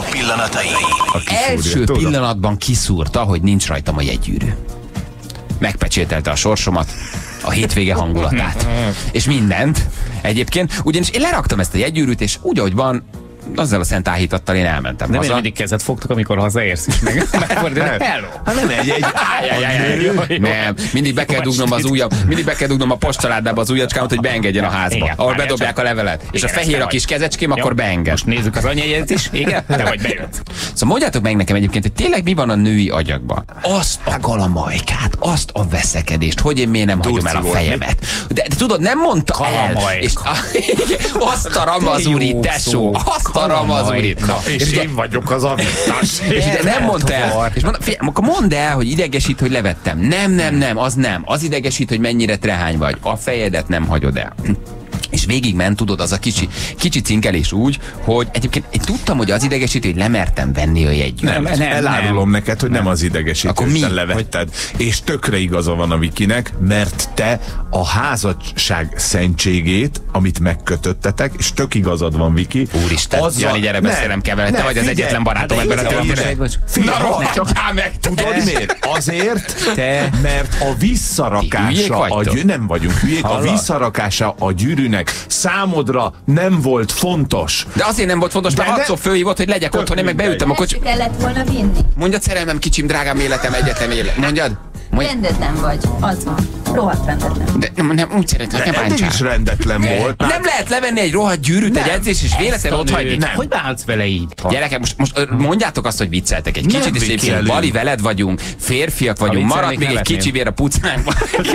pillanatai. Első pillanatban kiszúrta, hogy nincs rajtam a jegygyűrű. Megpecsételte a sorsomat, a hétvége hangulatát. És mindent. Egyébként, ugyanis én leraktam ezt a jegygyűrűt, és úgy, ahogy van, azzal a szent áhítattal én elmentem nem haza. mindig kezet fogtok, amikor hazaérsz is meg. Hello. Nem Nem, mindig be kell dugnom az ujjam, mindig be kell dugnom a postcsaládába az ujjacskámat, hogy beengedjen a házba, Igen, ahol bedobják a levelet. És a fehér a kis kezecském, akkor beenged. Most nézzük az anyajegyet is, igen? Te vagy bejött. Szóval mondjátok meg nekem egyébként, hogy tényleg mi van a női agyakban? Azt a galamajkát, azt a veszekedést, hogy én miért nem hagyom el a fejemet. De tudod, nem mondta el. És azt a ramazuri, tesó, azt a ramazuri. És én vagyok az avittás. De nem mondta el. És akkor mondd el, hogy idegesít, hogy levettem. Nem, az nem. Az idegesít, hogy mennyire trehány vagy. A fejedet nem hagyod el. És végigment, tudod, az a kicsi cinkelés úgy, hogy egyébként én tudtam, hogy az idegesít, hogy lemertem venni a jegygyűrűt. Nem, elárulom neked, hogy nem az idegesítő, akkor hogy te levetted. És tökre igaza van a Vikinek, mert te a házasság szentségét, amit megkötöttetek, és tök igazad van, Viki. Úristen, Jani, gyere, beszélnem kell vele, te vagy az egyetlen barátom ebben a történetben. Csak tudod miért? Azért, mert a visszarakása, nem vagyunk hülyék, a visszarakása a gyűrűnek számodra nem volt fontos. De azért nem volt fontos, mert hatszor fölhívott, hogy legyek otthon, én meg beültem a kocsi. Kellett volna vinni. Mondjad, szerelmem, kicsim, drágám, életem, egyetlen élet. Mondjad? Rendetlen vagy, az van. Rohadt rendetlen. De nem úgy szeretném, nem Eddig bántsál. is rendetlen volt. Nem lehet levenni egy rohadt gyűrűt egy edzés, és véletlenül ott hagyni. Hogy bánsz vele így? Gyerekek, most mondjátok azt, hogy vicceltek egy kicsit, és egyébként Bali, veled vagyunk, férfiak vagyunk, maradt még egy kicsi vér a pucánkban.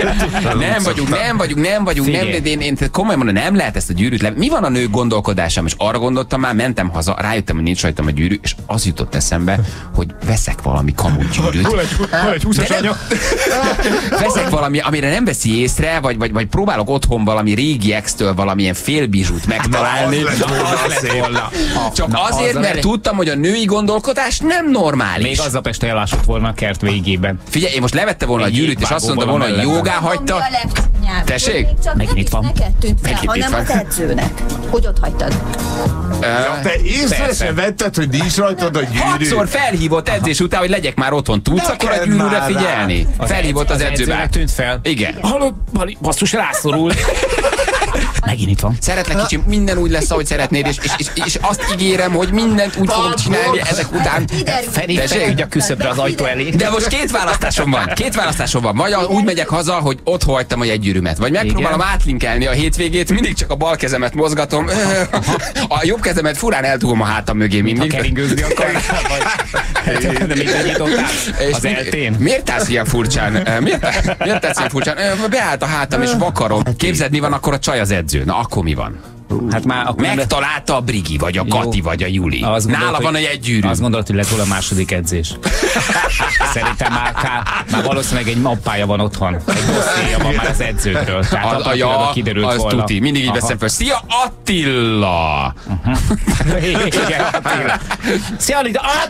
Nem vagyunk, de én komolyan mondom, nem lehet ezt a gyűrűt levenni. Mi van a nők gondolkodásám? És arra gondoltam már, mentem haza, rájöttem, hogy nincs rajtam a gyűrű, és az jutott eszembe, hogy veszek valami kamu gyűrűt. Hol egy 20-as anya? Veszek valami, amire nem veszi észre, vagy próbálok otthon valami régi ex-től valamilyen félbizsút megtalálni. Csak azért, mert tudtam, hogy a női gondolkodás nem normális. Még aznap este elásott volna a kert végében. Figyelj, én most levettem volna a gyűrűt, és azt mondta volna, hogy jógá hagyta. Tessék? Csak itt van. neked tűnt fel, Megint itt hanem van. az edzőnek. Hogy ott hagytad? Te észre se vetted, hogy nincs rajtad a gyűrű. Hatszor felhívott edzés után, hogy legyek már otthon. Tudsz akkor a gyűrűre figyelni? Felhívott az edzőbe. Tűnt fel. Igen. Hallod, Bali, basszus, rászorul. Megint itt van. Szeretlek, kicsim, minden úgy lesz, ahogy szeretnéd, és azt ígérem, hogy mindent úgy fogom csinálni ezek után. Feri, feküdj a küszöbre az ajtó elé. De most két választásom van. Vagy úgy megyek haza, hogy otthon hagytam a jegygyűrűmet. Vagy megpróbálom átlinkelni a hétvégét, mindig csak a bal kezemet mozgatom. A jobb kezemet furán eltugom a hátam mögé mindig. Ha keringőzni akarnál, vagy... De még nyitottál az eltén. Miért állsz ilyen furcsán? Miért állsz ilyen furcsán? Beállt a hátam és vakarom. Képzeld, mi van akkor a csaj az edző? Na, akkor mi van? Hát már akkor megtalálta a Brigi, vagy a Kati, vagy a Juli. Nála van a jegygyűrű. Azt gondolod, hogy lett volna a második edzés. Szerintem már valószínűleg egy mappája van otthon. Egy dosszéja van már az edzőkről. Tehát kiderült az volna. tuti. Mindig így veszem fel. Szia, Attila! Igen, Attila. Szia, Attila!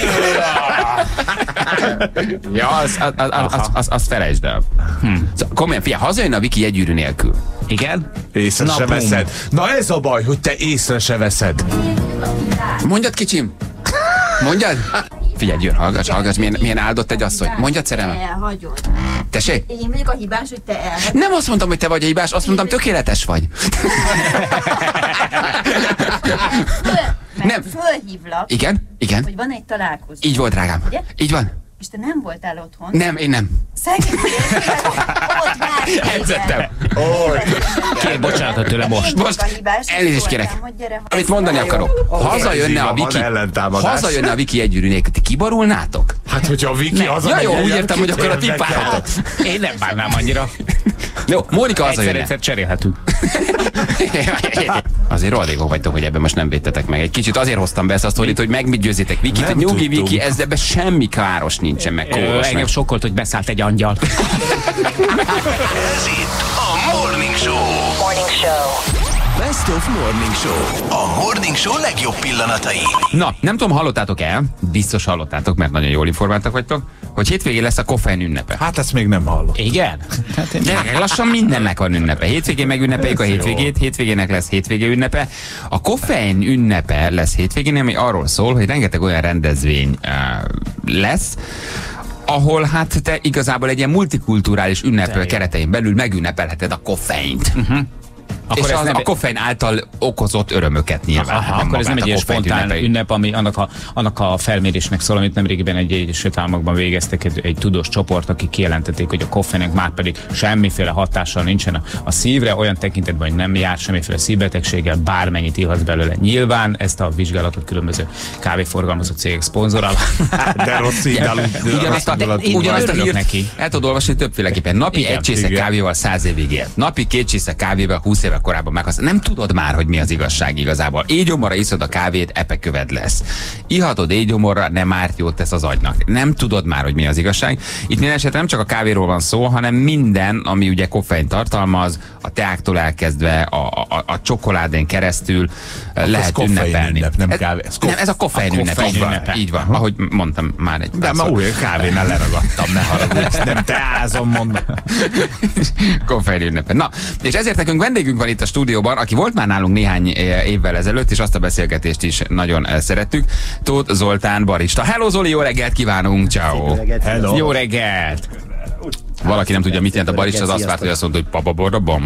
Ja, azt felejtsd el. Szóval, komolyan, figyelj, hazajön a Viki jegygyűrű nélkül. Igen? Észre se veszed. Na ez a baj, hogy te észre se veszed. Mondjad, kicsim. Mondjad. Figyelj, Győr, hallgass, milyen áldott egy asszony. Mondjad, szerelmem. Elhagyod. Tessék? Én vagyok a hibás, hogy te elhagyod. Nem azt mondtam, hogy te vagy a hibás, azt mondtam, tökéletes vagy. Nem. Fölhívlak. Igen. Hogy van egy találkozó. Így volt, drágám. Ugye? Így van. És te nem voltál otthon. Nem, én nem. Szegény, ott várj. Edzettem. Kérj bocsánatot tőle most. Elnézést kérek. Amit mondani akarok. Hazajönne a Viki jegygyűrű nélkül. Ti kiborulnátok? Hát, hogyha a Viki az ja, jó, úgy értem, hogy akkor a tippálhatok. Én nem bánnám annyira. Jó, Mónika hazajönne. Egyszer cserélhetünk. Azért rohadékok vagytok, hogy ebben most nem védtetek meg. Egy kicsit azért hoztam be ezt a sztorit, hogy meggyőzzétek Vikit, hogy nyugi Viki, ebben semmi káros nincsen, meg kóros. Engem sokkolt, hogy beszállt egy angyal. Ez itt a Morning Show. Morning Show. Best of Morning Show. A Morning Show legjobb pillanatai. Na, nem tudom, hallottátok-e? Biztos hallottátok, mert nagyon jól informáltak vagytok, hogy hétvégén lesz a koffein ünnepe. Hát ezt még nem hallottam. Igen? De lassan mindennek van ünnepe. Hétvégén megünnepeljük a hétvégét, hétvégének lesz hétvége ünnepe. A koffein ünnepe lesz hétvégén, ami arról szól, hogy rengeteg olyan rendezvény lesz, ahol hát te igazából egy ilyen multikulturális ünnep keretein belül megünnepelheted a koffeint. És a koffein által okozott örömöket nyilván. Akkor ez nem egy ilyen spontán ünnep, ami annak a felmérésnek szól, amit nemrégiben egy Egyesült Államokban végeztek egy tudós csoport, akik kijelentették, hogy a koffeinnek már pedig semmiféle hatással nincsen a szívre, olyan tekintetben, hogy nem jár semmiféle szívbetegséggel, bármennyit ihatsz belőle. Nyilván ezt a vizsgálatot különböző kávéforgalmazó cégek szponzorál. De rossz ugyanazt a hírt neki. El tudod olvasni többféleképpen. Napi egy csésze kávéval 100 évig élt. Napi 2 csésze kávéval 20 éve korábban meghasznál. Nem tudod már, hogy mi az igazság igazából. Éjgyomorra iszod a kávét, epeköved lesz. Ihatod éjgyomorra, nem árt, jót tesz az agynak. Nem tudod már, hogy mi az igazság. Itt minden esetben nem csak a kávéról van szó, hanem minden, ami ugye koffein tartalmaz, a teáktól elkezdve, a csokoládén keresztül lehet ünnepelni. Ünnep, nem kávé. Ez a koffein ünnep. Így van. Ahogy mondtam már egy de már új kávénál leragadtam, ne haragudj. Nem teázom, mondom. Koffein ünnepe. Na, és ezért nekünk vendégünk van itt a stúdióban, aki volt már nálunk néhány évvel ezelőtt, és azt a beszélgetést is nagyon szerettük. Tóth Zoltán barista. Hello Zoli, jó reggelt kívánunk, ciao. Hello. Jó reggelt. Valaki nem tudja, mit jelent a barista, az azt várt, hogy azt mondta, hogy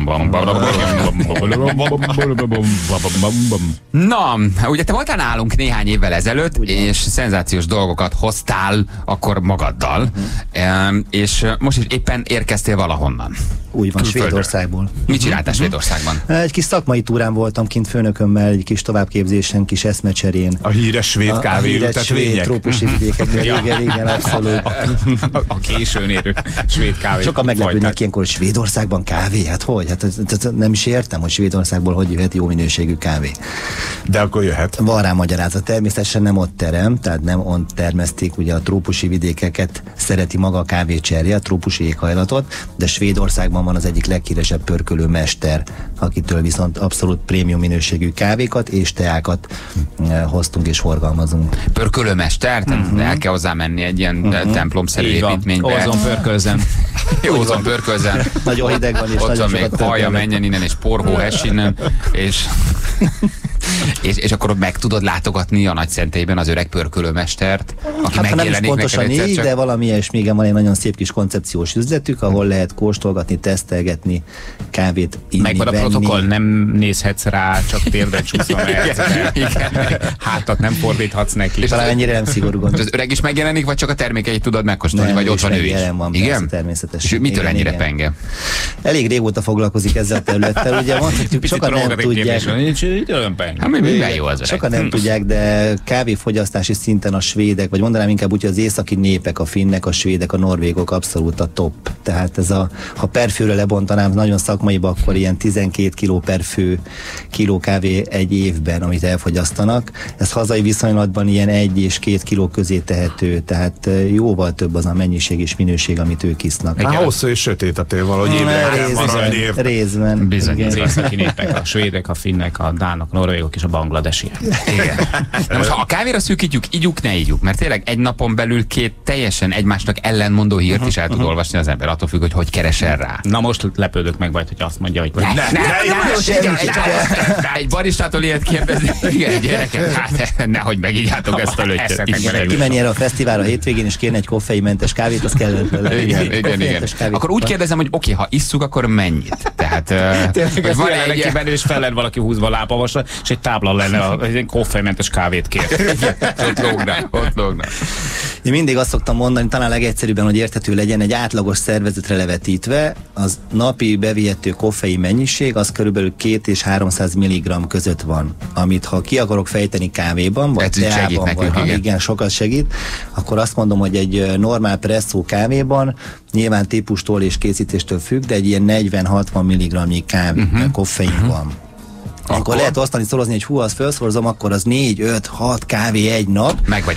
Na, ugye te voltál nálunk néhány évvel ezelőtt, és szenzációs dolgokat hoztál akkor magaddal, és most is éppen érkeztél valahonnan. Úgy van, Svédországból. Mit csináltál Svédországban? Egy kis szakmai túrán voltam kint főnökömmel, egy kis továbbképzésen, kis eszmecserén. A híres svéd kávéültetvények. Trópusi vidékekben, igen, abszolút. A későn érő svéd kávé. Sokan meglepődnek ilyenkor, hogy Svédországban kávé? Hát hogy? Hát nem is értem, hogy Svédországból hogy jöhet jó minőségű kávé. De akkor jöhet. Van rá magyarázat. Természetesen nem ott terem, tehát nem ott termesztik, ugye a trópusi vidékeket szereti maga a kávécserje, a trópusi éghajlatot, de Svédországban van az egyik leghíresebb pörkölő mester, akitől viszont abszolút prémium minőségű kávékat és teákat hoztunk és forgalmazunk. Pörkölő mester? El kell hozzá menni egy ilyen templomszerű építménybe. Ozon pörkölzen. Jó, ozon pörkölzen. Nagyon hideg van, és ott van még haja menjen innen, és porhó ess innen, és akkor meg tudod látogatni a Nagyszentelyben az öreg pörkölőmestert, aki hát, megjelenik nem is pontosan így, csak... de valami ilyesmi, igen, van egy nagyon szép kis koncepciós üzletük, ahol lehet kóstolgatni, tesztelgetni, kávét inni, megvan a venni. protokoll, nem nézhetsz rá, csak térdre csúszva mehetsz. Hátat nem fordíthatsz neki. És talán ennyire nem szigorú gond. Az öreg is megjelenik, vagy csak a termékeit tudod megkóstolni, vagy ott van ő is? Van, igen? Természetesen. És mitől ennyire penge? Elég régóta foglalkozik ezzel a területtel, ugye mondhatjuk, sokan nem tudják. Hát miben jó az öreg? Sokan nem tudják, de kávéfogyasztási szinten a svédek, vagy mondanám inkább úgy, hogy az északi népek, a finnek, a svédek, a norvégok abszolút a top. Tehát ez ha per főre lebontanám nagyon szakmaiba, akkor ilyen 12 kiló per fő kiló kávé egy évben, amit elfogyasztanak. Ez hazai viszonylatban ilyen 1 és 2 kiló közé tehető, tehát jóval több az a mennyiség és minőség, amit ők isznak. Hát hosszú és sötét a tél, valahogy részben. Bizony, az északi népek, a svédek, a finnek, a dánok, a norvégok és a bangladesiek. Igen. Na most, ha a kávéra szűkítjük, ígyuk, ne ígyuk, mert tényleg egy napon belül 2 teljesen egymásnak ellenmondó hírt is el tud olvasni az ember, attól függ, hogy keresel rá. Na most lepődök meg majd, hogy azt mondja, hogy egy baristától ilyet kérdezni. Igen, gyerekek, hát nehogy megígyátok ezt a lötyöt. Kimenj erre a fesztiválra hétvégén, és kérni egy koffeinmentes kávét, az kellett vele. Igen. Akkor úgy kérdezem, hogy oké, ha isszuk, akkor mennyit? Tehát van egy benő, és fel lenne valaki húzva lápavasra, és egy tábla lenne, egy koffeinmentes kávét kér. Ott lógna. Én mindig azt szoktam mondani, talán legegyszerűbben, hogy érthető legyen, egy átlagos szervezetre levetítve, az napi bevihető koffein mennyiség az körülbelül 2 és 300 mg között van. Amit ha ki akarok fejteni kávéban, vagy teában, vagy igen, sokat segít, akkor azt mondom, hogy egy normál presszó kávéban nyilván típustól és készítéstől függ, de egy ilyen 40-60 mg koffein van. Akkor lehet osztani, szorozni, hogy azt felszorzom, akkor az 4-5-6 kávé egy nap. Meg vagyok.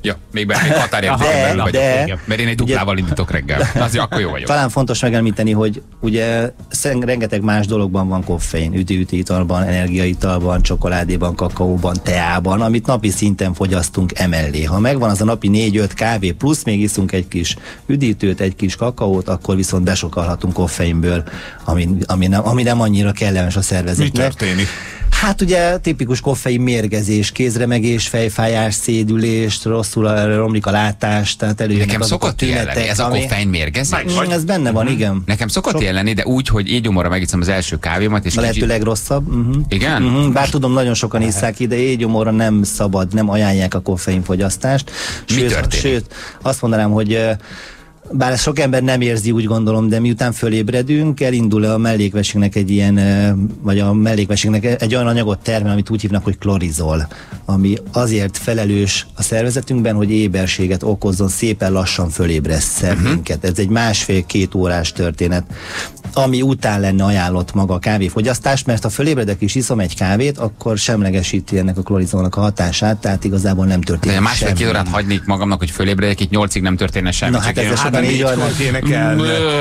Ja, még határértéken vagyok. Mert én egy duplával indítok reggel. Az akkor jó vagyok. Talán fontos megemlíteni, hogy ugye rengeteg más dologban van koffein. Üti italban, energiaitalban, csokoládéban, kakaóban, teában, amit napi szinten fogyasztunk emellé. Ha megvan az a napi 4-5 kávé, plusz még iszunk egy kis üdítőt, egy kis kakaót, akkor viszont besokalhatunk koffeinből, ami nem annyira kellemes a szervezetnek. Mi történik? Hát ugye tipikus koffein mérgezés, kézremegés, fejfájás, szédülés, rosszul romlik a látás, tehát előjönnek nekem azok szokott ilyen lenni, ez a koffein mérgezés? Ez benne van, igen. Nekem szokott ilyen lenni, de úgy, hogy éjgyomorra megiszom az első kávémat, és a lehető legrosszabb. Igen? Bár tudom, nagyon sokan isszák ide, éjgyomorra nem szabad, nem ajánlják a koffeinfogyasztást. Sőt, azt mondanám, hogy bár sok ember nem érzi, úgy gondolom, de miután fölébredünk, elindul a mellékveségnek egy ilyen, vagy a mellékveségnek egy olyan anyagot termel, amit úgy hívnak, hogy klorizol, ami azért felelős a szervezetünkben, hogy éberséget okozzon, szépen lassan fölébressze minket. Ez egy 1,5-2 órás történet, ami után lenne ajánlott maga a kávéfogyasztás, mert ha fölébredek és iszom egy kávét, akkor semlegesíti ennek a klorizolnak a hatását, tehát igazából nem történik semmi. 1,5-2 órát hagynék magamnak, hogy fölébredek, itt 8-ig nem történne semmi. Na, hát ez Négy-kor kéne el.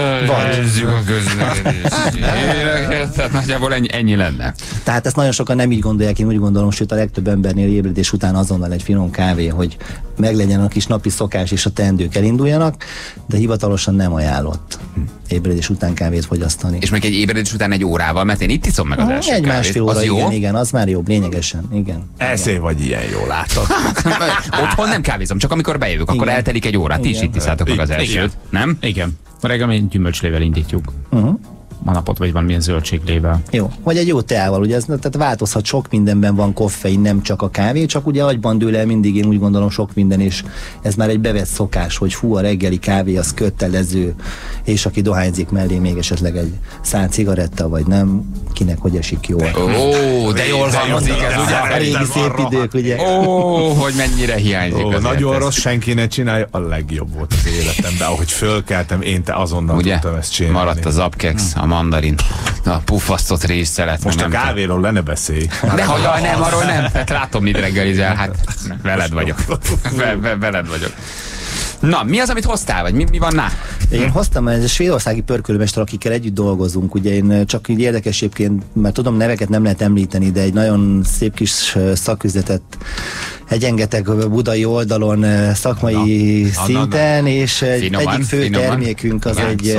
Tehát nagyjából ennyi lenne. Tehát ezt nagyon sokan nem így gondolják, én úgy gondolom, sőt a legtöbb embernél ébredés után azonnal egy finom kávé, hogy meglegyen a kis napi szokás és a teendők elinduljanak, de hivatalosan nem ajánlott ébredés után kávét fogyasztani. És még egy ébredés után egy órával, mert én itt iszom meg az első kávét. 1,5 óra, igen, az már jobb, lényegesen, igen. Ezért vagy ilyen jól látod. Otthon nem kávézom, csak amikor bejövök, akkor eltelik egy órát, ti is itt iszátok meg az elsőt, nem? Igen. A reggel mi gyümölcslével indítjuk. A napot, vagy valamilyen zöldséglével. Jó, vagy egy jó teával, ugye ez tehát változhat, sok mindenben van koffein, nem csak a kávé, csak ugye agyban dől el mindig, én úgy gondolom sok minden, és ez már egy bevett szokás, hogy fú, a reggeli kávé az kötelező, és aki dohányzik mellé még esetleg egy szál cigaretta, vagy nem, kinek hogy esik jól. Ó, de jól hangzik ez, ugye? A régi szép idők, ugye? Ó, hogy mennyire hiányzik. Nagyon rossz, senki ne csinálja, a legjobb volt az életemben, ahogy fölkeltem, én azonnal tudtam ezt csinálni. Maradt az apkex, a mandarin, a puffasztott részszelet. Most a kávéról le ne beszélj. De hogy nem, arról nem. Hát látom, mit reggelizel, hát veled vagyok. Veled vagyok. Na, mi az, amit hoztál, vagy mi van ná? Én hoztam, ez a svédországi pörkölőmester, akikkel együtt dolgozunk. Ugye én csak így érdekességként, mert tudom, neveket nem lehet említeni, de egy nagyon szép kis szaküzletet egyengetek budai oldalon szakmai szinten, és egyik fő termékünk az egy...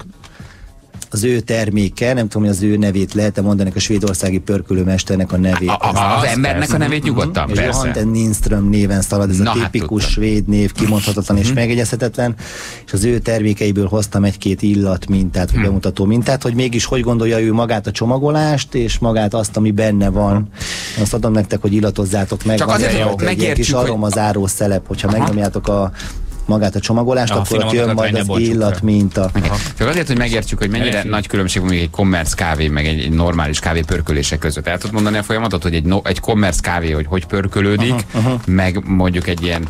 az ő terméke, nem tudom, hogy az ő nevét lehet-e mondani, a svédországi pörkölőmesternek a nevét. Az embernek a nevét nyugodtan, persze. Johan Lindström néven szalad, ez a tipikus svéd név, kimondhatatlan és megjegyezhetetlen, és az ő termékeiből hoztam egy-két illatmintát, vagy bemutató mintát, hogy mégis hogy gondolja ő magát a csomagolást, és magát azt, ami benne van. Azt adom nektek, hogy illatozzátok meg. Csak azért, hogy megértsük, egy kis aromazáró szelep, hogyha megnyomjátok magát a csomagolást, akkor ott jön majd az illatminta. Csak azért, hogy megértsük, hogy mennyire nagy különbség van még egy commerce kávé, meg egy normális kávé pörkölése között. El tudod mondani a folyamatot, hogy egy commerce kávé, hogy pörkölődik, meg mondjuk egy ilyen...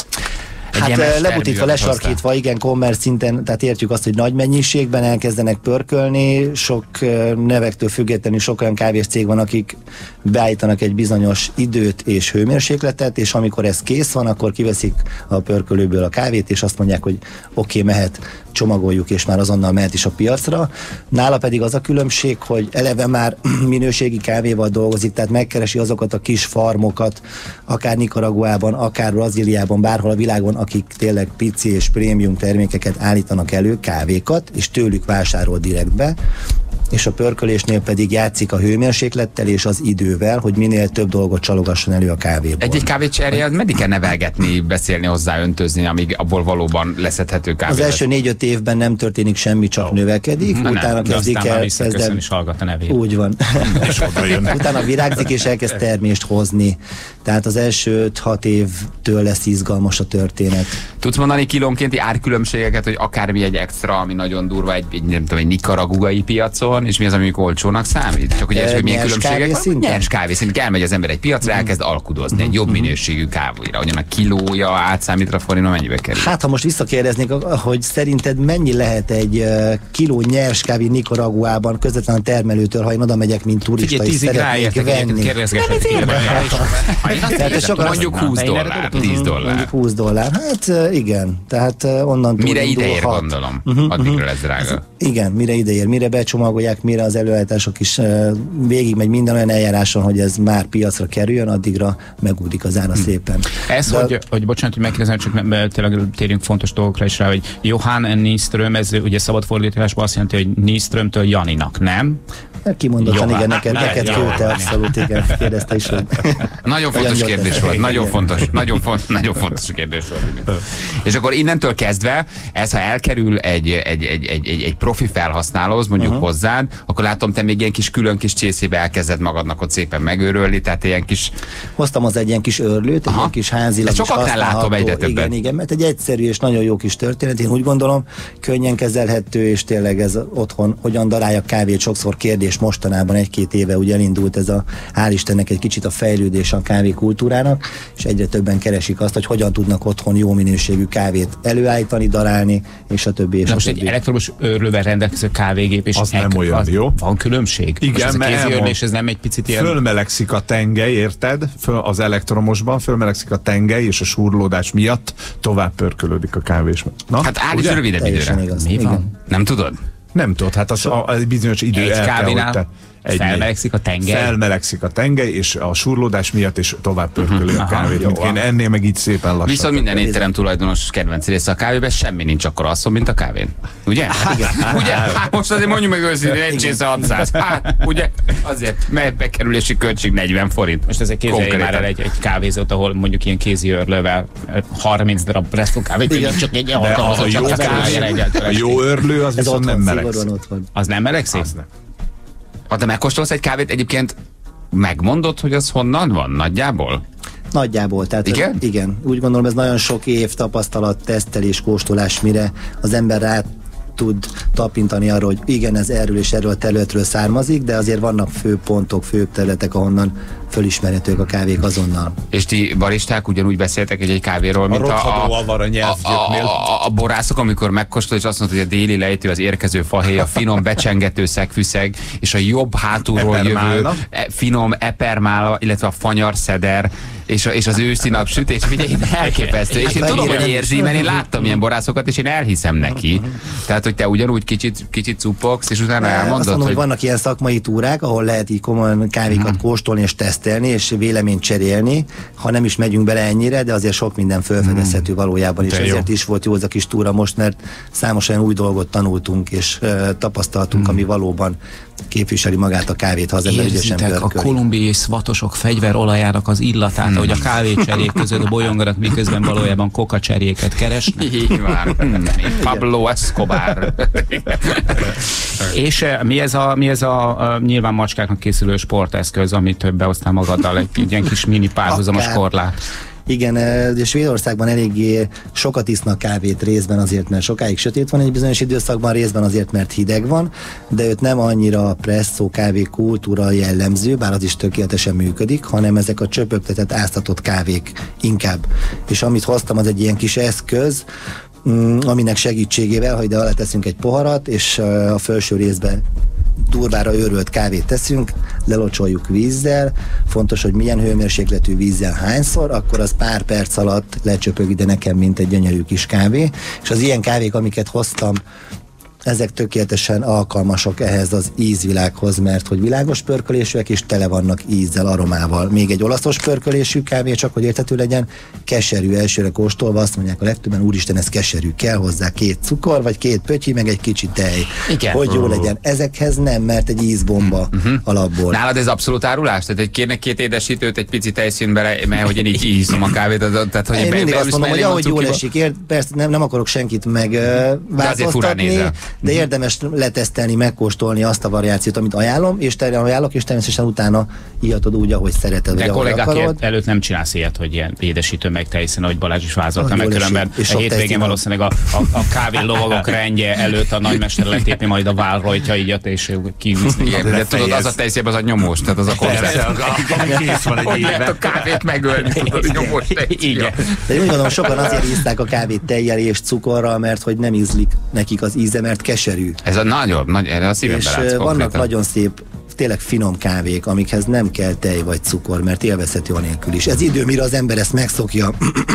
Hát lebutítva, lesarkítva, igen, commerce szinten, tehát értjük azt, hogy nagy mennyiségben elkezdenek pörkölni, sok nevektől függetlenül sok olyan kávés cég van, akik beállítanak egy bizonyos időt és hőmérsékletet, és amikor ez kész van, akkor kiveszik a pörkölőből a kávét, és azt mondják, hogy oké, mehet, csomagoljuk, és már azonnal mehet is a piacra. Nála pedig az a különbség, hogy eleve már minőségi kávéval dolgozik, tehát megkeresi azokat a kis farmokat, akár Nicaraguában, akár Brazíliában, bárhol a világon, akik tényleg pici és prémium termékeket állítanak elő, kávékat, és tőlük vásárol direktbe, és a pörkölésnél pedig játszik a hőmérséklettel és az idővel, hogy minél több dolgot csalogasson elő a kávéból. Egy kávécserje, meddig kell nevelgetni, beszélni hozzá, öntözni, amíg abból valóban leszedhető kávé? Az első 4-5 évben nem történik semmi, csak növekedik, utána kezdik el... is hallgat a nevét. Úgy van. Utána virágzik és elkezd termést hozni. Tehát az első 5-6 évtől lesz izgalmas a történet. Tudsz mondani kilónkénti árkülönbségeket, hogy akármi egy extra, ami nagyon durva, egy nicaraguai piacon, piacon, és mi az, ami olcsónak számít? Csak hogy ez, hogy milyen különbségek van? Nyers kávé szinten. Elmegy az ember egy piacra, elkezd alkudozni egy jobb minőségű kávéra. Ugyan a kilója átszámítva forintban mennyibe kerül? Hát, ha most visszakérdeznék, hogy szerinted mennyi lehet egy kiló nyers kávé Nicaraguában közvetlen a termelőtől, ha én oda megyek, mint turista, és szeretnék venni. Mondjuk $20. Mondjuk $20. Hát igen, tehát onnan mire ideér, gondolom. Addigra lesz drága. Igen, mire ideér, mire becsomagolják, mire az előállítások is végigmegy minden olyan eljáráson, hogy ez már piacra kerüljön, addigra megúdik az ára szépen. Ez, hogy bocsánat, hogy megkérdezem, csak tényleg térjünk fontos dolgokra is rá, hogy Johan Nyström, ez ugye szabad fordításban azt jelenti, hogy Nyströmtől Janinak, nem? Kimondottan, igen, neked küldte, abszolút, igen, kérdezte is, hogy... Nagyon fontos kérdés volt, nagyon fontos kérdés volt. És akkor innentől kezdve, ez ha elkerül egy profi felhasználóhoz, mondjuk hozzád, akkor látom, te még ilyen külön kis csészébe elkezded magadnak ott szépen megőrölni, tehát ilyen kis... Hoztam az egy ilyen kis örlőt, egy ilyen kis házilag is használható. Látom egyre többet. Igen, mert egy egyszerű és nagyon jó kis történet, én úgy gondolom, könnyen kezelhető, és tényleg ez otthon hogyan darálja kávét, sokszor kérdés mostanában 1-2 éve ugye elindult ez hál' Istennek egy kicsit a fejlődés a kávékultúrának, és egyre többen keresik azt, hogy hogyan tudnak otthon jó minőségű kávét előállítani, darálni, és a többi. És most egy elektromos őrlővel rendelkező kávégép, és az nem olyan jó. Van különbség? Igen, most ez a kéziőrlés, ez nem egy picit ilyen... Fölmelegszik a tengely, érted? Az elektromosban fölmelegszik a tengely, és a súrlódás miatt tovább pörkölődik a kávés. Na, hát állíts rövidebb időre. Mi van? Nem tudod? Nem tudod, hát az a bizonyos idő el kell, hogy felmelegszik a tengely? Felmelegszik a tengely, és a surlódás miatt is tovább pörkölő a kávét. Én ennél meg így szépen lassan. Viszont minden étterem tulajdonos kedvenc része a kávében, semmi nincs akkor asszon, mint a kávén. Ugye? Ugye? Hát most azért mondjuk meg őszintén, egy csésze 600. Hát, ugye? Azért, mert bekerülési költség 40 forint. Most ezek képzeljék már el egy kávézót, ahol mondjuk ilyen kézi őrlővel 30 darab presszó kávét, csak egy a jó őrlő az viszont nem melegszik. Az nem melegszik? Ha te megkóstolsz egy kávét, egyébként megmondod, hogy az honnan van nagyjából? Nagyjából, tehát igen? Igen. Úgy gondolom, ez nagyon sok év tapasztalat, tesztelés, kóstolás, mire az ember rá tud tapintani arra, hogy igen, ez erről és erről a területről származik, de azért vannak fő pontok, fő területek, ahonnan fölismerhetők a kávék azonnal. És ti baristák ugyanúgy beszéltek egy kávéról, mint a borászok, amikor megkóstol, és azt mondta, hogy a déli lejtő, az érkező fahéj, a finom becsengető szegfűszeg, és a jobb hátulról jövő finom epermála, illetve a fanyarszeder, és az őszi napsütés, figyelj, elképesztő. És én tudom, hogy érzi, mert én láttam ilyen borászokat, és én elhiszem neki. Tehát, hogy te ugyanúgy kicsit cupogsz, és utána elmondod, azt mondom, hogy vannak ilyen szakmai túrák, ahol lehet így komolyan kávékat kóstolni és tesztelni, és véleményt cserélni, ha nem is megyünk bele ennyire, de azért sok minden felfedezhető valójában, és ezért is volt jó az a kis túra most, mert számos olyan új dolgot tanultunk, és tapasztaltunk, ami valóban képviseli magát a kávét, ha az ember ügyesen pörköli. A kolumbiai szvatosok fegyverolajának az illatát, ahogy a kávécserék között bolyonganak, miközben valójában kokacseréket keresnek. Így van. Pablo Escobar. És mi ez a nyilván macskáknak készülő sporteszköz, amit behoztál magaddal, egy ilyen kis mini párhuzamos korlát? Igen, és Svédországban eléggé sokat isznak kávét, részben azért, mert sokáig sötét van egy bizonyos időszakban, részben azért, mert hideg van, de őt nem annyira a presszó kávé kultúra jellemző, bár az is tökéletesen működik, hanem ezek a csöpögtetett, áztatott kávék inkább. És amit hoztam, az egy ilyen kis eszköz, aminek segítségével, ha ide alá teszünk egy poharat, és a felső részbe durvára őrölt kávét teszünk, lelocsoljuk vízzel, fontos, hogy milyen hőmérsékletű vízzel hányszor, akkor az pár perc alatt lecsöpög ide nekem, mint egy gyönyörű kis kávé, és az ilyen kávék, amiket hoztam, ezek tökéletesen alkalmasok ehhez az ízvilághoz, mert hogy világos pörkölésűek és tele vannak ízzel, aromával. Még egy olaszos pörkölésű kávé, csak hogy érthető legyen, keserű, elsőre kóstolva, azt mondják a legtöbben, úristen, ez keserű, kell hozzá 2 cukor, vagy 2 pötyi, meg egy kicsi tej. Igen. Hogy jó legyen. Ezekhez nem, mert egy ízbomba alapból. Nálad ez abszolút árulás? Tehát kérnek 2 édesítőt, egy pici tejszín bele, mert hogy én így iszom a kávét. Tehát, hogy én mindig azt mondom, hogy ahogy jól esik, persze nem akarok senkit megváltoztatni, de érdemes letesztelni, megkóstolni azt a variációt, amit ajánlok, és természetesen utána ihatod úgy, ahogy szereted. De kollégák előtt nem csinálsz ilyet, hogy ilyen édesítő meg te, hiszen ahogy Balázs is vázolta, meg különben a hétvégén valószínűleg a kávé lovagok rendje előtt a nagymester letépni majd a válrajtjait, és kiviszni. De tudod, az a tejszéb, az a nyomós, tehát az a koncept. Kész van egy éve. Lehet a kávét megölni, tudod, nyomós tejszéb. De én úgy gondolom, sokan azért ízták a kávét tejjel és cukorral, mert hogy nem ízlik nekik az íze, mert keserű. Ez a nagyobb, erre a szívembe látsz És vannak konkrétan. nagyon szép, tényleg finom kávék, amikhez nem kell tej vagy cukor, mert élvezhető anélkül is. Ez idő, mire az ember ezt megszokja,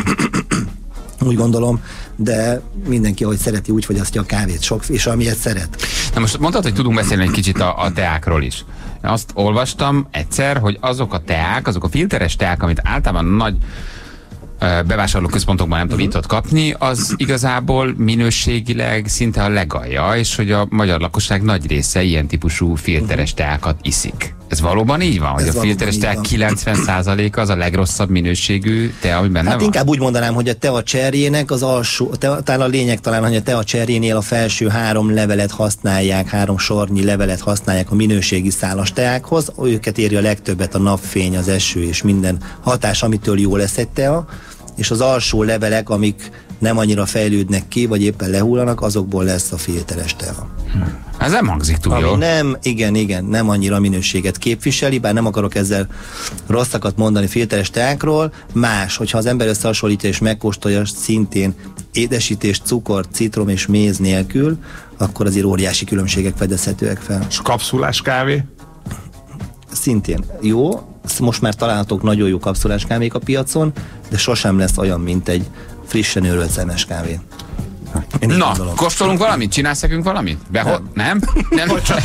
úgy gondolom, de mindenki, ahogy szereti, úgy fogyasztja a kávét, sok, és amilyet szeret. Na most mondtad, hogy tudunk beszélni egy kicsit a teákról is. Azt olvastam egyszer, hogy azok a teák, azok a filteres teák, amit általában nagy bevásárlóközpontokban nem tudom, itt ott kapni, az igazából minőségileg szinte a legalja, és hogy a magyar lakosság nagy része ilyen típusú filteres teákat iszik. Ez valóban így van, hogy a filteres teák 90%-a az a legrosszabb minőségű tea, ami benne van? Inkább úgy mondanám, hogy a tea cserjének az alsó, talán a lényeg talán, hogy a tea cserjénél a felső 3 levelet használják, 3 sornyi levelet használják a minőségi szálas teákhoz, őket éri a legtöbbet a napfény, az eső és minden hatás, amitől jó lesz egy tea, és az alsó levelek, amik nem annyira fejlődnek ki, vagy éppen lehullanak, azokból lesz a filteres tea. Ez nem hangzik túl Ami jól. nem, igen, nem annyira minőséget képviseli, bár nem akarok ezzel rosszakat mondani filteres teákról. Más, hogyha az ember összehasonlítja és megkóstolja szintén édesítés, cukor, citrom és méz nélkül, akkor azért óriási különbségek fedezhetőek fel. És kapszulás kávé? Szintén jó, most már találhatók nagyon jó kapszulás kávék a piacon, de sosem lesz olyan, mint egy frissen őrölt szemes kávé. Na, kóstolunk valamit? Csinálsz nekünk valamit? Nem? Nem?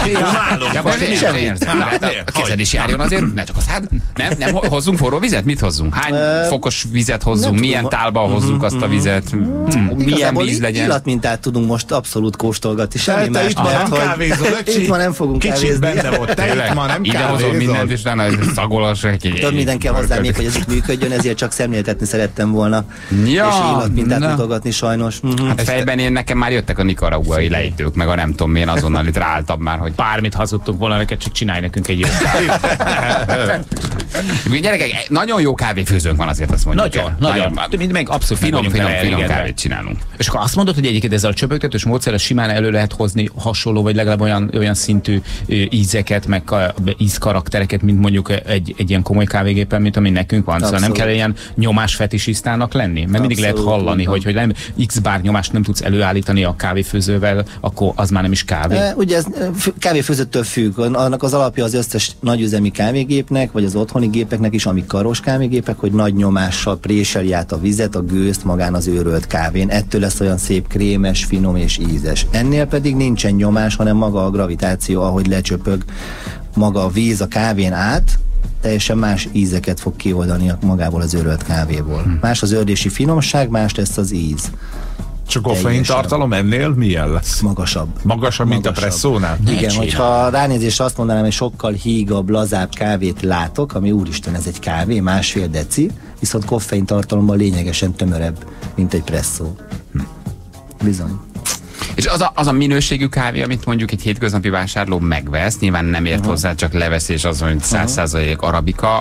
A kezed is járjon azért, ne csak a szád. Nem? Hozzunk forró vizet? Mit hozzunk? Hány fokos vizet hozzunk? Milyen tálban hozzuk azt a vizet? Milyen víz legyen? Illatmintát tudunk most abszolút kóstolgatni. Semmi más, mert hogy itt ma nem fogunk kávézni. Benne volt, te itt ma nem ide hozom mindent, és utána szagolas. Tudod, minden kell hozzá még, hogy ez itt működjön, ezért csak szemléltetni szerettem volna. És Ja, illatmintát mutogatni sajnos. hát fejben én nekem már jöttek a nikaraguai lejtők, meg a nem tudom én, azonnal itt ráálltam már, hogy bármit hazudtunk volna neked, csak csinálj nekünk egy jó Gyerekek, nagyon jó kávéfőzőnk van, azért azt mondjuk. Nagyon. Meg abszolút finom kávét csinálunk. És akkor azt mondod, hogy egyébként ezzel a csöpögtetős módszerrel simán elő lehet hozni hasonló, vagy legalább olyan szintű ízeket, meg ízkaraktereket, mint mondjuk egy ilyen komoly kávégépen, mint ami nekünk van. Szóval nem kell ilyen nyomásfetisisztának lenni. Mert mindig lehet hallani, hogy nem x bár nyomást nem tudsz előállítani a kávéfőzővel, akkor az már nem is kávé. Ugye ez kávéfőzőtől függ. Annak az alapja az összes nagyüzemi kávégépnek, vagy az otthoni gépeknek is, amik karos kávégépek, hogy nagy nyomással préseli át a vizet, a gőzt magán az őrölt kávén. Ettől lesz olyan szép, krémes, finom és ízes. Ennél pedig nincsen nyomás, hanem maga a gravitáció, ahogy lecsöpög maga a víz a kávén át, teljesen más ízeket fog kioldani magából az őrölt kávéból. Más az ördési finomság, más lesz az íz. Csak koffein tartalom ennél milyen lesz? Magasabb. Magasabb, mint a presszónál? Igen, hogyha ránézésre azt mondanám, hogy sokkal hígabb, lazább kávét látok, ami úristen, ez egy kávé, 1,5 deci, viszont koffein tartalomban lényegesen tömörebb, mint egy presszó. Bizony. És az a minőségű kávé, amit mondjuk egy hétköznapi vásárló megvesz, nyilván nem ért hozzá, csak levesz, és az, hogy 100% arabika,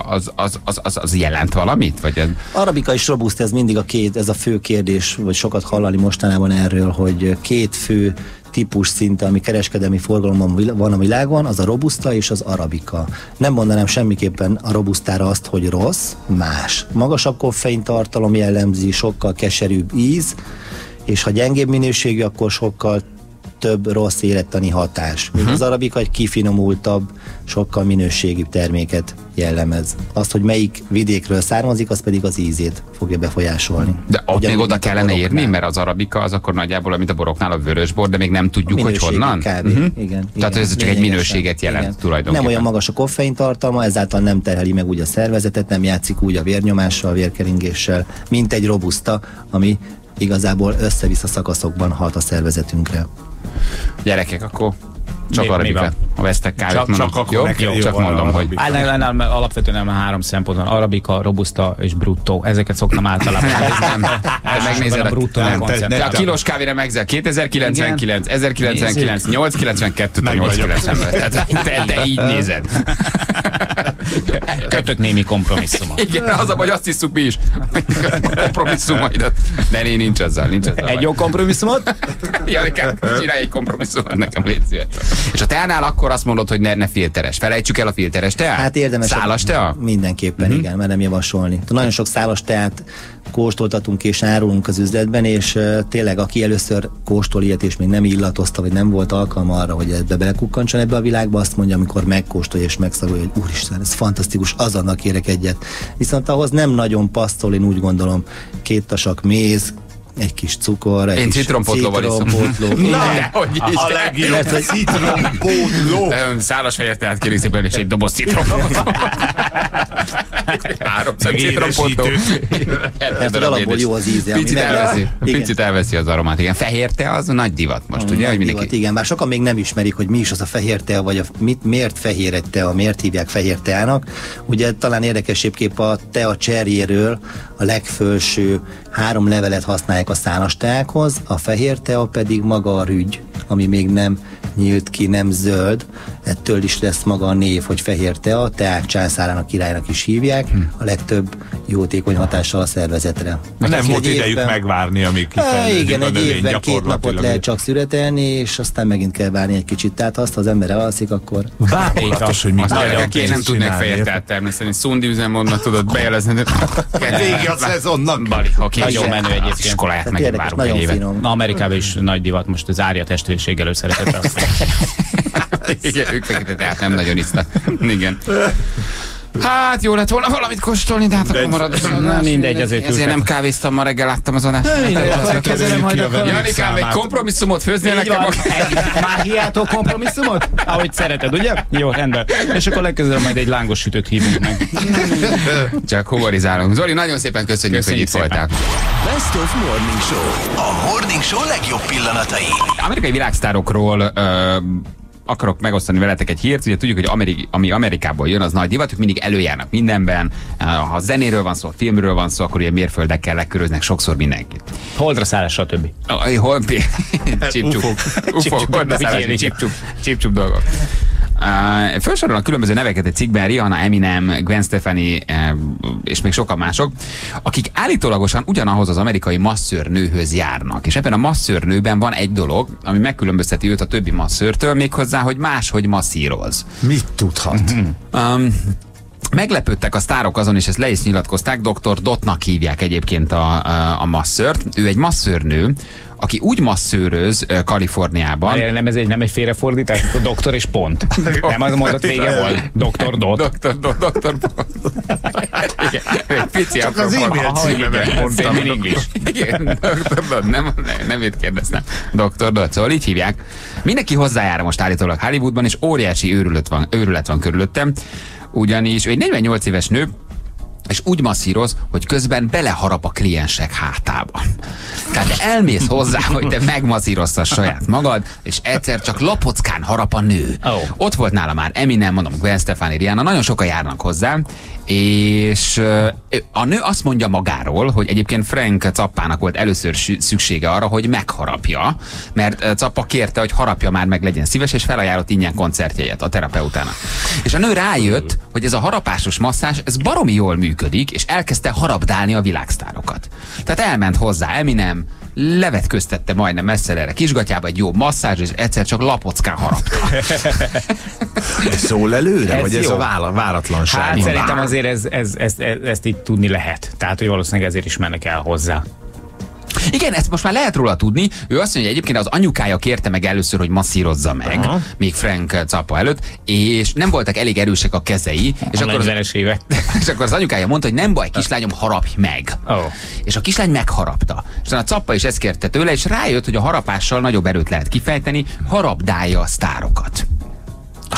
az jelent valamit? Vagy Arabika és robust, ez mindig ez a fő kérdés, vagy sokat hallani mostanában erről, hogy 2 fő típus szinte, ami kereskedelmi forgalomban van a világon, az a robusta és az arabika. Nem mondanám semmiképpen a robustára azt, hogy rossz, más. Magasabb koffein tartalom jellemzi, sokkal keserűbb íz, és ha gyengébb minőségű, akkor sokkal több rossz élettani hatás. Az arabika egy kifinomultabb, sokkal minőségibb terméket jellemez. Azt, hogy melyik vidékről származik, az pedig az ízét fogja befolyásolni. De ott még oda kellene érni, mert az arabika az akkor nagyjából, mint a boroknál a vörösbor, de még nem tudjuk, hogy honnan. Igen. Tehát ez csak egy minőséget jelent tulajdonképpen. Nem olyan magas a koffein tartalma, ezáltal nem terheli meg úgy a szervezetet, nem játszik úgy a vérnyomással, vérkeringéssel, mint egy robusta, ami igazából össze-vissza szakaszokban hat a szervezetünkre. Gyerekek, akkor Csak arabikát. Ha vesztek kávét, csak mondom, hogy... Alapvetően 3 szempont van. Arabika, robusta és bruttó. Ezeket szoktam általában. Megnézed a bruttó koncept. A kilós kávéra megzel 2099, 1099, 892, 890. Te így nézed. Kötök némi kompromisszumot. Igen, az a baj, azt hiszük mi is. Kompromisszumaidat. De nincs ezzel. Egy jó kompromisszumot? Janikám, csinálj egy kompromisszumot nekem, légy szíves. És a teánál akkor azt mondod, hogy ne filteres. Felejtsük el a filteres teát? Hát érdemes. Szálas tea? Mindenképpen, igen, merem javasolni. Nagyon sok szálas teát kóstoltatunk és árulunk az üzletben, és tényleg aki először kóstol ilyet, és még nem illatozta, vagy nem volt alkalma arra, hogy ebbe belekukkancson ebbe a világba, azt mondja, amikor megkóstolja és megszagolja, hogy úristen, ez fantasztikus, azonnal kérek egyet. Viszont ahhoz nem nagyon passzol, én úgy gondolom, 2 tasak méz, egy kis cukor, egy kis citrompotlóval iszom. A legjobb citrompotló. Szálas fehér teát kérjük szépen, és egy doboz citrompotló. 300 citrompotló. Mert alapból jó az íze. Picit elveszi az aromát. Igen, fehér tea az nagy divat most, ugye? Nagy divat, igen, bár sokan még nem ismerik, hogy mi is az a fehér tea, vagy miért fehér egy tea, miért hívják fehér teának. Ugye talán érdekesébbképp a tea cserjéről a legfelső 3 levelet használják a szálas teákhoz, a fehér tea pedig maga a rügy, ami még nem nyílt ki, nem zöld. Ettől is lesz maga a név, hogy fehér tea, teák császárának, királynak is hívják, a legtöbb jótékony hatással a szervezetre. Nem volt idejük megvárni, amíg kifejlődik igen, a növény, egy évben 2 napot lehet csak szüretelni, és aztán megint kell várni egy kicsit. Tehát azt, ha az ember elalszik, akkor... Bámulatos, hogy mit nem tudnék fehér teát termeszteni. Szundi üzemmódnak tudod bejelezni. Vége a szezonnak. Bali, oké. Nagyon menő egyébként. Iskoláját megvárunk egy évet. Na, Amerikában is nagy divat most az árja testvérséggel előszeretettel. Igen, ők fekete teát nem nagyon isznak. Igen. Hát jó lett volna valamit kóstolni, de hát akkor marad. Na mindegy, ezért nem kávéztam ma reggel, láttam az adást. Janikám, egy kompromisszumot főznél nekem? Már hiátó kompromisszumot? Ahogy szereted, ugye? Jó, rendben. És akkor legközelebb majd egy lángos sütőt hívunk meg. Csak humorizálunk. Zoli, nagyon szépen köszönjük, hogy itt voltál. Best of Morning Show. A Morning Show legjobb pillanatai. Amerikai világsztárokról akarok megosztani veletek egy hírt, ugye tudjuk, hogy ami Amerikából jön, az nagy divat, ők mindig előjárnak mindenben. Ha zenéről van szó, filmről van szó, akkor ugye mérföldekkel leköröznek sokszor mindenkit. Holdra szállás, stb. Csip-csup dolgok. Felsorolnak különböző neveket egy cikkben, Rihanna, Eminem, Gwen Stefani és még sokan mások, akik állítólagosan ugyanahoz az amerikai masszőrnőhöz járnak. És ebben a masszőrnőben van egy dolog, ami megkülönbözteti őt a többi masszőrtől, méghozzá, hogy máshogy masszíroz. Mit tudhat? Meglepődtek a sztárok azon, és ezt le is nyilatkozták, Dr. Dotnak hívják egyébként a masszőrt. Ő egy masszőrnő, aki úgy masszőröz Kaliforniában. Nem egy félrefordítás, a doktor és pont. Nem az a mondat vége volt. Dr. Dot. Dr. Pont. Pici csak az e-mail címemet mondtam. Igen, Dr. Dot. Nem itt kérdeztem. Dr. Dot. Szóval így hívják. Mindenki hozzájár most állítólag Hollywoodban, és óriási őrület van körülöttem. Ugyanis ő egy 48 éves nő, és úgy masszíroz, hogy közben beleharap a kliensek hátába. Tehát elmész hozzá, hogy te megmasszíroztad saját magad, és egyszer csak lapockán harap a nő. Oh. Ott volt nála már Eminem, mondom, Gwen Stefani, Rihanna, nagyon sokan járnak hozzá, és a nő azt mondja magáról, hogy egyébként Frank Zappának volt először szüksége arra, hogy megharapja, mert Zappa kérte, hogy harapja már meg, legyen szíves, és felajánlott ingyen koncertjegyet a terapeutának. És a nő rájött, hogy ez a harapásos masszázs, ez baromi jól működik, és elkezdte harabdálni a világsztárokat. Tehát elment hozzá Eminem, levetköztette majdnem messzire erre kisgatyába egy jó masszázs, és egyszer csak lapockán harapta. Ez szól előre, vagy ez a váratlanság? Hát szerintem azért ezt így tudni lehet. Tehát, hogy valószínűleg ezért is mennek el hozzá. Igen, ezt most már lehet róla tudni. Ő azt mondja, hogy egyébként az anyukája kérte meg először, hogy masszírozza meg, még Frank Zappa előtt, és nem voltak elég erősek a kezei. És akkor az anyukája mondta, hogy nem baj, kislányom, harapj meg. Oh. És a kislány megharapta. És a Zappa is ezt kérte tőle, és rájött, hogy a harapással nagyobb erőt lehet kifejteni, harabdálja a sztárokat.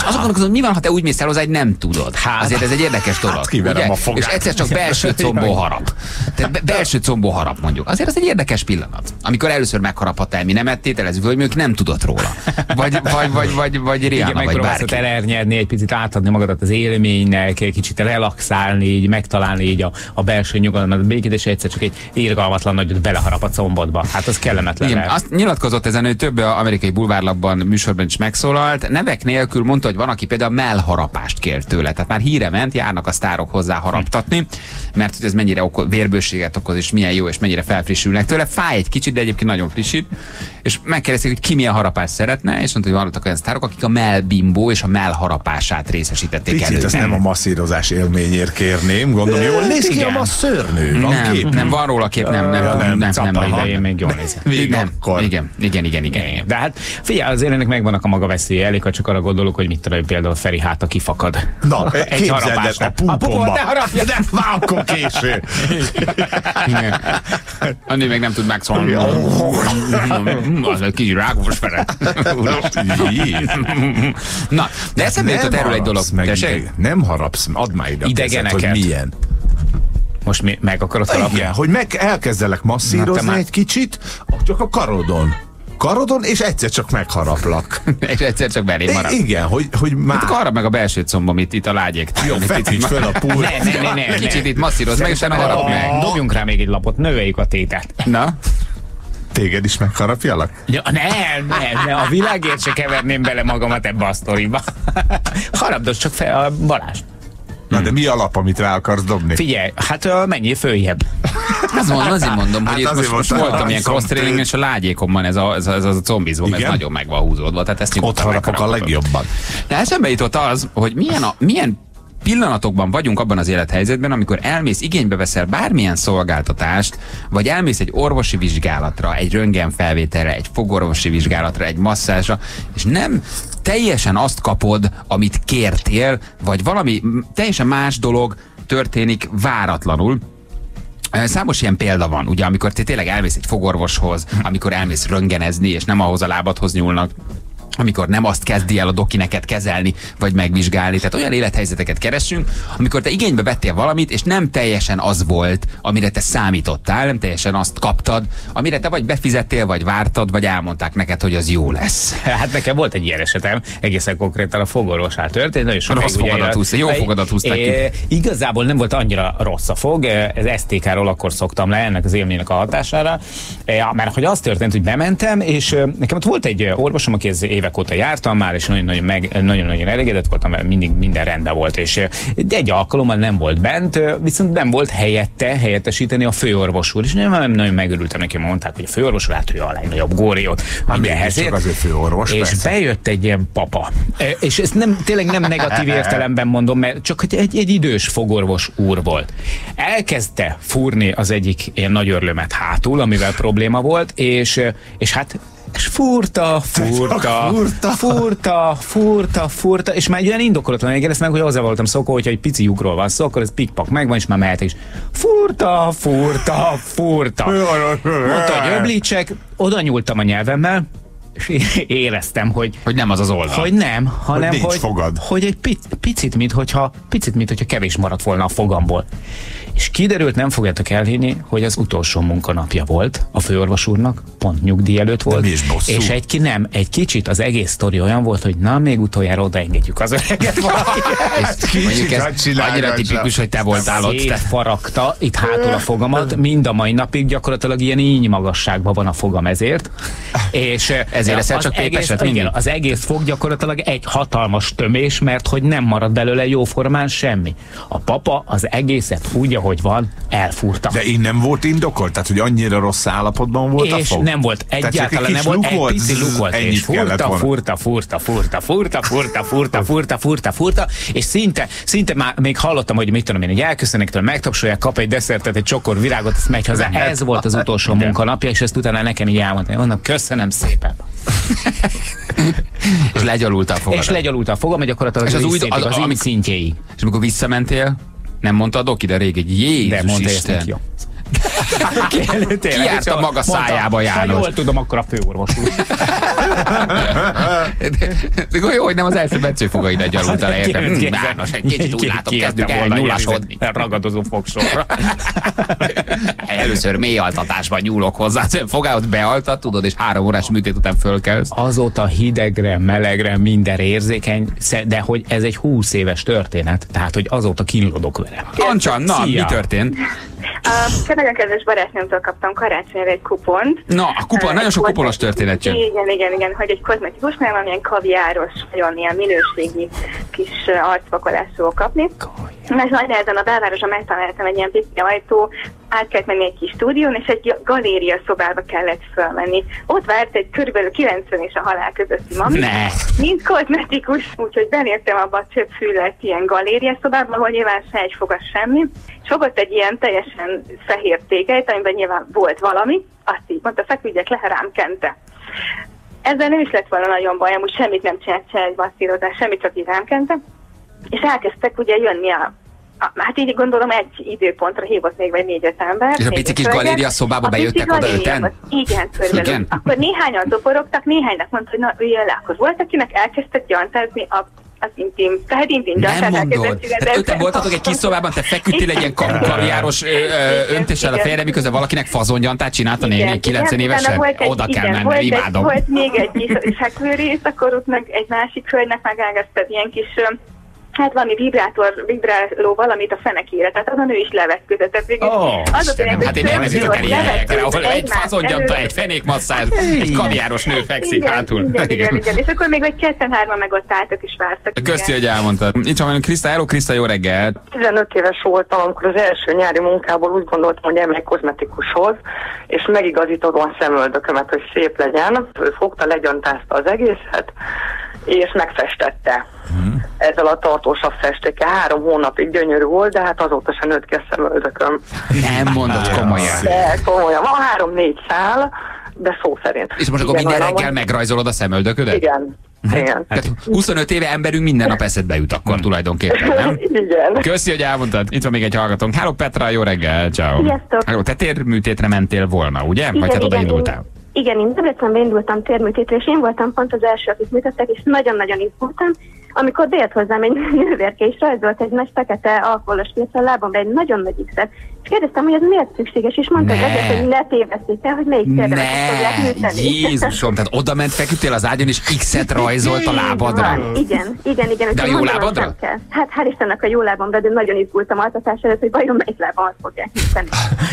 Azon gondolkozom, mi van, ha te úgy mész el hozzá, hogy nem tudod. Azért ez egy érdekes dolog. Kiverem a fogát. És egyszer csak belső combból harap. Tehát belső combból harap mondjuk. Azért az egy érdekes pillanat. Amikor először megharaphattál, mi nem ettételező, hogy mondjuk nem tudott róla. Vagy Rihanna, vagy bárki. Elernyedni, egy picit átadni magadat az élménynek, egy kicsit relaxálni, így megtalálni így a belső nyugalmat, a békét, és egyszer csak egy irgalmatlan nagyot beleharap a combodba. Hát az kellemetlen. Igen, azt nyilatkozott ezen, hogy több amerikai bulvárlapban, műsorban is megszólalt. Nevek nélkül mondta, hogy van, aki például mellharapást kér tőle. Tehát már híre ment, járnak a sztárok hozzá haraptatni, mert hogy ez mennyire vérbőséget okoz, és milyen jó, és mennyire felfrissülnek tőle. Fáj egy kicsit, de egyébként nagyon frissít. És megkérdezték, hogy ki milyen harapást szeretne, és mondta, hogy vannak olyan sztárok, akik a mellbimbó és a mellharapását részesítették elő. Ezt nem a masszírozás élményért kérném, gondolom, jól néz ki a masszörnő. Nem, van róla kép, nem. Én még jól nézem. Igen. De hát figyelj, azért ennek megvannak a maga veszélye, elég, ha csak arra gondolok, hogy mit tudom, például Feri háta kifakad. Na, képzeld el, a pumpomba. Ne harapja, de akkor késő. A nő meg nem tud megszólni. Az egy kicsi rákos fele. Na, de eszembe jutott erről egy dolog. Nem harapsz, add már ide a kezed, hogy milyen. Most meg akarod harapni? Igen, hogy elkezdelek masszírozni egy kicsit, csak a karodon, és egyszer csak megharaplak. És egyszer csak belém marad. Igen, hogy már... Hát harap meg a belső combom itt a lágyék. Jó, fekíts föl a pult. Ne. Kicsit itt masszírozd meg, és nem harap meg. Dobjunk rá még egy lapot, növeljük a tétet. Na? Téged is megharapjalak? Ja, nem, a világért se keverném bele magamat ebbe a sztoriba. Harapdos csak fel a Balázs. Na de mi alap, amit rá akarsz dobni? Figyelj, hát menjél följebb. Azért mondom, hogy itt most voltam ilyen cross-training, és a lágyékomban ez a combizom, ez nagyon meg van húzódva. Tehát ezt ott harapok a legjobban. De eszembe jutott az, hogy milyen pillanatokban vagyunk abban az élethelyzetben, amikor elmész, igénybe veszel bármilyen szolgáltatást, vagy elmész egy orvosi vizsgálatra, egy röntgenfelvételre, egy fogorvosi vizsgálatra, egy masszázsra, és nem teljesen azt kapod, amit kértél, vagy valami teljesen más dolog történik váratlanul. Számos ilyen példa van, ugye, amikor te tényleg elmész egy fogorvoshoz, amikor elmész röntgenezni, és nem ahhoz a lábadhoz nyúlnak, amikor nem azt kezdi el a doki neked kezelni, vagy megvizsgálni. Tehát olyan élethelyzeteket keresünk, amikor te igénybe vettél valamit, és nem teljesen az volt, amire te számítottál, nem teljesen azt kaptad, amire te vagy befizettél, vagy vártad, vagy elmondták neked, hogy az jó lesz. Hát nekem volt egy ilyen esetem, egészen konkrétan a fogorvosnál történt. Jó fogadat húzták ki. Igazából nem volt annyira rossz a fog, ez STK-ról akkor szoktam le ennek az élménynek a hatására, mert hogy az történt, hogy bementem, és nekem ott volt egy orvosom, aki évek óta jártam már, és nagyon-nagyon elégedett voltam, mert mindig minden rendben volt, és egy alkalommal nem volt bent, viszont nem volt helyettesíteni a főorvos úr, és nagyon megörültem neki, mondták, hogy a főorvos látja a legnagyobb góriót mindenhez ért, és persze. Bejött egy ilyen papa. És ezt tényleg nem negatív értelemben mondom, mert csak egy idős fogorvos úr volt. Elkezdte fúrni az egyik ilyen nagy örlömet hátul, amivel probléma volt, és hát és fúrta, és már egy olyan indokolatlan egész meg, hogy hozzá voltam szokva, hogyha egy pici lyukról van szó, akkor ez pikpak megvan, és már mehetek is. Fúrta. Mondta, hogy öblítsek, oda nyúltam a nyelvemmel, és éreztem, hogy nem az az oldal. Hogy nem, hanem hogy egy picit, mintha kevés maradt volna a fogamból. És kiderült, nem fogjátok elhinni, hogy az utolsó munkanapja volt a főorvos úrnak, pont nyugdíj előtt volt. És egy kicsit az egész sztori olyan volt, hogy na, még utoljára odaengedjük az öreget valaki. Mondjuk ez annyira tipikus, hogy te voltál ott. Szétfaragta itt hátul a fogamat, mind a mai napig gyakorlatilag ilyen íny magasságban van a fogam ezért. És ezért leszel csak pépeset mindig? Igen, az egész fog gyakorlatilag egy hatalmas tömés, mert hogy nem marad belőle jóformán semmi. A papa az egészet úgy, ahogy van, elfúrta. De innen volt indokolt? Tehát, hogy annyira rossz állapotban volt és a fog? nem volt, egyáltalán nem volt, egy pici luk volt, és furta, és szinte már még hallottam, hogy mit tudom én, hogy elköszönnek tőle, megtapsolják, kap egy desszertet, egy csokor virágot, ezt megy haza. Ez volt az utolsó munkanapja, és ezt utána nekem így elmondtam. Mondom, köszönöm szépen. És legyalult a fogad. És legyalult a fogam, hogy gyakorlatilag az így szintjéig. És amikor visszamentél, nem mondta a doki, de rég egy Jézus de mondta, Isten. jó. Kiárta maga szájába, János. Ha jól tudom, akkor a főorvos úr. De jó, hogy nem az első becőfogaid egy alultal, értem. János, egy kicsit úgy látom, kezdünk el nyulasodni. Ragadozó fogsorra. Először mély altatásban nyúlok hozzá. Fogáot bealtat, tudod, és 3 órás műtét után fölkelsz. Azóta hidegre, melegre, mindenre érzékeny, de hogy ez egy 20 éves történet, tehát hogy azóta kínlódok vele. Ancsan, na, mi történt? Nagyon kedves barátnőmtől kaptam karácsonyra egy kupont. Na, a kupon, nagyon sok kuponos történet jön. Igen, hogy egy kozmetikusnál valamilyen kaviáros, nagyon ilyen minőségi kis arcpakolást fogok kapni. Mert nagy nehezen a belvárosban megtaláltam egy ilyen pici ajtó, át kellett menni egy kis stúdión, és egy galéria szobába kellett fölmenni. Ott várt egy körülbelül 90 és a halál közötti mami. Mint kozmetikus, úgyhogy beléptem abba a csöpfűlelt ilyen galéria szobába, ahol nyilván se egy fogas semmi. És fogott egy ilyen teljesen fehér tégelyt, amiben nyilván volt valami, azt így mondta, feküdjek le, rám kente. Ezzel nem is lett volna nagyon baj, amúgy semmit nem csinált, se egy masszírozás, semmit, csak így rám kente. És elkezdtek ugye jönni hát így gondolom egy időpontra hívott még vagy 4-5 ember. És a pici kis galéria szobába bejöttek oda 5-en? Igen, körülbelül. Akkor néhányan doborogtak, néhánynak mondta, hogy na üljön le. Akkor volt, akinek elkezdtek gyantázni az intim, tehát intim gyantát. Nem mondod. Tehát 5-en voltatok egy kis szobában, te feküdtél egy ilyen kaviáros öntéssel a fejre, miközben valakinek fazongyantát csinált a néni 90 évesen? Oda kell menni, imádom. Volt még egy kis fekvőrész, akkor ott meg egy másik hölgynek megágaztad ilyen kis hát valami vibráló valamit a fenekére, tehát azon ő is levetközött. Hát én elmezítek el ilyen helyekre, ahol egy fazongyanta, egy fenékmasszázs, egy kaviáros nő fekszik hátul. Igen. És akkor még egy 2-3-an meg ott álltak és vártak. Köszi, hogy elmondtad. Itt van Kriszta, hello Kriszta, jó reggel. 15 éves voltam, amikor az első nyári munkából úgy gondoltam, hogy elmegyek kozmetikushoz, és megigazítom a szemöldökömet, hogy szép legyen. Ő fogta, legyantázta az egészet, és megfestette. Ezzel a tartósabb festékkel 3 hónapig gyönyörű volt, de hát azóta sem nőtt ki a szemöldököm. Nem mondod komolyan. De komolyan, van 3-4 szál, de szó szerint. És most akkor minden reggel megrajzolod a szemöldöködet? Igen. Tehát 25 éve emberünk minden nap eszedbe jut akkor tulajdonképpen, nem? Igen. Köszi, hogy elmondtad. Itt van még egy hallgatónk. Hello Petra, jó reggel, ciao. Sziasztok. Hello, te térműtétre mentél volna, ugye? Vagy hát oda indultál? Igen, én Debrecenbe indultam térműtétre, és én voltam pont az első, akit műtöttek, és nagyon-nagyon izgultam, amikor bejött hozzám egy nővérke, és rajzolt egy nagy fekete alkoholos piacon lábamra egy nagyon nagy X-et, és kérdeztem, hogy ez miért szükséges, és mondta az egész, hogy ne téveszték el, hogy melyik térdemet fogják műteni. Jézusom, tehát oda ment, feküdtél az ágyon, és X-et rajzolt a lábadra. Igen. De a jó lábadra? Hát hál' Istennek a jó lábamra, de nagyon izgultam altatás előtt, hogy vajon melyik lábamat fogják műteni.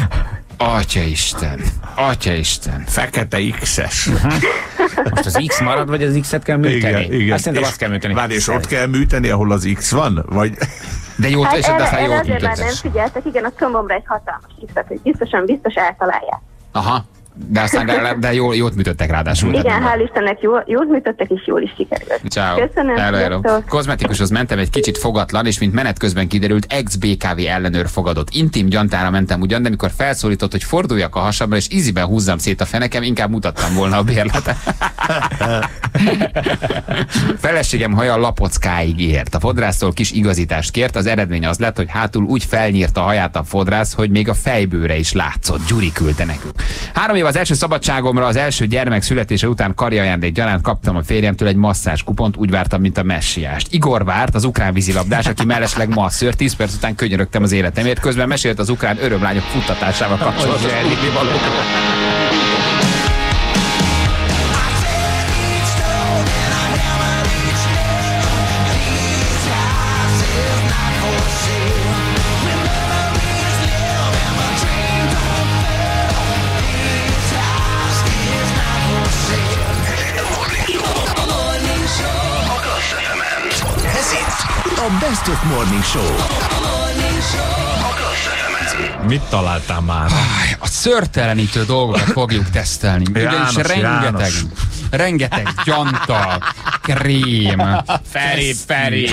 Atyaisten. Fekete X-es. Most az X marad, vagy az X-et kell műteni? Igen. Azt szerintem azt kell műteni. Várj, és ott kell műteni, ahol az X van? Vagy... De jót, hát és aztán jót azért már műtöttek. nem figyeltek, igen, a combomra egy hatalmas X-et, hogy biztos eltalálják. Aha. De aztán de jót műtöttek ráadásul. Igen, hál' Istennek jól műtöttek, és jól is sikerült. Ciao. Köszönöm. Hello. Kozmetikushoz mentem, egy kicsit fogatlan, és mint menet közben kiderült, ex-BKV ellenőr fogadott. Intim gyantára mentem ugyan, de mikor felszólított, hogy forduljak a hasamra, és íziben húzzam szét a fenekem, inkább mutattam volna a bérletet. Feleségem haja lapockáig ért. A fodrásztól kis igazítást kért, az eredmény az lett, hogy hátul úgy felnyírta a haját a fodrász, hogy még a fejbőre is látszott. Gyuri küldte nekünk. 3 év az első szabadságomra, az első gyermek születése után karjajándék gyanánt kaptam a férjemtől egy masszázs kupont, úgy vártam, mint a messiást. Igor várt, az ukrán vízilabdás, aki mellesleg masször, 10 perc után könyörögtem az életemért, közben mesélt az ukrán örömlányok futtatásával kapcsolatos elhívnivalókról. A Best of Morning Show. Mit találtál már? A szőrtelenítő dolgokat fogjuk tesztelni. Ugyanis rengeteg. rengeteg gyanta, krém. Feri.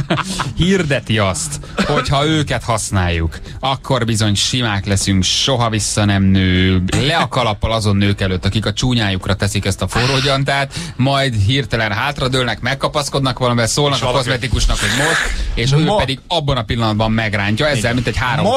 Hirdeti azt, hogy ha őket használjuk, akkor bizony simák leszünk, soha vissza nem nő. Le a kalappal azon nők előtt, akik a csúnyájukra teszik ezt a forró gyantát, majd hirtelen hátradőlnek, megkapaszkodnak valamivel, szólnak a kozmetikusnak, hogy most, és ő pedig abban a pillanatban megrántja, ezzel mint egy 3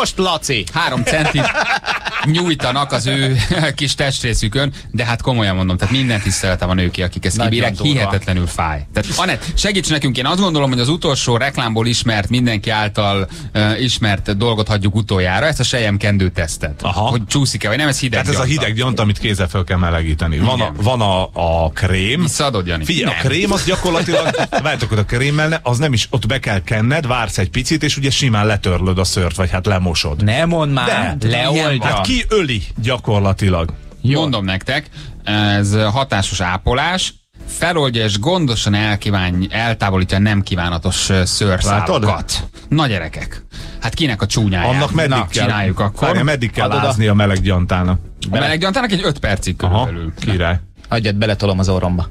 centit nyújtanak az ő kis testrészükön, de hát komolyan mondom, tehát minden tisztelete van őké, akik ezt kibírják, hihetetlenül fáj. Tehát Anett, segíts nekünk, én azt gondolom, hogy az utolsó reklámból ismert, mindenki által ismert dolgot hagyjuk utoljára, ezt a selyemkendő tesztet. Hogy csúszik-e, vagy nem, ez hideg gyanta. Ez a hideg gyanta, amit kézzel fel kell melegíteni. Van a krém. Visszaadod, Jani? Figyelj, a krém az gyakorlatilag, várjátok, a krémmel, az nem is, ott be kell kenned, vársz egy picit, és ugye simán letörlöd a szőrt, vagy hát lemosod. Ne mondd már, leoldja. Hát kiöli gyakorlatilag. Jó. Mondom nektek, ez hatásos ápolás, feloldja és gondosan eltávolítja a nem kívánatos szőrszálakat. Na gyerekek, hát kinek a csúnyáját? Annak meddig kell, csináljuk akkor? Meddig kell ázni a meleg gyantának? A meleg gyantának egy 5 percig körülbelül. Király. Adjad, beletolom az orromba.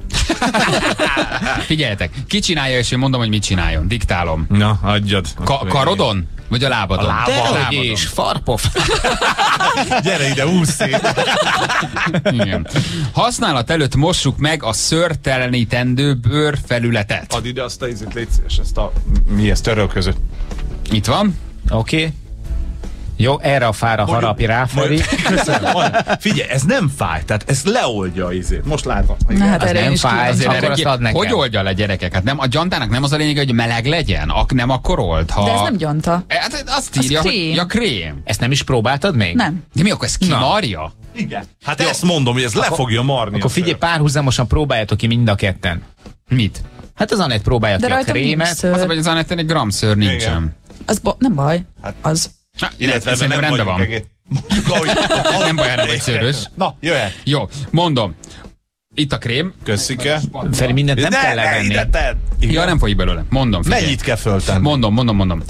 Figyeljetek, ki csinálja, és én mondom, hogy mit csináljon. Diktálom. Na, adjad. Karodon? Vagy a lábadon? A lábadon. És farpof. Gyere ide, úsz szét. Igen. Használat előtt mossuk meg a szőrtelenítendő bőrfelületet. Add ide azt a ízét, légy szíves, ezt a... Mi ez, törölközött? Itt van. Oké. Jó, erre a fára harapj rá, Feri. Figyelj, ez nem fáj, tehát ez leoldja az ízét. Most látom. Na, hát erre nem fáj, akkor azt ad nekem. Hogy oldja le, gyerekek? Hát nem, a gyantának nem az a lényeg, hogy meleg legyen? Nem akkor old, ha... De ez nem gyanta. Hát azt írja, hogy a krém. Ezt nem is próbáltad még? Nem. De mi akkor, ez kimarja? Igen. Hát ezt mondom, hogy ez le fogja marni. Akkor figyelj, párhuzamosan próbáljátok ki mind a ketten. Mit? Hát az Anett próbálja ki a krémet. Az, hogy az Anetten egy gramm szőr nincsen. Az nem baj. Az... Illetve nem rendben van. Nem baj, nem vagy szőrös. Na, jöjjön. Jó, mondom. Itt a krém. Köszike. Feri, mindent nem kell levenni. Ja, nem folyik belőle. Mondom. Figyelj. Mennyit kell föltenni? Mondom.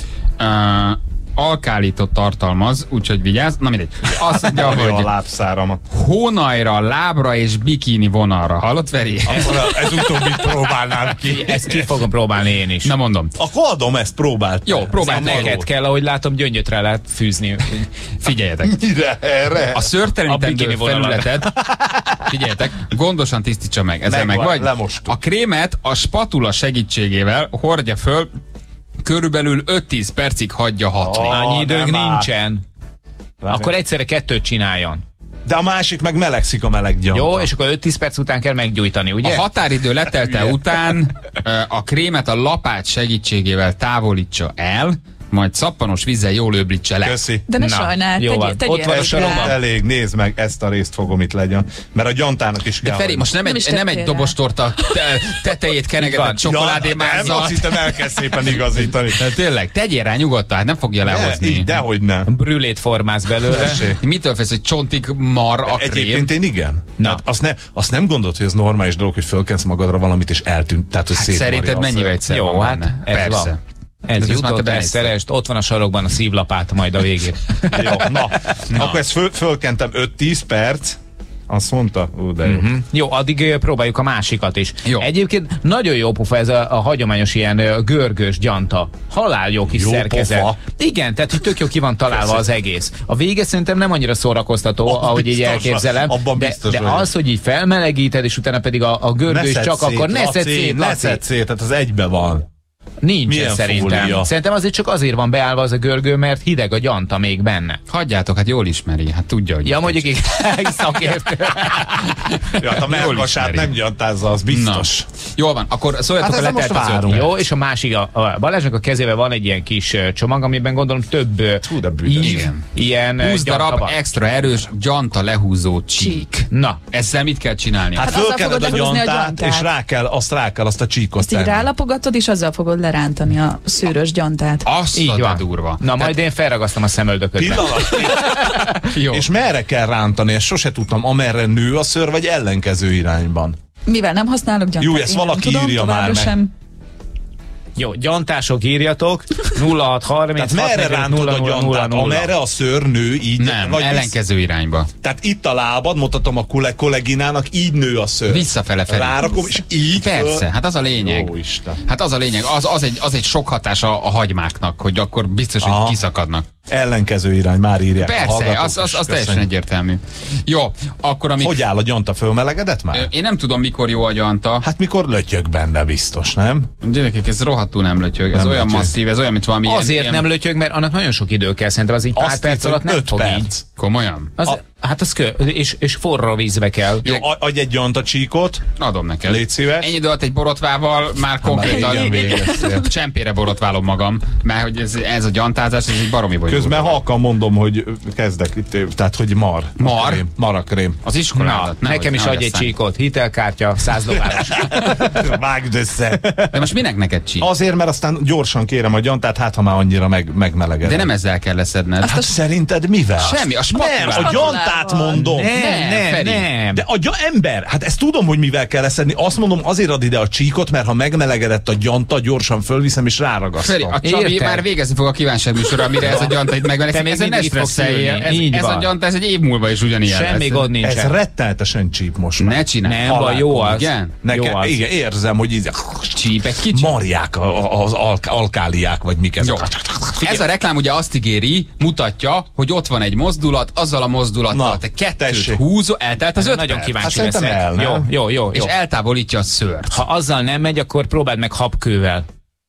Alkálitot tartalmaz, úgyhogy vigyázz. Na mindegy. Azt mondja, hogy a lábszáramat. Hónajra, lábra és bikini vonalra. Hallott, Feri? Ez utóbbit próbálnám ki. Ezt ki fogom próbálni én is. Na mondom. Akkor adom, ezt próbált. Jó, próbáld. Neked kell, ahogy látom, gyöngyötre lehet fűzni. Figyeljetek. Mire? Erre? A szőrtelenítendő felületet, figyeljetek, gondosan tisztítsa meg. Ezzel meg vagy. Lemostuk. A krémet a spatula segítségével hordja föl, körülbelül 5-10 percig hagyja hatni. Annyi időnk nincsen. Akkor egyszerre 2 csináljon. De a másik meg melegszik a meleg gyanta. Jó, és akkor 5-10 perc után kell meggyújtani, ugye? A határidő letelte után a krémet a lapát segítségével távolítsa el, majd szappanos vízzel jól öblítse le. Köszi. De ne sajnáld, ott van a sarokban. Elég, nézd meg, ezt a részt fogom itt legyen. Mert a gyantának is kell. De Feri, most nem egy dobostorta tetejét kenegetett csokoládémázzal. Azt hittem, el kell szépen igazítani. Tényleg, tegyél rá nyugodtan, hát nem fogja lehozni. Dehogy nem. Brülét formálsz belőle. Mitől félsz, hogy csontig mar a krém? Egyébként én igen. Azt nem gondolod, hogy ez normális dolog, hogy fölkensz magadra valamit és eltűnt. Tehát, hogy szerinted mennyivel egyszer jó, van hát persze. Ez jutott, ezt szerest, ott van a sarokban a szívlapát majd a végén. Jó, na. Akkor ezt fölkentem 5-10 perc. Azt mondta? De jó. Jó, addig próbáljuk a másikat is. Jó. Egyébként nagyon jó pofa ez a hagyományos ilyen görgős gyanta. Halál jó kis szerkezet. Pofa. Igen, tehát hogy tök jó ki van találva az egész. A vége szerintem nem annyira szórakoztató, ahogy így elképzelem. De az, hogy így felmelegíted, és utána pedig a görgős csak akkor ne szedd szét. Ne szedd szét, tehát az egybe van. Nincsen szerintem. Fólia? Szerintem azért csak azért van beállva az a görgő, mert hideg a gyanta még benne. Hagyjátok, hát jól ismeri, hát tudja, hogy... Ja, mondjuk egy szakértő. Ja, hát a melkasát nem gyantázza, az biztos. Na. Jól van, akkor szóljatok, hát a letelt az 5 perc. Jó, és a másik, a Balázsnak a kezében van egy ilyen kis csomag, amiben gondolom több ilyen 20 darab extra erős gyanta lehúzó csík. Na. Ezzel mit kell csinálni? Hát fölkened a gyantát, és rá kell azt a csíkot tenni. Ezt így rálapogatod, és azzal fogod lerántani a szőrös gyantát. Azt a durva. Na, majd én felragasztom a szemöldököt. Jó. És merre kell rántani? Ezt sose tudtam, amerre nő a szőr, vagy ellenkező irányban. Mivel nem használok gyantát? Jó, ezt valaki írja már meg. Jó, gyantások, írjatok. 0630. Tehát merre rántod a gyantát? Amerre a szőr nő így? Nem, ellenkező irányba. Tehát itt a lábad, mutatom a kolléginának, így nő a szőr. Visszafele felé. Rárakom, és így. Persze, hát az a lényeg. Jó Isten. Hát az a lényeg, az egy sok hatás a hagymáknak, hogy akkor biztos, hogy kiszakadnak. Ellenkező irány, már írják. Persze, az teljesen egyértelmű. Jó, akkor amíg... Hogy áll a gyanta, fölmelegedett már? Én nem tudom, mikor jó a gyanta. Hát mikor lötyög benne biztos, nem? Gyerekek, ez rohadtul nem lötyög. Ez olyan masszív, ez olyan, mint valami azért ilyen... nem lötyög, mert annak nagyon sok idő kell, szerintem az így pár perc alatt nem fog így. Komolyan? Hát az és forró vízbe kell. Jó, adj egy gyantacsíkot. Adom neked. Légy szíves. Ennyi idő alatt egy borotvával már konkrétan csempére borotválom magam, mert hogy ez a gyantázás, ez egy baromi bonyolult. Közben halkan mondom, hogy kezdek itt, tehát hogy marakrém. Az iskoládat. Nekem is adj egy csíkot, hitelkártya, $100. Vágd össze. De most minek neked csík? Azért, mert aztán gyorsan kérem a gyantát, hát ha már annyira megmeleged. De nem ezzel kell leszedned. Hát szerinted mivel? Semmi, a spatulával. A gyantát mondom. Nem. De ember, hát ezt tudom, hogy mivel kell leszedni. Azt mondom, azért ad ide a csíkot, mert ha megmelegedett a gyanta, gyorsan fölviszem és ráragasztom. Feri, a Csabi már végezni fog a kívánság műsorra, amire ez a gyanta itt megmelegszik. Ezen ne stresszeljél. Ez a gyanta, ez egy év múlva is ugyanilyen. Semmi gond nincsen. Ez rettenetesen csíp most már. Ne csinálj. Nem, baj, jó az. Igen? Nekem, igen, érzem, hogy így csíp egy kicsit. Marják az alkáliák, vagy mik ezek. Ez a reklám ugye azt ígéri, mutatja, hogy ott van egy mozdulat, azzal a mozdulattal te kettőt húzol, eltelt az 5 perc. Nagyon kíváncsi leszek. Jó. És eltávolítja a szőrt. Ha azzal nem megy, akkor próbáld meg habkővel.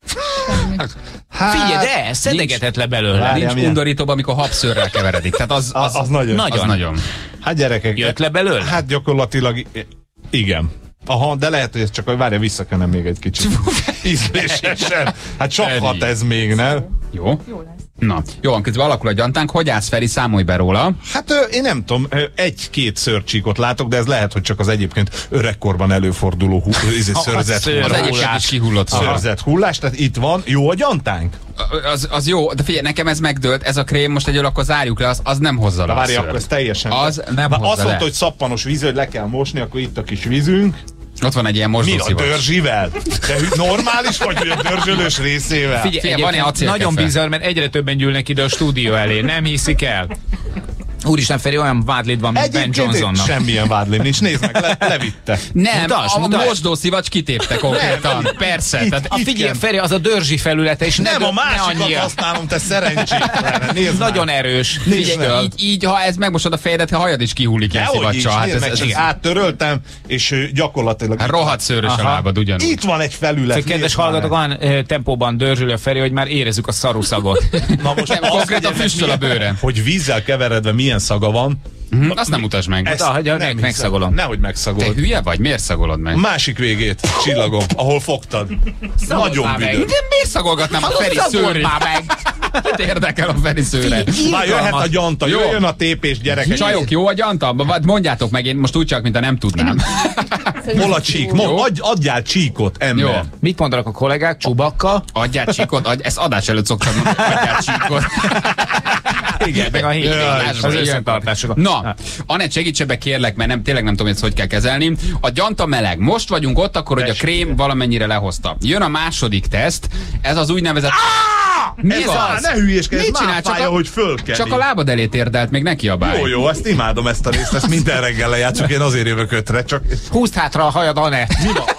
Figyelj, de szedegetett le belőle. Nincs undorítóbb, amikor habszőrrel keveredik. Tehát az nagyon. Hát gyerekek. Jött le belőle? Hát gyakorlatilag igen. Aha, de lehet, hogy ez csak, hogy várja, visszakenem még egy kicsit. Ízlésésen. Hát sokhat ez még, nem? Jó. Na, jó, közben alakul a gyantánk. Hogy állsz, Feri? Számolj be róla. Hát én nem tudom, egy-két szőrcsíkot látok, de ez lehet, hogy csak az egyébként öregkorban előforduló szőrzet hullás. Az egyébként is kihullott szőrzet hullás, tehát itt van. Jó a gyantánk? Az jó, de figyelj, nekem ez megdőlt, ez a krém, most egyről akkor zárjuk le, az nem hozza le. Várj, akkor ez teljesen. Az nem hozza azt mondta, hogy szappanos víz, hogy le kell mosni, akkor itt a kis vízünk. Ott van egy ilyen mosdószivacs. Mi a dörzsivel? De normális vagy, hogy a dörzsölős részével? Figyelj, van nagyon bizarr, mert egyre többen gyűlnek ide a stúdió elé. Nem hiszik el. Úristen, Feri, olyan vádlid van, mint Ben Johnsonnak. Semmilyen vádlid nincs, nézd meg, levitte. Nem, a mosdószivacs kitépte konkrétan. Persze. Figyelj, Feri, az a dörzsi felülete, és nem a másikat használom, te szerencsétlen. Nagyon erős. Így, ha ez megmosod a fejedet, a hajad is kihullik ilyen szivacsal. Áttöröltem, és gyakorlatilag... Rohadt szőrös a lábad ugyanúgy. Itt van egy felület. Kedves hallgatók, olyan tempóban dörzsöli a Feri, hogy már érezzük a szaruszagot. Na most konkrétan füstöl a bőre. Hogy vízzel keveredve milyen szaga van. Azt nem mutasd meg. Megszagolom. Nehogy megszagolod. Te hülye vagy? Miért szagolod meg? Másik végét, csillagom, ahol fogtad. Nagyon büdös. De miért szagolgatnám a Feri szőrét? Mit érdekel a Feri szőre? Már jöhet a gyanta, jöjjön a tépés, gyerekek. Csajok, jó a gyanta? Mondjátok meg, én most úgy csak, mintha nem tudnám. Hol a csík? Adjál csíkot, ember. Jó. Mit mondanak a kollégák? Csubakka? Adjál csíkot? Ezt adás előtt szoktam mondani, adjál csíkot. Igen, meg a hétvégén az összetartások. Na, Anett, segíts ebbe kérlek, mert tényleg nem tudom, hogy kell kezelni. A gyanta meleg. Most vagyunk ott, akkor, hogy a krém valamennyire lehozta. Jön a második teszt, ez az úgynevezett... Mi ez az? Ne hülyéskedj, ez már fája, hogy fölkeni. Csak a lábad elé térdelt, még ne kiabálj. Jó, ezt imádom ezt a részt, ezt minden reggel lejátszok, én azért jövök ötre, csak... Húzd hátra a hajad, Anett. Mi van?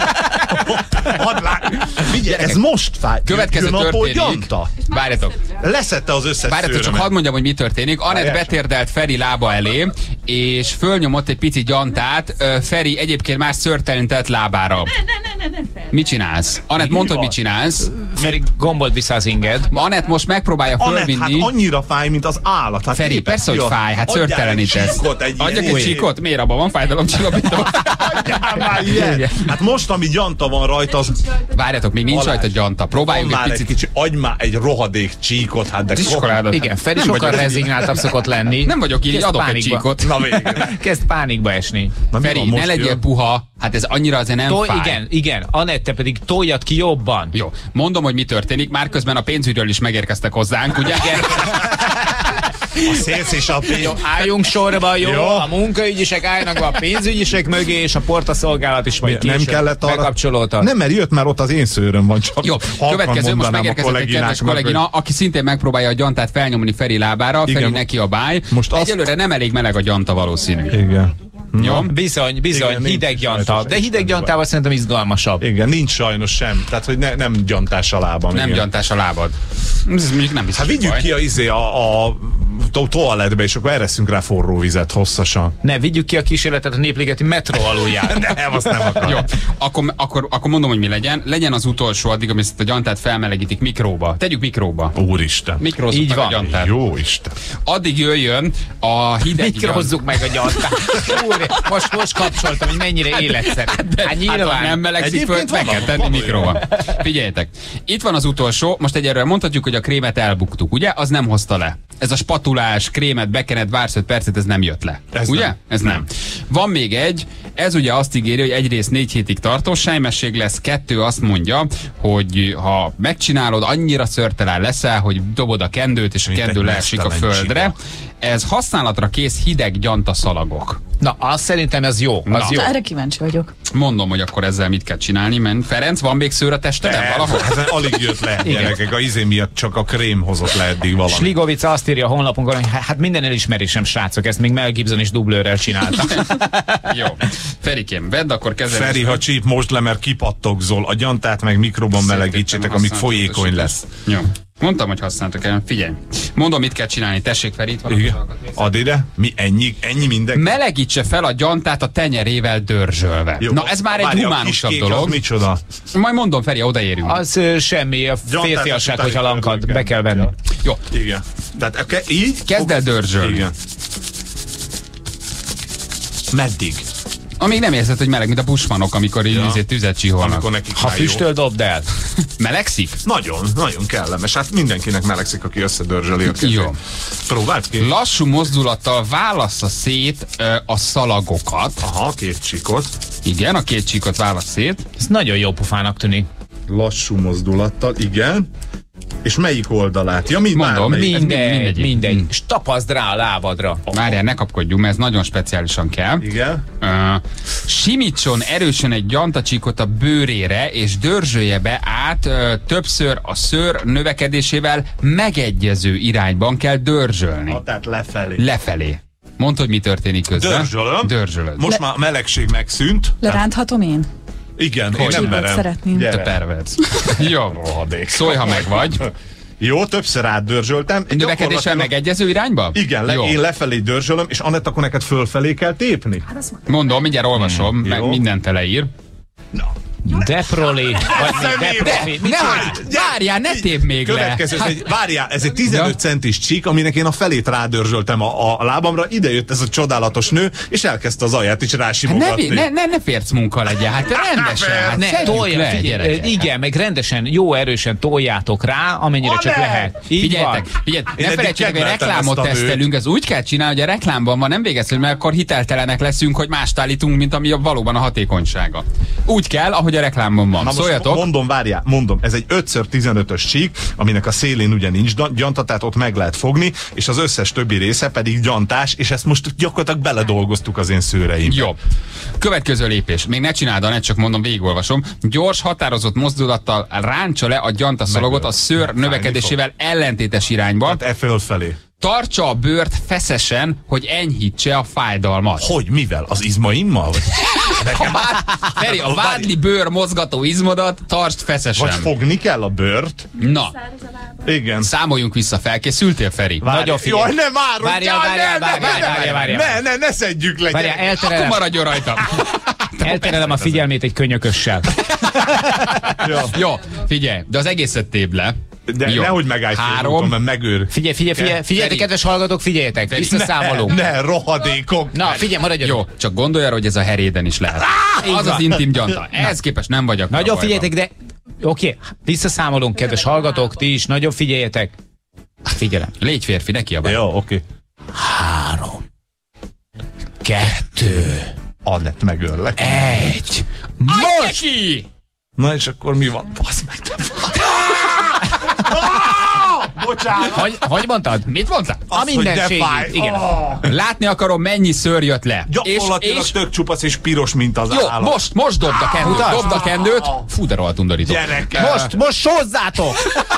Figyelj, ez most fáj. Következő történik. Várjatok. Leszette az összes Várjatok, csak hadd mondjam, hogy mi történik. Anett betérdelt Feri lába elé, és fölnyomott egy pici gyantát Feri egyébként már szőrtelenített lábára. Mit csinálsz? Anett, mondd, hogy mit csinálsz. Feri, gombold vissza az inged. Anett most megpróbálja fölvinni. Anett, hát annyira fáj, mint az állat. Hát Feri, persze, hogy fáj, hát szőrtelenítesz. Adjak egy csíkot? Miért, abban van fájdalomcsillapító? Adjál már ilyen. Hát most, ami gyanta van rajta, az... Várjatok, még nincs rajta gyanta. Próbáljuk egy picit. Kicsi, adj már egy rohadék csíkot, hát de igen, Feri sokkal rezignáltabb szokott lenni. Nem vagyok így, adok egy csíkot. Na végre. Kezd pánikba esni. Feri, ne legyél puha. Hát ez annyira azért nem fáj. Igen. Anett, te pedig toljad ki jobban. Jó, mondom, hogy mi történik. Már közben a pénzügyről is megérkeztek hozzánk, ugye? A szélsz és a pénz. Álljunk sorba, jó? A munkaügyisek állnak be a pénzügyisek mögé, és a portaszolgálat is majd nem kellett arra. Bekapcsolódott. Nem, mert jött már ott az én szőröm van, csak jó, következő, most megérkezett egy kedves kollégina, aki szintén megpróbálja a gyantát felnyomni Feri lábára, Feri neki a báj. Most egyelőre nem elég meleg a gyanta valószínű. Igen. Jó? Bizony, igen, hideg gyanta. De hideg gyantával szerintem izgalmasabb. Igen, nincs sajnos sem. Tehát, hogy nem gyantás a lábam. Nem gyantás a lábad. Ez mondjuk nem biztos. Hát vigyük ki a toalettbe, és akkor ereszünk rá forró vizet hosszasan. Ne, vigyük ki a kísérletet a Népligeti metró alulját. Nem, azt nem akarom. Jó, akkor mondom, hogy mi legyen. Legyen az utolsó addig, amit a gyantát felmelegítik mikróba. Tegyük mikróba. Úristen. Mikrózzuk meg a gyantát. Jó Isten. Addig jöjjön a hideg. Mikrózzuk meg a gyantát. Most kapcsoltam, hogy mennyire életszerű. Hát nyilván nem melegszik föl, meg kell tenni mikróba. Figyeljetek, itt van az utolsó, most egyelőre mondhatjuk, hogy a krémet elbuktuk, ugye? Az nem hozta le. Ez a spatulás, krémet bekened, vársz 5 percet, ez nem jött le. Ugye? Nem. Ez nem. Van még egy, ez ugye azt ígéri, hogy egyrészt 4 hétig tartós sájmesség lesz, 2 azt mondja, hogy ha megcsinálod, annyira szörtelen leszel, hogy dobod a kendőt, és a kendő leesik a földre. Ez használatra kész hideg gyantaszalagok. Na, azt szerintem ez jó. Jó. Erre kíváncsi vagyok. Mondom, hogy akkor ezzel mit kell csinálni, mert Ferenc, van még szőr a testeden valahol? Ez alig jött le, gyerekek, a izé miatt csak a krém hozott le eddig valami. Sligovica azt írja a honlapunkon, hogy hát minden elismerésem, srácok, ezt még Mel Gibson is dublőrrel csinálta. Jó. Ferikém, vedd akkor kezelni. Feri, ha csíp, most le, mert kipattogzol. A gyantát meg mikróban melegítsétek, amíg folyékony lesz. Jó. Mondtam, hogy használtak el. Figyelj. Mondom, mit kell csinálni. Tessék, Feri, itt van. Add ide. Mi ennyi mindenki? Melegítse fel a gyantát a tenyerével dörzsölve. Jó. Na, ez már egy humánusabb dolog. Micsoda? Majd mondom, Feri, odaérünk. Az semmi, a férfiasság, hogyha lankad, be kell venni. Jó. Igen. Tehát így? Kezd el dörzsölni. Igen. Meddig? Amíg nem érzed, hogy meleg, mint a bushmanok, amikor így tüzet csiholnak. Ha füstöl, dobd el. Melegszik? Nagyon, nagyon kellemes. Hát mindenkinek melegszik, aki összedörzsöli a kezét. Jó. Próbáld ki. Lassú mozdulattal válassza szét a szalagokat. Aha, 2 csíkot. Igen, a 2 csíkot válasz szét. Ez nagyon jó pofának tűnik. Lassú mozdulattal, igen. És melyik oldalát? Ja, mondom, mindegy. És tapaszd rá a lábadra. Várjál, ne kapkodjunk, mert ez nagyon speciálisan kell. Igen. Simítson erősen egy gyantacsíkot a bőrére, és dörzsölje be át többször a szőr növekedésével megegyező irányban kell dörzsölni. Tehát lefelé. Lefelé. Mondd, hogy mi történik közben. Dörzsölöd. Most már a melegség megszűnt. Leránthatom én? Igen, én nem merem. Szeretném. Te perverz. Jó, szólj, ha meg vagy. Jó, többször átdörzsöltem. Növekedéssel megegyező irányba? Igen, én lefelé dörzsölöm, és Anett, akkor neked fölfelé kell tépni? Mondom, mindjárt olvasom, meg mindent teleír. Na. Deproli. Várjál, ne tép még következő, le. Várjál, ez egy 15 centis csík, aminek én a felét rádörzsöltem a lábamra, ide jött ez a csodálatos nő, és elkezdte az alját is rásimogatni. Ne férc munka legyen, hát rendesen. Ne, tolja, igen, meg rendesen, jó erősen toljátok rá, amennyire csak lehet. Figyeljetek, ne felejtsétek, hogy reklámot tesztelünk, ez úgy kell csinálni, hogy a reklámban ma nem végezhetünk, mert akkor hiteltelenek leszünk, hogy mást állítunk, mint ami valóban a hatékonysága. Úgy kell, ahogy a reklámban van. Szóljatok. Mondom, ez egy 5x15-ös csík, aminek a szélén ugye nincs gyanta, tehát ott meg lehet fogni, és az összes többi része pedig gyantás, és ezt most gyakorlatilag beledolgoztuk az én szőreimbe. Jó. Következő lépés. Még ne csináld, ne csak mondom, végigolvasom. Gyors, határozott mozdulattal ráncsa le a gyantaszalagot a szőr növekedésével ellentétes irányba. Hát fölfelé. Tartsa a bőrt feszesen, hogy enyhítse a fájdalmat. Hogy, mivel? Az izmaimmal? Feri, a vádli bőr mozgató izmodat tartsd feszesen. Vagy fogni kell a bőrt? Na. Igen. Számoljunk vissza, felkészültél, Feri? Nagyon figyelj. Jaj, nem várj! Ne szedjük le. Várjál, akkor maradjon rajta. Elterelem a figyelmét egy könyökössel. Jó, figyelj, de az egészet tépd le. De nehogy megállj félúton, mert megőr. Figyeljetek, kedves hallgatók, figyeljetek, visszaszámolunk. Ne, rohadékok. Na, figyelj, maradjon. Jó, csak gondolj arra, hogy ez a heréden is lehet. Az intim gyanta. Ehhez képest nem vagyok. Nagyon figyeljetek, de oké, visszaszámolunk, kedves hallgatók, ti is, nagyon figyeljetek. Figyelem. Légy férfi, ne kiabálj. Jó, oké. 3, 2, Annett megöllek. 1. Most! Na és akkor mi van? Basz meg, te Bocsánat. Hogy mondtad? Mit mondtad? Azt, A mindenségét. Igen. Látni akarom, mennyi szőr jött le. Gyakorlatilag tök csupasz és piros, mint az jó, állat. most dobd a kendőt. Dobd a kendőt. Fú, de rohadt undorító. Most sózzátok!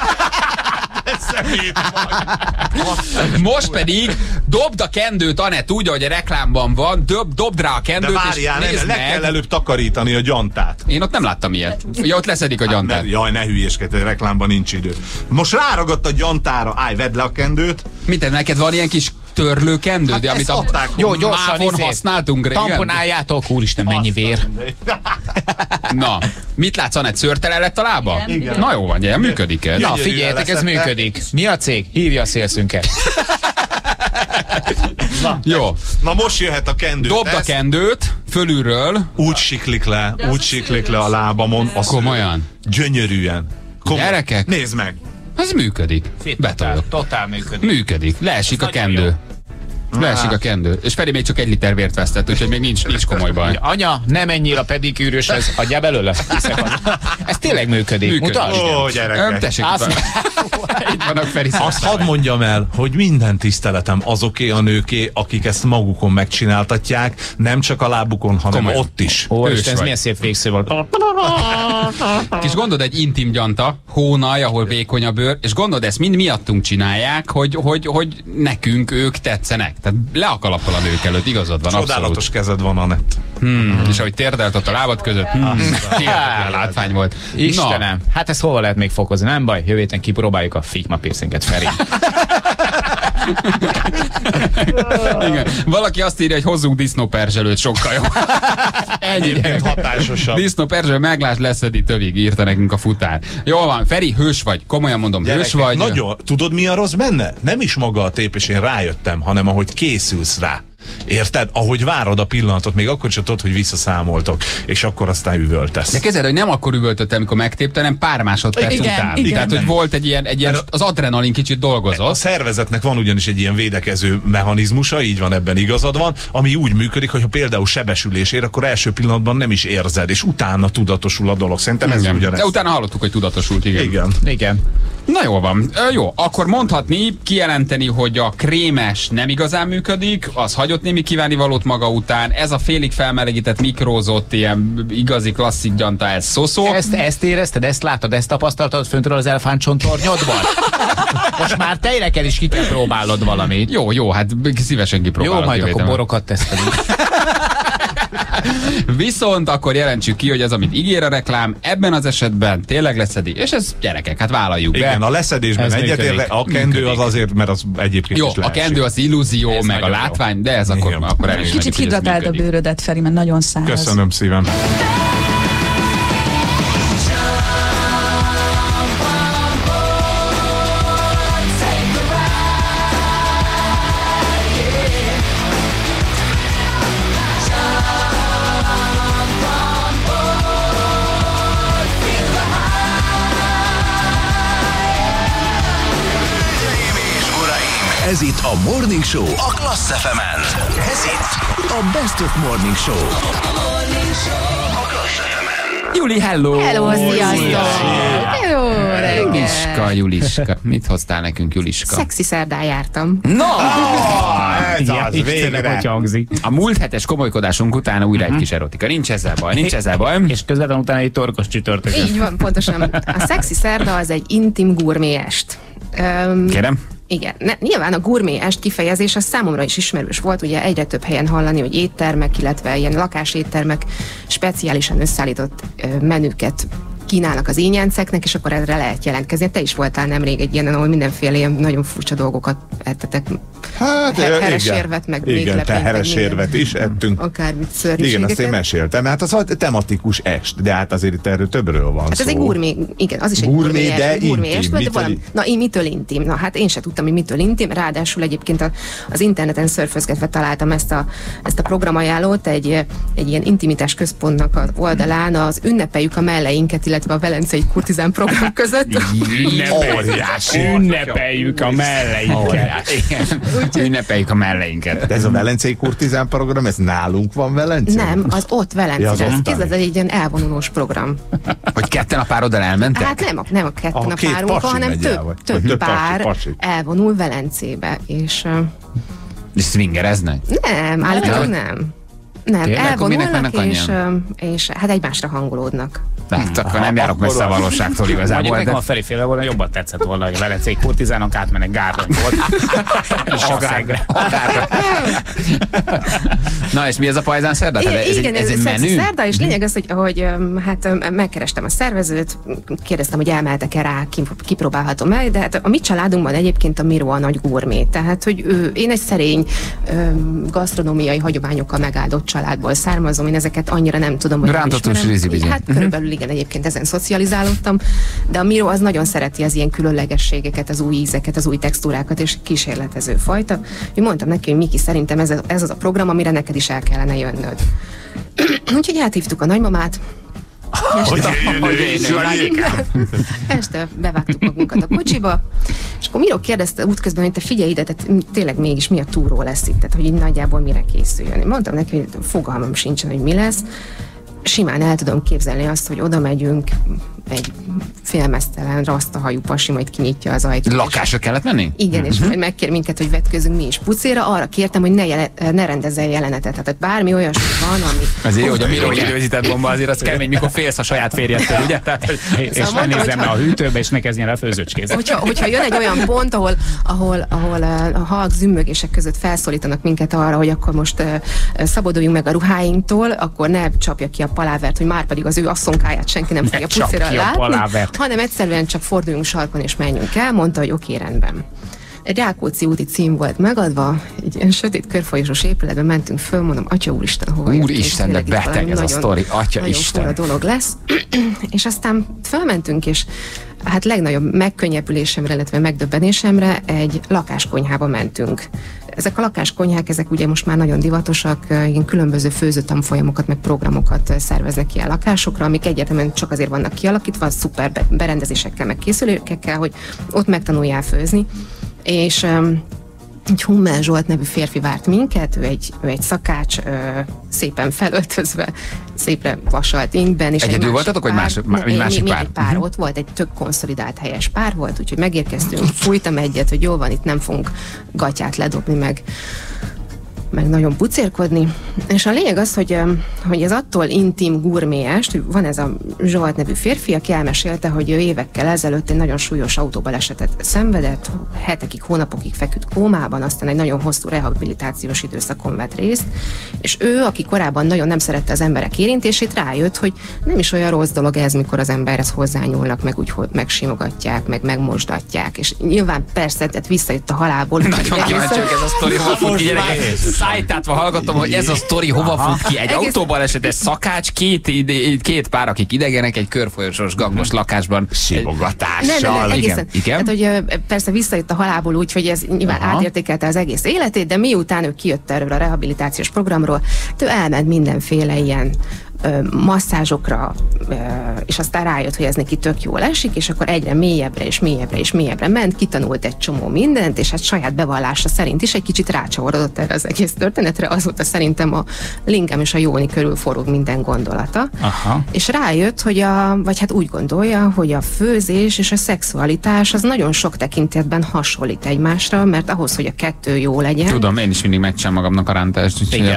Most pedig dobd a kendőt, Anett, úgy, ahogy a reklámban van, dobd rá a kendőt, de várjál, és nézd le kell előbb takarítani a gyantát. Én ott nem láttam ilyet. Ja, ott leszedik a gyantát. Jaj, ne hülyéskedj, a reklámban nincs idő. Most ráragadt a gyantára, vedd le a kendőt. Mit, neked van ilyen kis törlőkendő, de amit a jó, gyorsan használtunk régen. Tamponáljátok, úristen, mennyi vér. Na, mit látsz, Anett, szőrtelen lett a lába? Igen. Na jó van, ugye, működik ez. Na, figyeljetek, ez működik. Mi a cég? Hívja a szélszünket. Jó. Na most jöhet a kendő. Dobd a kendőt, fölülről. Úgy siklik le a lábamon. Komolyan. Gyönyörűen. Gyerekek. Nézd meg. Ez működik. Betolok. Totál működik. Működik. Leesik a kendő. Leesik a kendő. És Feri még csak 1 liter vért vesztett, úgyhogy még nincs komoly baj. Anya, nem menjél a pedikűröshez, adjál belőle. Ez tényleg működik. Mutasd. Ó, gyerekek. Tessék, itt vannak Feri. Azt hadd mondjam el, hogy minden tiszteletem azoké a nőké, akik ezt magukon megcsináltatják, nem csak a lábukon, hanem komolyan. Ott is. Ez milyen szép végszó volt. És gondold, egy intim gyanta, hónaj, ahol vékony a bőr, és gondold, ezt mind miattunk csinálják, hogy nekünk ők tetszenek. Tehát le a kalappal a nők előtt, igazad van, Csodálatos abszolút. kezed van, Anett. És ahogy térdelt ott a lábad között, hihetetlen látvány volt. Istenem, hát ezt hova lehet még fokozni? Nem baj, jövő héten kipróbáljuk a figma piercinget, Feri. Igen. Valaki azt írja, hogy hozzunk disznóperzselőt, sokkal jobb. Ennyi hatásosabb. Disznóperzselő, meglásd, leszedi tövig, írta nekünk a futár. Jól van, Feri, hős vagy, komolyan mondom, Gyerekek, hős vagy. Nagyon. Tudod, mi a rossz benne? Nem is maga a tép, és én rájöttem, hanem ahogy készülsz rá. Érted? Ahogy várod a pillanatot, még akkor sem tudod, hogy visszaszámoltok, és akkor aztán üvöltesz. De kezded, hogy nem akkor üvöltöttem, amikor megtépte, hanem pár másodperc után. Igen. Tehát, hogy volt egy ilyen az adrenalin kicsit dolgozott. A szervezetnek van ugyanis egy ilyen védekező mechanizmusa, így van, ebben igazad van, ami úgy működik, hogy ha például sebesülés ér, akkor első pillanatban nem is érzed, és utána tudatosul a dolog. Szerintem ez ugyanez. De utána hallottuk, hogy tudatosult, igen. Igen. Na jól van. Jó, akkor mondhatni, kijelenteni, hogy a krémes nem igazán működik, az hagyott némi kívánivalót maga után, ez a félig felmelegített, mikrózott, ilyen igazi klasszik gyanta, ez szoszó. Ezt érezted, ezt láttad, ezt tapasztaltad föntről az elefántcsontornyodban? Most már te neked is ki kell próbálod valamit. Jó, hát szívesen kipróbálok. Jó, majd akkor borokat tesztelünk. Viszont akkor jelentsük ki, hogy ez, amit ígér a reklám, ebben az esetben tényleg leszedi, és ez gyerekek, hát vállaljuk be. Igen, a leszedésben egyetérve, a kendő az azért, mert az egyébként jó, is leesik. A kendő az illúzió, ez meg a látvány, de ez akkor elismerjük. Kicsit hidratáld a bőrödet, Feri, mert nagyon száraz. Köszönöm szívem. Ez itt a Morning Show a Klassz FM-en. Ez itt a Best of Morning Show. A Klassz FM-en. Juli, hello! Hello, sziasztok! Jó reggel! Juliska. Mit hoztál nekünk, Juliska? Szexi szerdán jártam. No! Ez az, végre. A múlt hetes komolykodásunk után újra egy kis erotika. Nincs ezzel baj. És közvetlen utána egy torkos csütörtök. Így van, pontosan. A szexi szerda az egy intim gurméest. Kérem? Igen. Nyilván a gurméest kifejezés az számomra is ismerős volt, ugye egyre több helyen hallani, hogy éttermek, illetve ilyen lakáséttermek speciálisan összeállított menüket kínálnak az ínyenceknek, és akkor erre lehet jelentkezni. Te is voltál nemrég egy ilyen, ahol mindenféle ilyen nagyon furcsa dolgokat ettetek. Hát, heresérvet, meg igen, te heresérvet is ettünk. Akármit szörnyűségeket. Igen, azt én meséltem. Hát az a tematikus est, de hát azért itt erről többről van hát szó. ez egy gurmé, igen, az is egy gurmé, de intim. Mitől intim? Na hát én se tudtam, hogy mitől intim, ráadásul egyébként az interneten szörfözgetve találtam ezt a programajánlót egy ilyen intimitás központnak az oldalán, az ünnepeljük a melleinket, illetve illetve a Velencei Kurtizán program között. Ünnepeljük a melleinket. Ünnepelljük a melleinket. De ez a Velencei Kurtizán program, ez nálunk van Velencén? Nem, az ott Velencén. Képzeld, egy ilyen elvonulós program. Hogy ketten a pároddal elmentek? Hát nem a ketten a párunk, hanem több pár elvonul Velencébe. És swingereznek? Nem, állítólag nem. Nem, elvonulnak és hát egymásra hangolódnak. Hát akkor nem járok messze a valóságtól igazából. Mondjuk nekem a Feriféle volna jobban tetszett volna, hogy a Velencei Kurtizánok átmennek Gárdonyból. Na és mi ez a pajzán szerda? Igen, ez egy menü? Szerda, és lényeg az, hogy hát megkerestem a szervezőt, kérdeztem, hogy elmehetek-e rá, kipróbálhatom-e, de hát a mi családunkban egyébként a Miro a nagy gurmé. Tehát, hogy én egy szerény gasztronómiai hagyományokkal megáldott családból származom, én ezeket annyira nem tudom, hogy hát körülbelül igen, egyébként ezen szocializálódtam, de a Miro az nagyon szereti az ilyen különlegességeket, az új ízeket, az új textúrákat, és kísérletező fajta. Én mondtam neki, hogy Miki, szerintem ez az a program, amire neked is el kellene jönnöd. Úgyhogy áthívtuk a nagymamát, este bevágtuk magunkat a kocsiba, és akkor Miro kérdezte útközben, hogy te figyelj ide, tehát tényleg mégis mi a túró lesz itt, tehát hogy így nagyjából mire készüljön. Én mondtam neki, hogy fogalmam sincsen, hogy mi lesz. Simán el tudom képzelni azt, hogy oda megyünk, egy félmeztelen, rasztahajú pasi majd kinyitja az ajtót. Lakásra kellett menni? Igen, és majd megkér minket, hogy vetközünk mi is pucéra. Arra kértem, hogy ne rendezzen jelenetet. Tehát bármi olyasmi van, ami... Azért jó, hogy a Miro időzített bomba, azért az kemény, mikor félsz a saját férjedtől, ugye? Tehát, és megnézzem le a hűtőbe, és ne kezdjen el főzőcskézni. Hogyha jön egy olyan pont, ahol a halk zümmögések között felszólítanak minket arra, hogy akkor most szabaduljunk meg a ruháinktól, akkor ne csapja ki a palávert, hogy már pedig az ő asszonkáját senki nem fogja pucéra látni, hanem egyszerűen csak forduljunk sarkon és menjünk el, mondta, hogy oké, rendben. Egy Rákóczi úti cím volt megadva, egy ilyen sötét körfolyosos épületben mentünk föl, mondom, atya úristen, hova jöttünk. Úristen, de beteg ez a sztori, atya Isten. Nagyon dolog lesz. És aztán fölmentünk, és hát legnagyobb megkönnyebbülésemre, illetve megdöbbenésemre egy lakáskonyhába mentünk. Ezek a lakáskonyhák, ezek ugye most már nagyon divatosak, ilyen különböző főzőtanfolyamokat, meg programokat szerveznek ki a lakásokra, amik egyértelműen csak azért vannak kialakítva, szuper berendezésekkel, meg készülékekkel, hogy ott megtanuljál főzni. És egy Hummel Zsolt nevű férfi várt minket, ő egy szakács, szépen felöltözve, szépre vasalt inkben. És egyedül voltatok, vagy másik pár? Egy pár ott volt, egy tök konszolidált helyes pár volt, úgyhogy megérkeztünk, fújtam egyet, hogy jól van, itt nem fogunk gatyát ledobni, meg nagyon pucérkodni. És a lényeg az, hogy ez attól intim gurméest, hogy van ez a Zsolt nevű férfi, aki elmesélte, hogy ő évekkel ezelőtt egy nagyon súlyos autóbalesetet szenvedett, hetekig, hónapokig feküdt kómában, aztán egy nagyon hosszú rehabilitációs időszakon vett részt, és ő, aki korábban nagyon nem szerette az emberek érintését, rájött, hogy nem is olyan rossz dolog ez, mikor az emberhez hozzányúlnak, meg úgy megsimogatják, meg megmosdatják, és nyilván persze, tehát visszajött a halálból. Nagyon kíváncsi, hogy ez a sztori hova fog ki, szájtátva hallgatom, hogy ez a sztori hova fut ki. Egy autóbalesetes szakács, két pár, akik idegenek egy körfolyosos gangos lakásban simogatással. Nem, igen. Tehát, hogy persze visszajött a halálból úgy, hogy ez nyilván átértékelte az egész életét, de miután ő kijött erről a rehabilitációs programról, ő elment mindenféle ilyen masszázsokra, és aztán rájött, hogy ez neki tök jól esik, és akkor egyre mélyebbre és mélyebbre és mélyebbre ment, kitanult egy csomó mindent, és hát saját bevallása szerint is egy kicsit rácsavarodott erre az egész történetre, azóta szerintem a linkem és a Jóni körül forog minden gondolata. Aha. És rájött, hogy vagy hát úgy gondolja, hogy a főzés és a szexualitás az nagyon sok tekintetben hasonlít egymásra, mert ahhoz, hogy a kettő jó legyen. Tudom, én is mindig megcsinálom magamnak a rántást.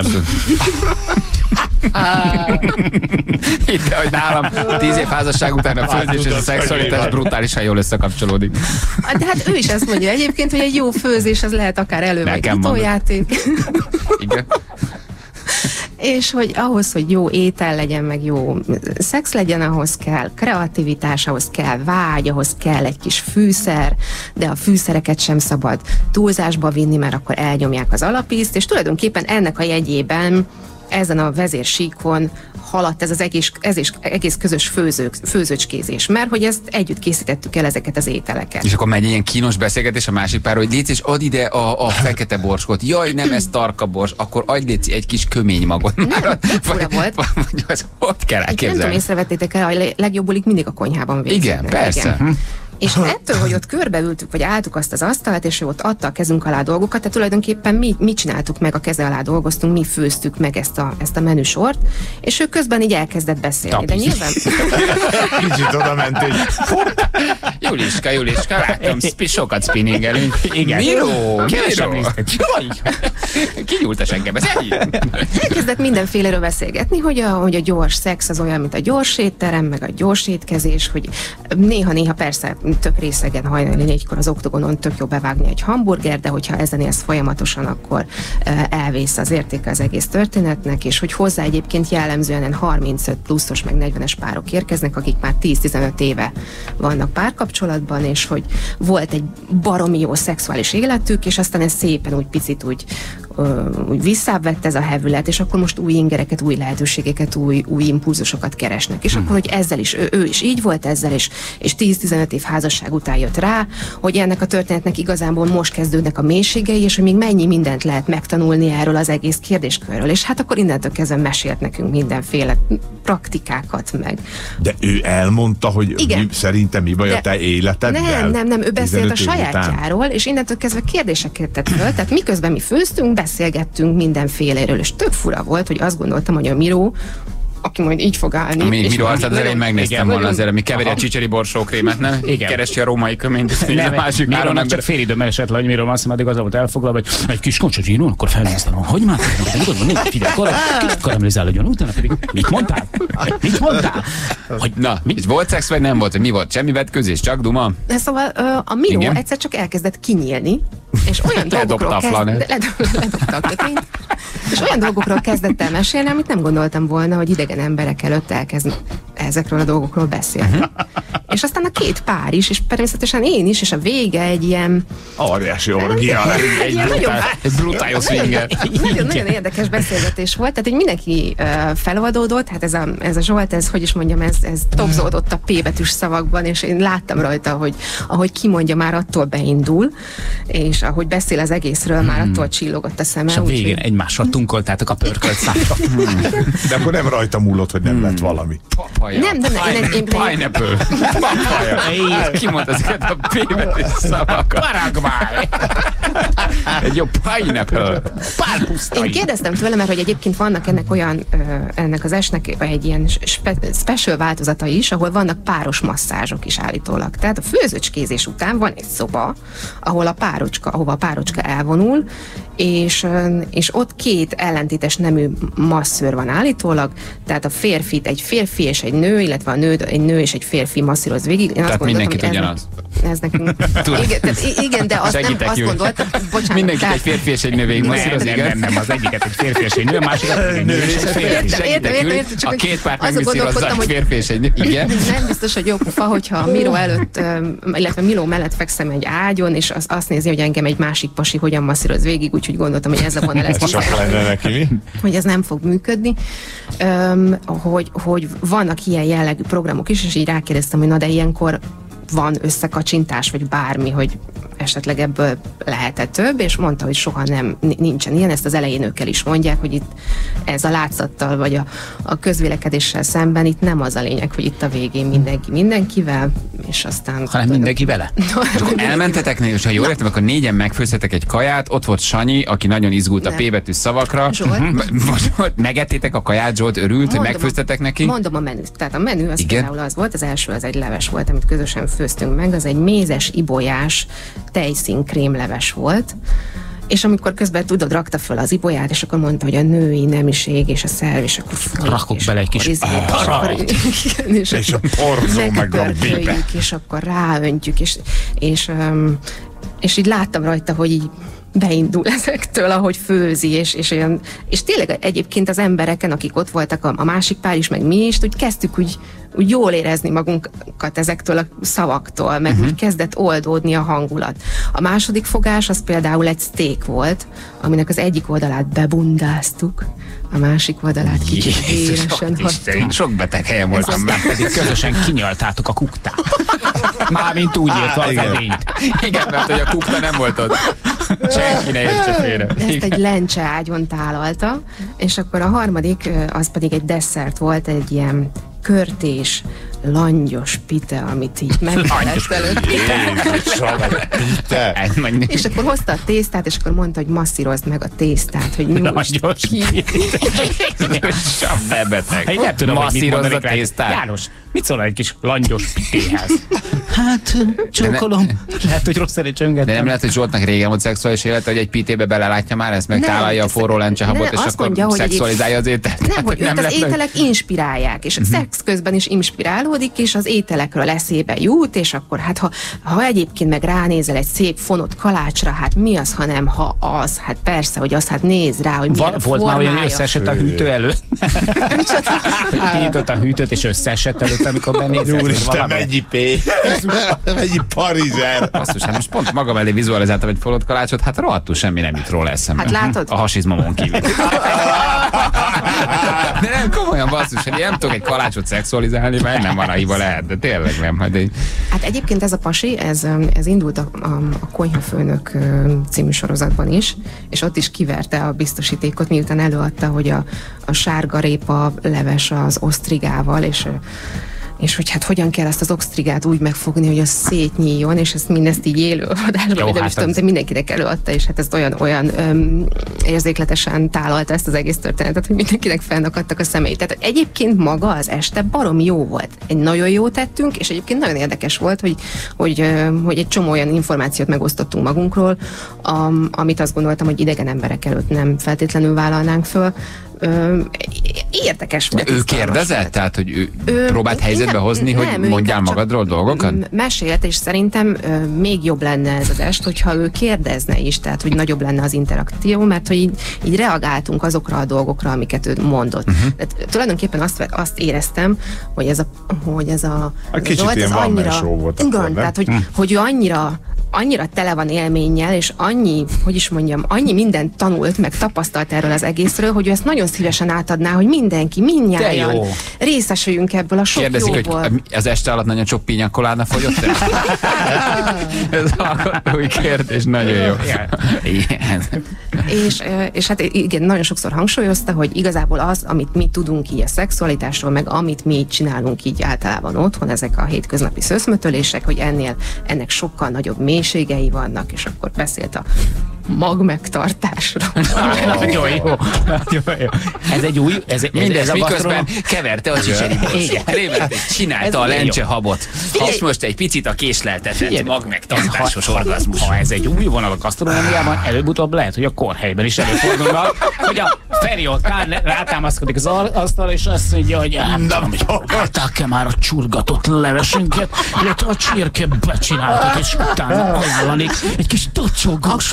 Itt, hogy nálam 10 év házasság után a főzés és a szexualitás brutálisan jól összekapcsolódik. De hát ő is azt mondja egyébként, hogy egy jó főzés az lehet akár elő vagy utójáték. Igen. És hogy ahhoz, hogy jó étel legyen, meg jó szex legyen, ahhoz kell kreativitás, ahhoz kell vágy, ahhoz kell egy kis fűszer, de a fűszereket sem szabad túlzásba vinni, mert akkor elnyomják az alapízt, és tulajdonképpen ennek a jegyében ezen a vezérsíkon haladt ez az egész közös főzőcskézés, mert hogy ezt együtt készítettük el ezeket az ételeket. És akkor megy ilyen kínos beszélgetés a másik pár, hogy légy és add ide a fekete borskot. Jaj, nem, ez tarka bors, akkor adj légy egy kis kömény magot. Nem, fura volt. Ott kell elképzelni. Nem tudom, észrevettétek el, hogy legjobb bulik mindig a konyhában végzik. Igen, persze. Igen. És ettől, hogy ott körbeültük, vagy álltuk azt az asztalt, és ő ott adta a kezünk alá dolgokat, tehát tulajdonképpen mi csináltuk meg, a keze alá dolgoztunk, mi főztük meg ezt a menüsort, és ő közben így elkezdett beszélni. De nyilván... Kicsit oda ment, hogy... Juliska, láttam, sokat spinningelünk. Igen. Miró! Kinyúlt a seggem, ez elkezdett mindenféleről beszélgetni, hogy a gyors szex az olyan, mint a gyors étterem, meg a gyors étkezés, hogy néha persze tök részegen hajnali 4-kor az oktogonon tök jó bevágni egy hamburger, de hogyha ezen élsz folyamatosan, akkor elvész az értéke az egész történetnek, és hogy hozzá egyébként jellemzően 35 pluszos meg 40-es párok érkeznek, akik már 10-15 éve vannak párkapcsolatban, és hogy volt egy baromi jó szexuális életük, és aztán ez szépen úgy picit úgy visszább vett ez a hevület, és akkor most új ingereket, új lehetőségeket, új impulzusokat keresnek. És akkor, hogy ezzel is, ő is így volt ezzel, és 10-15 év házasság után jött rá, hogy ennek a történetnek igazából most kezdődnek a mélységei, és hogy még mennyi mindent lehet megtanulni erről az egész kérdéskörről. És hát akkor innentől kezdve mesélt nekünk mindenféle praktikákat meg. De ő elmondta, hogy szerintem mi baj a te életeddel? Nem, ő beszélt a sajátjáról, és innentől kezdve kérdéseket tett föl, tehát miközben mi főztünk, beszélgettünk mindenféléről, és tök fura volt, hogy azt gondoltam, hogy a Miró, aki majd így fog állni. Miró az elején megnéztem volna azért, ami keveri a csicseri borsókrémet, nem? Igen. Keresi a római köményt. Mirónak csak fél időben esett le, hogy Miró azt addig az volt elfoglalva, hogy egy kis koncsocsínó, akkor felnéztem, hogy már figyelj, kicsit karamellizál legyen, utána pedig mit mondtál? Hogy na, volt szex, vagy nem volt? Mi volt? Semmi vetkőzés, csak duma? Szóval a Miró egyszer csak elkezdett kinyílni, és olyan dolgokról ledobta a kötényt, és olyan dolgokról kezdett el mesélni, amit nem gondoltam volna, hogy idegen emberek előtt elkezd ezekről a dolgokról beszélni. És aztán a két pár is, és természetesen én is, és a vége egy ilyen... Óriási orgia. Egy brutális swinger. Nagyon érdekes beszélgetés volt, tehát hogy mindenki feloldódott, hát ez a Zsolt, ez, hogy is mondjam, ez tobzódott a P betűs szavakban, és én láttam rajta, ahogy kimondja, már attól beindul, és ahogy beszél az egészről, már attól csillogott a szeme. És a végén egymásra tunkoltátok a pörkölt szájra. De akkor nem rajta múlott, hogy nem lett valami. Papaja. Nem. Pineapple. Papaja. Ki mondta ezeket a P-betűs szavakat? Paraguay. Egy jó pineapple. Én kérdeztem tőle, mert hogy egyébként vannak ennek az esnek egy ilyen special változata is, ahol vannak páros masszázsok is állítólag. Tehát a főzőcskézés után van egy szoba, ahova a párocska elvonul, és ott két ellentétes nemű masszőr van állítólag, tehát a férfit egy férfi és egy nő, illetve egy nő és egy férfi masszíroz végig. Én tehát mindenkit ugyanaz. Ez nekünk. Igen, de azt gondoltam, bocsánat. Mindenkit egy férfi és egy nő végig masszíroz, igen? Nem, az egyiket egy férfi és egy nő, a másikat egy nő és egy férfi. A két párt megmasszírozza egy férfi és egy nő, igen? Nem biztos, hogy jó pofa, hogyha a Miró előtt, illetve Miró mellett fekszem egy ágyon, és azt nézi, hogy engem egy másik pasi hogyan masszíroz végig, úgyhogy gondoltam, hogy ez a vonal lesz. Hogy ez nem fog működni. Hogy vannak ilyen jellegű programok is, és így rákérdeztem, hogy na de ilyenkor van összekacsintás, vagy bármi, hogy esetleg ebből lehet-e több, és mondta, hogy soha nincsen ilyen, ezt az elején őkkel is mondják, hogy itt ez a látszattal, vagy a közvélekedéssel szemben itt nem az a lényeg, hogy itt a végén mindenkivel, és aztán... Hanem mindenki vele. Elmentetek, és ha jól értem, akkor négyen megfőztetek egy kaját, ott volt Sanyi, aki nagyon izgult a P-betűs szavakra. Zsolt. Megettétek a kaját, Zsolt örült, hogy megfőztetek neki? Mondom a menüt. Tehát a menü az például az volt, az első az egy leves volt, amit közösen főztünk meg, az egy mézes, ibolyás, tejszín krémleves volt, és amikor közben tudod, rakta föl az ibolyát, és akkor mondta, hogy a női nemiség és a szerv, és akkor rakok bele egy kis és a porzó meg a bébe. És akkor ráöntjük, és így láttam rajta, hogy így beindul ezektől, ahogy főzi, és tényleg egyébként az embereken, akik ott voltak, a másik pár is, meg mi is, úgy kezdtük úgy úgy jól érezni magunkat ezektől a szavaktól, meg úgy kezdett oldódni a hangulat. A második fogás az például egy steak volt, aminek az egyik oldalát bebundáztuk, a másik oldalát kicsit éresen hagytuk. Sok beteg helyen volt, aztán pedig közösen kinyaltátok a kuktát. Mármint úgy írta az edényt. Igen, mert hogy a kukta nem volt ott. Senki ne értse félre. Ezt egy lencse ágyon tálalta, és akkor a harmadik, az pedig egy desszert volt, egy ilyen körtés, langyos pite, amit így megfelelt előtt. És akkor hozta a tésztát, és akkor mondta, hogy masszírozd meg a tésztát, hogy nyújtsd ki. Bebeteg. Nem tudom, masszírozd a tésztát. János, mit szól egy kis langyos pitéhez? Hát, csókolom. Lehet, hogy rossz csöngettem. De nem lehet, hogy Zsoltnak régen volt szexuális élete, hogy egy pitébe belelátja már ezt, meg tálalja a forró lencsehabot, és akkor szexualizálja az ételt. Nem, hogy őt az ételek inspirálják, és szex közben is inspirálódik, és az ételekről eszébe jut, és akkor hát ha egyébként meg ránézel egy szép fonott kalácsra, hát mi az, hanem ha az, hát persze, hogy az, hát nézd rá, hogy milyen volt már olyan, hogy összeesett a hűtő előtt? Kinyitotta a hűtőt, és összeesett előtt, amikor benézett. Úristen, mennyi P, mennyi parizer. Basszus, hát most pont magam elé vizualizáltam egy fonott kalácsot, hát rohadtul semmi nem jut róla eszembe. Hát látod? A hasizmomon kívül. De nem, komolyan basszus, hogy én nem tudok egy kalácsot szexualizálni, mert nem van a hiba, lehet, de tényleg nem. Hát egyébként ez a pasi, ez indult a Konyhafőnök című sorozatban is, és ott is kiverte a biztosítékot, miután előadta, hogy a sárgarépa leves az osztrigával, és hogy hát hogyan kell ezt az osztrigát úgy megfogni, hogy az szétnyíljon, és ezt mindezt így élő adásban, nem is tudom, de mindenkinek előadta, és hát ezt olyan érzékletesen tálalta ezt az egész történetet, hogy mindenkinek felnakadtak a szemei. Tehát egyébként maga az este baromi jó volt. Egy nagyon jó tettünk, és egyébként nagyon érdekes volt, hogy egy csomó olyan információt megosztottunk magunkról, amit azt gondoltam, hogy idegen emberek előtt nem feltétlenül vállalnánk föl. Érdekes volt. De ő kérdezett? Tehát, hogy ő próbált helyzetbe hozni, hogy mondjál magadról dolgokat? Mesélt, és szerintem még jobb lenne ez az est, hogyha ő kérdezne is, tehát, hogy nagyobb lenne az interakció, mert hogy így reagáltunk azokra a dolgokra, amiket ő mondott. Tulajdonképpen azt éreztem, hogy ez a kicsit ilyen Van show volt akkor, tehát, hogy ő annyira tele van élménnyel, és annyi mindent tanult, meg tapasztalt erről az egészről, hogy ő ezt nagyon szívesen átadná, hogy mindenki, mindnyájan részesüljünk ebből a sok kérdezik, jóból. Hogy az este alatt nagyon sok piña colada fogyott el? Ez hallgatói kérdés, nagyon jó. És hát igen, nagyon sokszor hangsúlyozta, hogy igazából az, amit mi tudunk így a szexualitásról, meg amit mi csinálunk így általában otthon, ezek a hétköznapi szőszmötölések, hogy ennek sokkal nagyobb mélységei vannak, és akkor beszélt a magmegtartásról. Nagyon jó. Ez egy új... Mindez miközben keverte a csicseri csinálta a lencsehabot. És most egy picit a késleltetett magmegtartásos orgazmus. Ha ez egy új vonal a gasztronómiában, előbb-utóbb lehet, hogy a kórhelyben is előfordulnak, hogy a Feri ott rátámaszkodik az asztal, és azt mondja, hogy nem tudom, hogy akarták-e már a csurgatott levesünket, illetve a csirke becsináltak, és utána ajánlanék egy kis tocsogós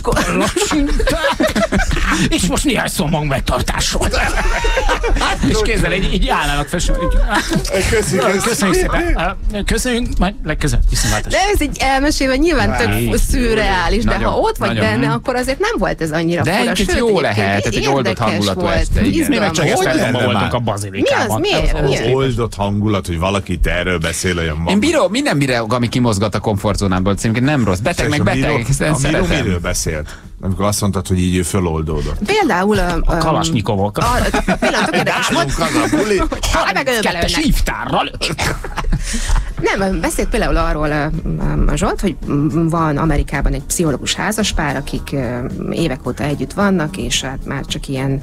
és most néhány szó magmegtartásról. És kézzel így állnának fel. Köszönjük szépen. Köszönjük, majd legközelebb viszontlátásra. De ez így elmesélve nyilván tök szürreális, de ha ott vagy benne, akkor azért nem volt ez annyira fura. De egyébként jó lehet, egy oldott hangulatú este. Mi meg csak ezt voltunk a bazilikában. Miért? Oldott hangulat, hogy valaki itt erről beszél olyan maga. Én minden bírok, ami kimozgat a komfortzónából, szerintem nem rossz. Beteg meg beteg. A Miro miről beszélt? Amikor azt mondtad, hogy így ő föloldódott. Például a kalasnyikovok. Például tökéletes volt. 32-es hívtárral. Nem, beszélt például arról Zsolt, hogy van Amerikában egy pszichológus házaspár, akik évek óta együtt vannak, és hát már csak ilyen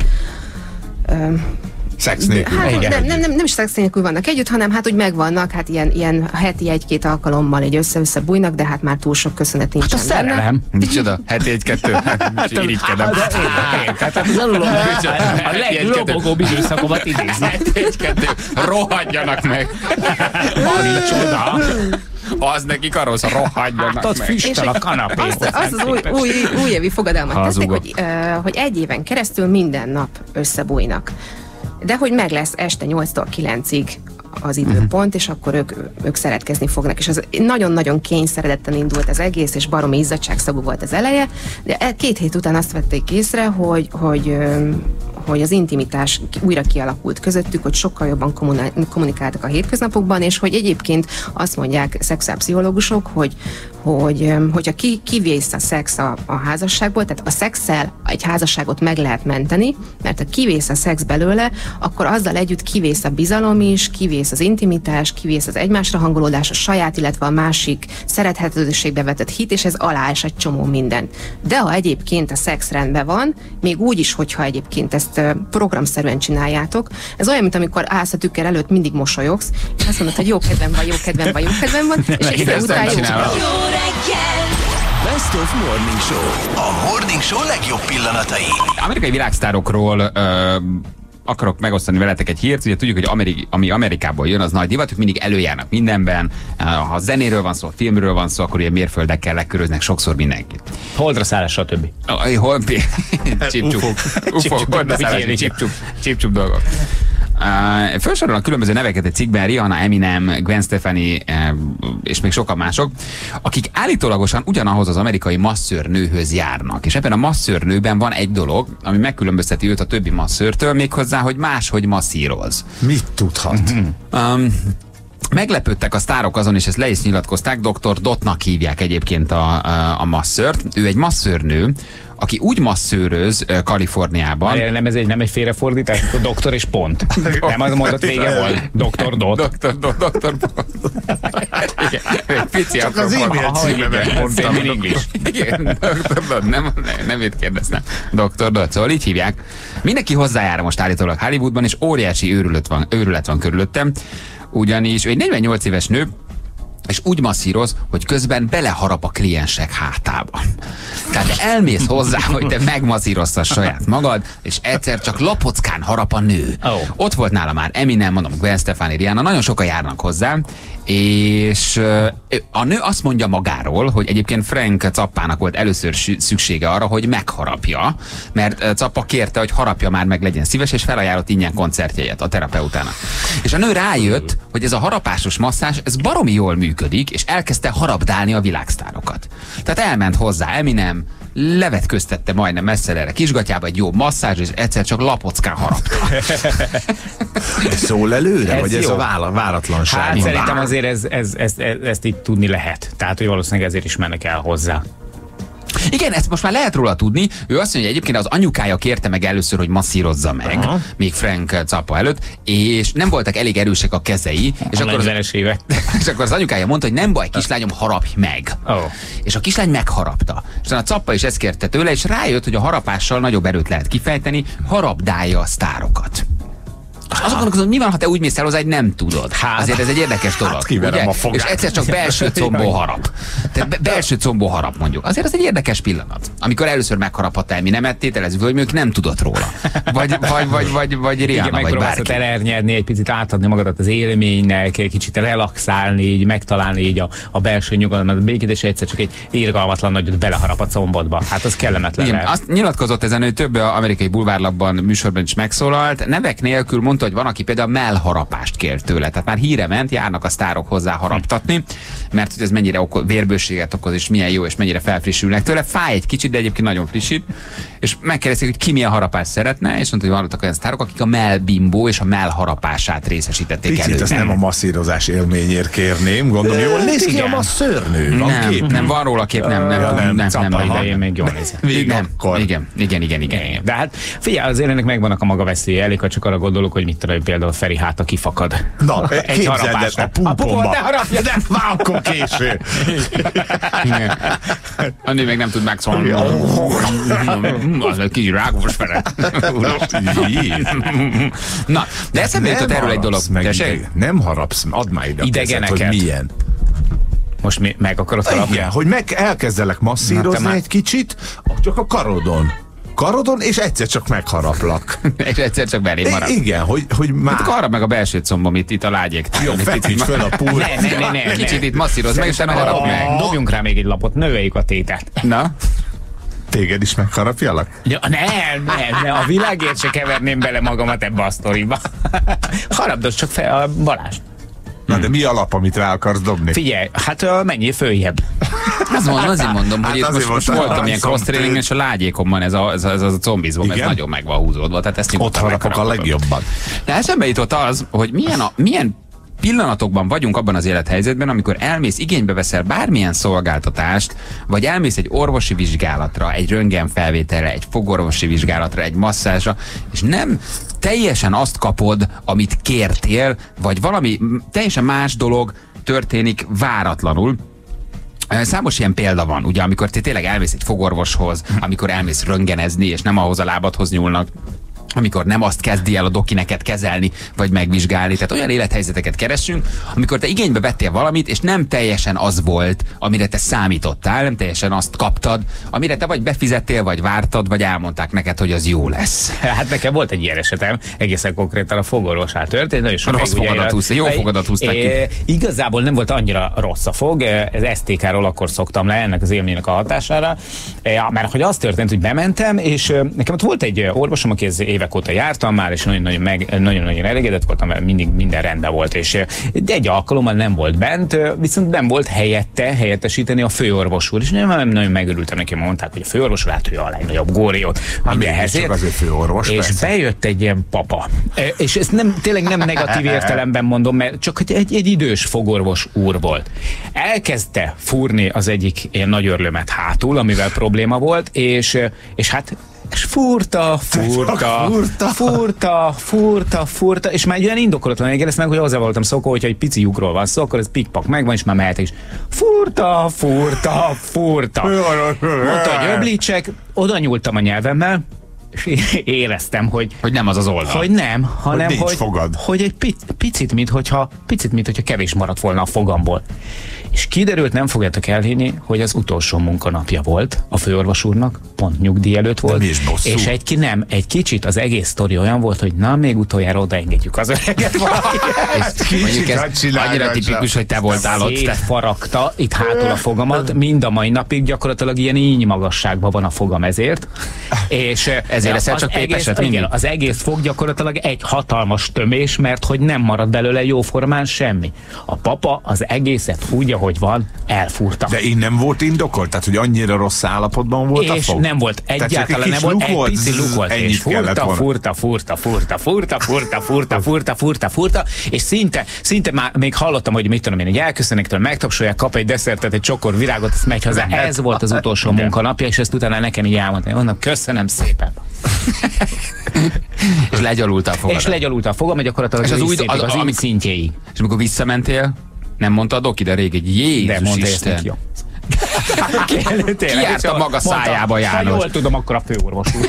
szex nélkül. Hát, nem is szex nélkül vannak együtt, hanem hát úgy megvannak, hát ilyen heti egy-két alkalommal egy össze-össze bújnak, de hát már túl sok köszönet nincsen. Hát a szerelem. Micsoda? Heti egy-kettő? Irigykedem. Tehát az a leglobogóbb időszakomat idézni. Heti egy-kettő. Rohadjanak meg. Micsoda. Az nekik arról szól, rohadjanak meg. Ott füstöl a kanapé. Az újévi fogadalmat tették, hogy egy éven keresztül minden nap összebújnak. De hogy meg lesz este 8-tól 9-ig az időpont, és akkor ők szeretkezni fognak. És az nagyon-nagyon kényszeredetten indult az egész, és baromi izzadságszagú volt az eleje, de 2 hét után azt vették észre, hogy az intimitás újra kialakult közöttük, hogy sokkal jobban kommunikáltak a hétköznapokban, és hogy egyébként azt mondják szexuálpszichológusok, hogyha kivész a szex a házasságból, tehát a szexszel egy házasságot meg lehet menteni, mert ha kivész a szex belőle, akkor azzal együtt kivész a bizalom is, kivész az intimitás, kivész az egymásra hangolódás, a saját, illetve a másik szerethetőségbe vetett hit, és ez aláás egy csomó mindent. De ha egyébként a szex rendben van, még úgy is, hogyha egyébként ezt programszerűen csináljátok, ez olyan, mint amikor állsz a tükör előtt, mindig mosolyogsz, és azt mondod, hogy jó kedvem van, és egy idő után jó. Best of Morning Show. A Morning Show legjobb pillanatai. Amerikai világsztárokról akarok megosztani veletek egy hírt. Ugye tudjuk, hogy ami Amerikából jön, az nagy divat, ők mindig előjárnak mindenben. Ha zenéről van szó, filmről van szó, akkor ugye mérföldekkel leköröznek sokszor mindenkit. Holdra szállás, stb. Csip-csup dolgok. Felsorolnak különböző neveket egy cikkben, Rihanna, Eminem, Gwen Stefani és még sokan mások, akik állítólagosan ugyanahoz az amerikai masszőrnőhöz járnak. És ebben a masszőrnőben van egy dolog, ami megkülönbözteti őt a többi masszőrtől, méghozzá, hogy máshogy masszíroz. Mit tudhat? Meglepődtek a sztárok azon, és ezt le is nyilatkozták, Dr. Dotnak hívják egyébként a masszőrt. Ő egy masszőrnő, aki úgy masszőröz Kaliforniában. Nem egy félrefordítás, doktor és pont. Nem az mondat vége volt. Dr. Dot. Dr. Pont. Csak az e-mail címemet mondtam. Igen, Dr. Dot. Nem őt kérdeztem. Dr. Dot. Szóval így hívják. Mindenki hozzájár most állítólag Hollywoodban, és óriási őrület van körülöttem. Ugyanis ő egy 48 éves nő, és úgy masszíroz, hogy közben beleharap a kliensek hátába. Tehát elmész hozzá, hogy te megmasszíroztad saját magad, és egyszer csak lapockán harap a nő. Ott volt nála már Eminem, mondom, Gwen Stefani, Rihanna, nagyon sokan járnak hozzá, és a nő azt mondja magáról, hogy egyébként Frank Zappának volt először szüksége arra, hogy megharapja, mert Zappa kérte, hogy harapja már meg, legyen szíves, és felajánlott ingyen koncertjegyet a terapeutának. És a nő rájött, hogy ez a harapásos masszázs, ez baromi jól működik, és elkezdte harabdálni a világsztárokat. Tehát elment hozzá Eminem, levetköztette majdnem messzere kisgatyába egy jó masszázs, és egyszer csak lapockán harapta. Szól előre, vagy ez jó. A váratlanság? Hát szerintem azért ezt így tudni lehet. Tehát, hogy valószínűleg ezért is mennek el hozzá. Igen, ezt most már lehet róla tudni. Ő azt mondja, hogy egyébként az anyukája kérte meg először, hogy masszírozza meg, még Frank Zappa előtt, és nem voltak elég erősek a kezei. És akkor az anyukája mondta, hogy nem baj, kislányom, harapj meg. És a kislány megharapta. És a Zappa is ezt kérte tőle, és rájött, hogy a harapással nagyobb erőt lehet kifejteni, harabdálja a sztárokat. És azon gondolkozom, hogy mi van, ha te úgy mész el hozzá, hogy nem tudod. Azért ez egy érdekes dolog. És egyszer csak belső combó harap. Tehát belső combó harap, mondjuk. Azért ez egy érdekes pillanat. Amikor először megharaphatta Eminemet, tételezzük, hogy mondjuk nem tudott róla. Vagy Rihanna, vagy bárki. Elnyerni, egy picit átadni magadat az élménynek, egy kicsit relaxálni, így megtalálni így a belső nyugalmat, a békét, és egyszer csak egy irgalmatlan nagyot beleharap a combodba. Hát az kellemetlen. Igen, azt nyilatkozott ezen, hogy több amerikai bulvárlapban, műsorban is megszólalt. Nevek nélkül mondta, hogy van, aki például mellharapást kér tőle. Tehát már híre ment, járnak a sztárok hozzá haraptatni, mert hogy ez mennyire vérbőséget okoz, és milyen jó, és mennyire felfrissülnek tőle. Fáj egy kicsit, de egyébként nagyon frissít. És megkérdezték, hogy ki milyen harapást szeretne, és mondta, hogy vannak olyan sztárok, akik a mellbimbó és a mellharapását részesítették picit előtt. Ezt nem a masszírozás élményért kérném, gondolom, jól néz ki a masszőrnő. Nem, van róla kép, nem. Én még jól nézem. Igen. De hát figyelj, azért ennek megvannak a maga veszélye, elég, ha csak arra gondolok, hogy mit tudom, például Feri háta kifakad. Na, egy harapásra. A pupomba. Ne harapja, de már akkor késő. A nő meg nem tud megszólni. Az egy kis rágós Fere. Na, de eszembe jutott erről egy dolog. Nem harapsz, add már ide idegeneket. Kezed, hogy milyen. Most meg akarod harapni? Igen, hogy elkezdelek masszírozni egy kicsit, csak a karodon, és egyszer csak megharaplak. És egyszer csak belém marad. Igen, hogy már... Hát harap meg a belső combom itt a lágyék. Jó, feküdj föl a pult. Ne. Kicsit itt masszíroz meg, és nem harap meg. Dobjunk rá még egy lapot, növeljük a tétet. Na? Téged is megharapjalak? Ja, nem, a világért se keverném bele magamat ebbe a sztoriba. Harapdos csak fel a Balázs. Na de mi alap, amit rá akarsz dobni? Figyelj, hát menjél följebb. Azért mondom, hogy itt most voltam ilyen cross-training, és a lágyékon van ez a zombizom, ez nagyon meg van húzódva. Tehát ezt ott harapok a legjobban. De eszembe jutott az, hogy milyen pillanatokban vagyunk abban az élethelyzetben, amikor igénybe veszel bármilyen szolgáltatást, vagy elmész egy orvosi vizsgálatra, egy röntgenfelvételre, egy fogorvosi vizsgálatra, egy masszázsra, és nem teljesen azt kapod, amit kértél, vagy valami teljesen más dolog történik váratlanul. Számos ilyen példa van, ugye, amikor te tényleg elmész egy fogorvoshoz, amikor elmész röntgenezni, és nem ahhoz a lábadhoz nyúlnak, amikor nem azt kezdi el a doki neked kezelni, vagy megvizsgálni. Tehát olyan élethelyzeteket keressünk, amikor te igénybe vettél valamit, és nem teljesen az volt, amire te számítottál, nem teljesen azt kaptad, amire te vagy befizettél, vagy vártad, vagy elmondták neked, hogy az jó lesz. Hát nekem volt egy ilyen esetem, egészen konkrétan a fogorvosnál történt. Rossz fogadat húzta, jó fogadat húzták ki. Igazából nem volt annyira rossz a fog, ez STK-ról akkor szoktam le ennek az élménynek a hatására, mert hogy az történt, hogy bementem, és nekem ott volt egy orvosom, aki évek óta jártam már, és nagyon-nagyon elégedett voltam, mert mindig minden rendben volt, és egy alkalommal nem volt bent, viszont nem volt helyettesíteni a főorvos úr, és nagyon megörültem neki, mondták, hogy a főorvos látja a legnagyobb góriót mindenhez ért, és persze. Bejött egy ilyen papa. És ezt tényleg nem negatív értelemben mondom, mert csak egy idős fogorvos úr volt. Elkezdte fúrni az egyik ilyen nagy örlömet hátul, amivel probléma volt, és hát és furta, és már egy olyan indokolatlan éreztem meg, hogy hozzá voltam szokva, hogyha egy pici lyukról van szó, akkor ez pikpak megvan, és már mehetek is. Furta. Mondta, hogy öblítsek, oda nyúltam a nyelvemmel, és éreztem, hogy nem az az oldal. Hogy nem, hanem hogy egy picit, minthogyha kevés maradt volna a fogamból. És kiderült, nem fogjátok elhinni, hogy az utolsó munkanapja volt a főorvos úrnak, pont nyugdíj előtt volt. És egy kicsit az egész sztori olyan volt, hogy na, még utoljára odaengedjük az öreget valakinek. Ez annyira tipikus, hogy te voltál ott. Szétfaragta itt hátul a fogamat, mind a mai napig gyakorlatilag ilyen íny magasságban van a fogam ezért. És ezért eszel csak pépeset mindig? Az egész fog gyakorlatilag egy hatalmas tömés, mert hogy nem marad belőle jóformán semmi. A papa az egészet úgy, ahogy van, elfúrta. De nem volt indokolt? Tehát, hogy annyira rossz állapotban volt és a fog? Nem volt, egyáltalán nem volt, egy pici luk volt, és furta, és szinte már még hallottam, hogy mit tudom én, hogy elköszönnek tőle, megtapsolják, kap egy desszertet, egy csokor virágot, ezt megy haza. Ez volt az utolsó munkanapja, és ezt utána nekem így elmondta, mondom, köszönöm szépen. És legyalulta a fogam. És legyalulta a fogam, gyakorlatilag az így szintjéig. És amikor visszamentél, nem mondta a doki, de rég egy Jézus Isten. Jó. Kiárt a maga szájába, János. Jól tudom, akkor a főorvos úr.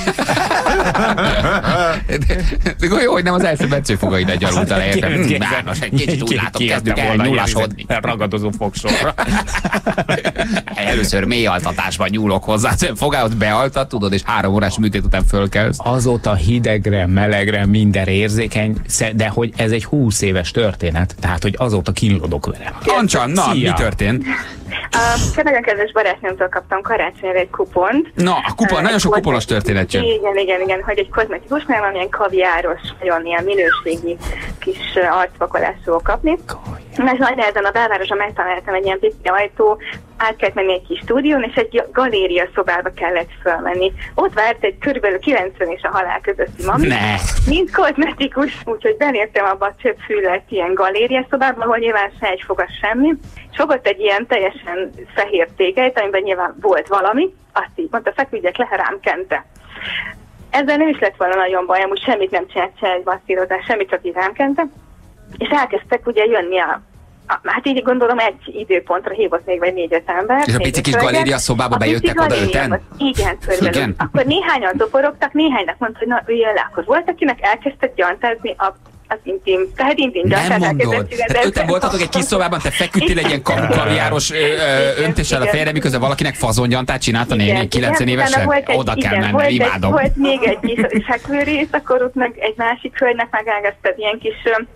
De jó, hogy nem az első becőfogaid gyalult el, értem. János, egy kicsit úgy látom, kezdünk el nyúlasodni. Ragadozó fogsorra. Először mély altatásban nyúlok hozzá, fogáot bealtat, tudod, és 3 órás műtét után fölkelsz. Azóta hidegre, melegre, mindenre érzékeny, de hogy ez egy 20 éves történet, tehát hogy azóta kínlódok vele. Ancsan, na, mi történt? Nagyon kedves barátnőmtől kaptam karácsonyra egy kupont. Na, a kupon, nagyon sok kuponos történet jön. Igen, hogy egy kozmetikusnál valamilyen kaviáros, nagyon ilyen minőségi kis arcpakolást kapni. Mert nagy nehezen a belvároson megtaláltam egy ilyen pici ajtó, át kellett menni egy kis stúdión, és egy galéria szobába kellett fölmenni. Ott várt egy körülbelül 90 és a halál közötti mami. Mint kozmetikus, úgyhogy beléptem abba a csöpfűlelt ilyen galéria szobába, ahol nyilván se egy fogas semmi. És fogott egy ilyen teljesen fehér tégelyt, amiben nyilván volt valami, azt így mondta, feküdjek le, rám kente. Ezzel nem is lett volna nagyon baj, amúgy semmit nem csinált, se egy masszírozás, semmit, csak így rám kente. És elkezdtek ugye jönni hát így gondolom egy időpontra hívott még vagy 4-5 ember. És a pici kis galéria szobába bejöttek oda 5-en? Igen, körülbelül. Akkor néhányan toporogtak, néhánynak mondta, hogy na üljön le. Akkor volt, akinek elkezdtek gyantázni az intim. Tehát intim gyantát. Nem mondod. Tehát 5-en voltatok egy kis szobában, te feküdtél egy ilyen kaviáros öntéssel a fejre, miközben valakinek fazongyantát csinálta néni 90 évesen? Oda kell menni, imádom. Volt még egy kis fekvőrész, akkor ott meg egy másik hölgynek megágaztad ilyen kis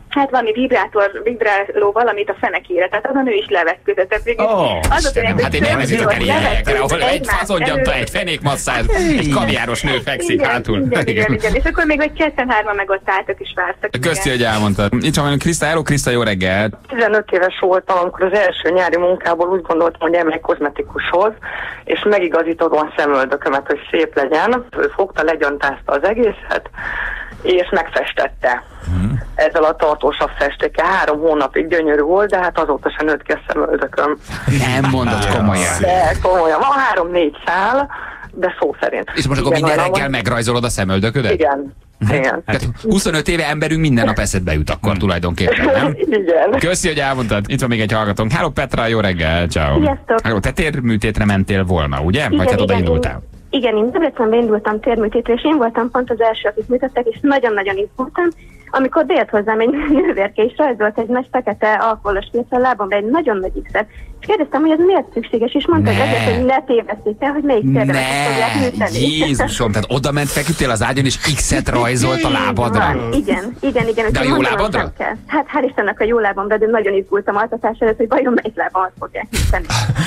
hát valami vibráló valamit a fenekére, tehát az a nő is levetközött. Hát én nem jutok el ilyen helyekre, ahol egy fazongyanta, egy fenékmasszázs, egy kaviáros nő fekszik hátul. Igen. És akkor még egy 2-3-an meg ott álltak és vártak. Köszi, hogy elmondtad. Itt van Kriszta, hello Kriszta, jó reggelt. 15 éves voltam, amikor az első nyári munkából úgy gondoltam, hogy elmegyek kozmetikushoz, és megigazítóan szemöldökömet, hogy szép legyen. Ő fogta, legyantázta az egészet, és megfestette. Ezzel a tartósabb festékkel 3 hónapig gyönyörű volt, de hát azóta sem nőtt ki a szemöldököm. Nem mondod komolyan. De komolyan. Van 3-4 szál, de szó szerint. És most akkor minden reggel megrajzolod a szemöldöködet? Igen. Igen. 25 éve emberünk minden nap eszedbe jut akkor tulajdonképpen, nem? Igen. Köszi, hogy elmondtad. Itt van még egy hallgatónk. Hello Petra, jó reggel, ciao. Sziasztok. Hello, te térműtétre mentél volna, ugye? Igen, vagy hát oda indultál? Igen, én Debrecenbe indultam térműtétre, és én voltam pont az első, akit műtöttek, és nagyon-nagyon izgultam, amikor bejött hozzám egy nővérke, és rajzolt egy nagy fekete alkoholos kézzel a lábamra egy nagyon nagy X-et, és kérdeztem, hogy ez miért szükséges, és mondta, hogy ne téveszték el, hogy melyik térdemet fogják műteni. Jézusom, tehát oda ment, feküdtél az ágyon, és X-et rajzolt a lábadra. Igen. De a jó lábadra? Hát hál' Istennek a jó lábamra, de nagyon izgultam altatás előtt, hogy vajon melyik lábamat fogják műteni.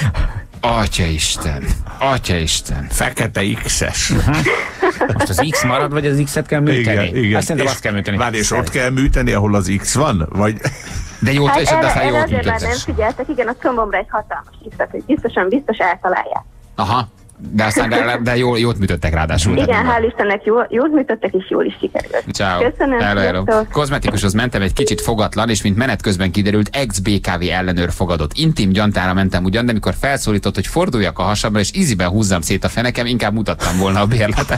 Atyaisten. Fekete X-es. Most az X marad, vagy az X-et kell műteni? Igen. Azt szerintem azt kell műteni. Várj, és ott kell műteni, ahol az X van? Vagy... De jót veszed, de aztán jót azért már nem műtöttek. figyeltek, igen, a combomra egy hatalmas X-et, hogy biztos eltalálják. Aha. De aztán jót műtöttek ráadásul. Igen, hál' Istennek jól műtöttek, és jól is sikerült. Ciao. Köszönöm. Hello. Kozmetikushoz mentem, egy kicsit fogatlan, és mint menet közben kiderült, ex-BKV ellenőr fogadott. Intim gyantára mentem ugyan, de mikor felszólított, hogy forduljak a hasamra, és íziben húzzam szét a fenekem, inkább mutattam volna a bérletet.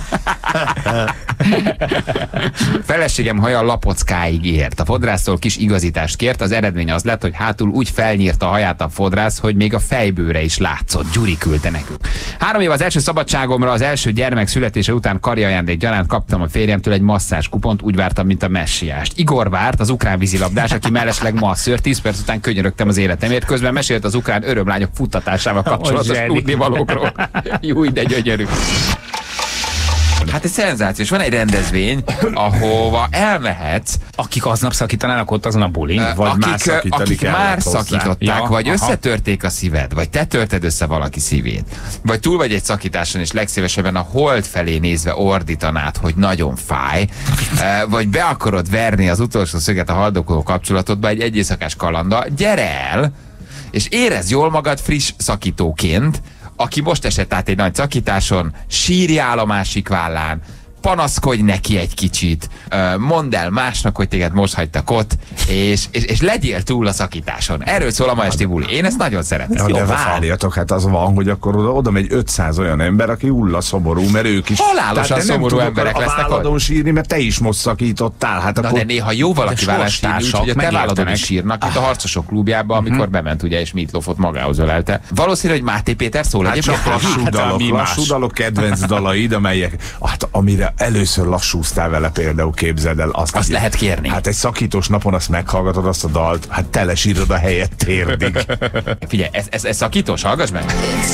Feleségem haja lapockáig ért. A fodrásztól kis igazítást kért, az eredmény az lett, hogy hátul úgy felnyírta a haját a fodrász, hogy még a fejbőre is látszott. Gyuri küldte nekünk. 3 év az első szabadságomra, az első gyermek születése után karriajándék gyanánt kaptam a férjemtől egy masszázs kupont, úgy vártam, mint a messiást. Igor várt, az ukrán vízilabdás, aki mellesleg masszőr, 10 perc után könyörögtem az életemért, közben mesélt az ukrán örömlányok futtatásával kapcsolatos tudnivalókról. Júj, de gyönyörű. Hát egy szenzációs, van egy rendezvény, ahova elmehetsz. Akik aznap szakítanának ott azon a bulin? Akik már szakították, vagy összetörték a szíved, vagy te törted össze valaki szívét, vagy túl vagy egy szakításon, és legszívesebben a hold felé nézve ordítanád, hogy nagyon fáj, vagy be akarod verni az utolsó szöget a haldokoló kapcsolatodba egy éjszakás kalanda, gyere el, és érezd jól magad friss szakítóként, aki most esett át egy nagy szakításon, sírjál a másik vállán, panaszkodj neki egy kicsit, mondd el másnak, hogy téged most hagytak ott, és legyél túl a szakításon. Erről szól a ma esti buli. Én ezt nagyon szeretem. De várjatok, hát az van, hogy akkor oda megy 500 olyan ember, aki hulla szomorú, mert ők is. Halálosan szomorú emberek lesznek. A válladon sírni, mert te is most szakítottál. Hát akkor... de néha jó valaki vállal sírni, úgyhogy a te válladon is sírnak, mint a Harcosok klubjába, amikor bement ugye, és Meatloafot magához ölelte. Valószínű, hogy Máté Péter szól egyébként. Lassú dalok, kedvenc dalaid, amelyek, hát amire először lassúztál vele például, képzeld el. Azt lehet kérni. Hát egy szakítós napon azt meghallgatod, azt a dalt, hát telesírod a helyet térdig. Figyelj, ez szakítós, hallgass meg!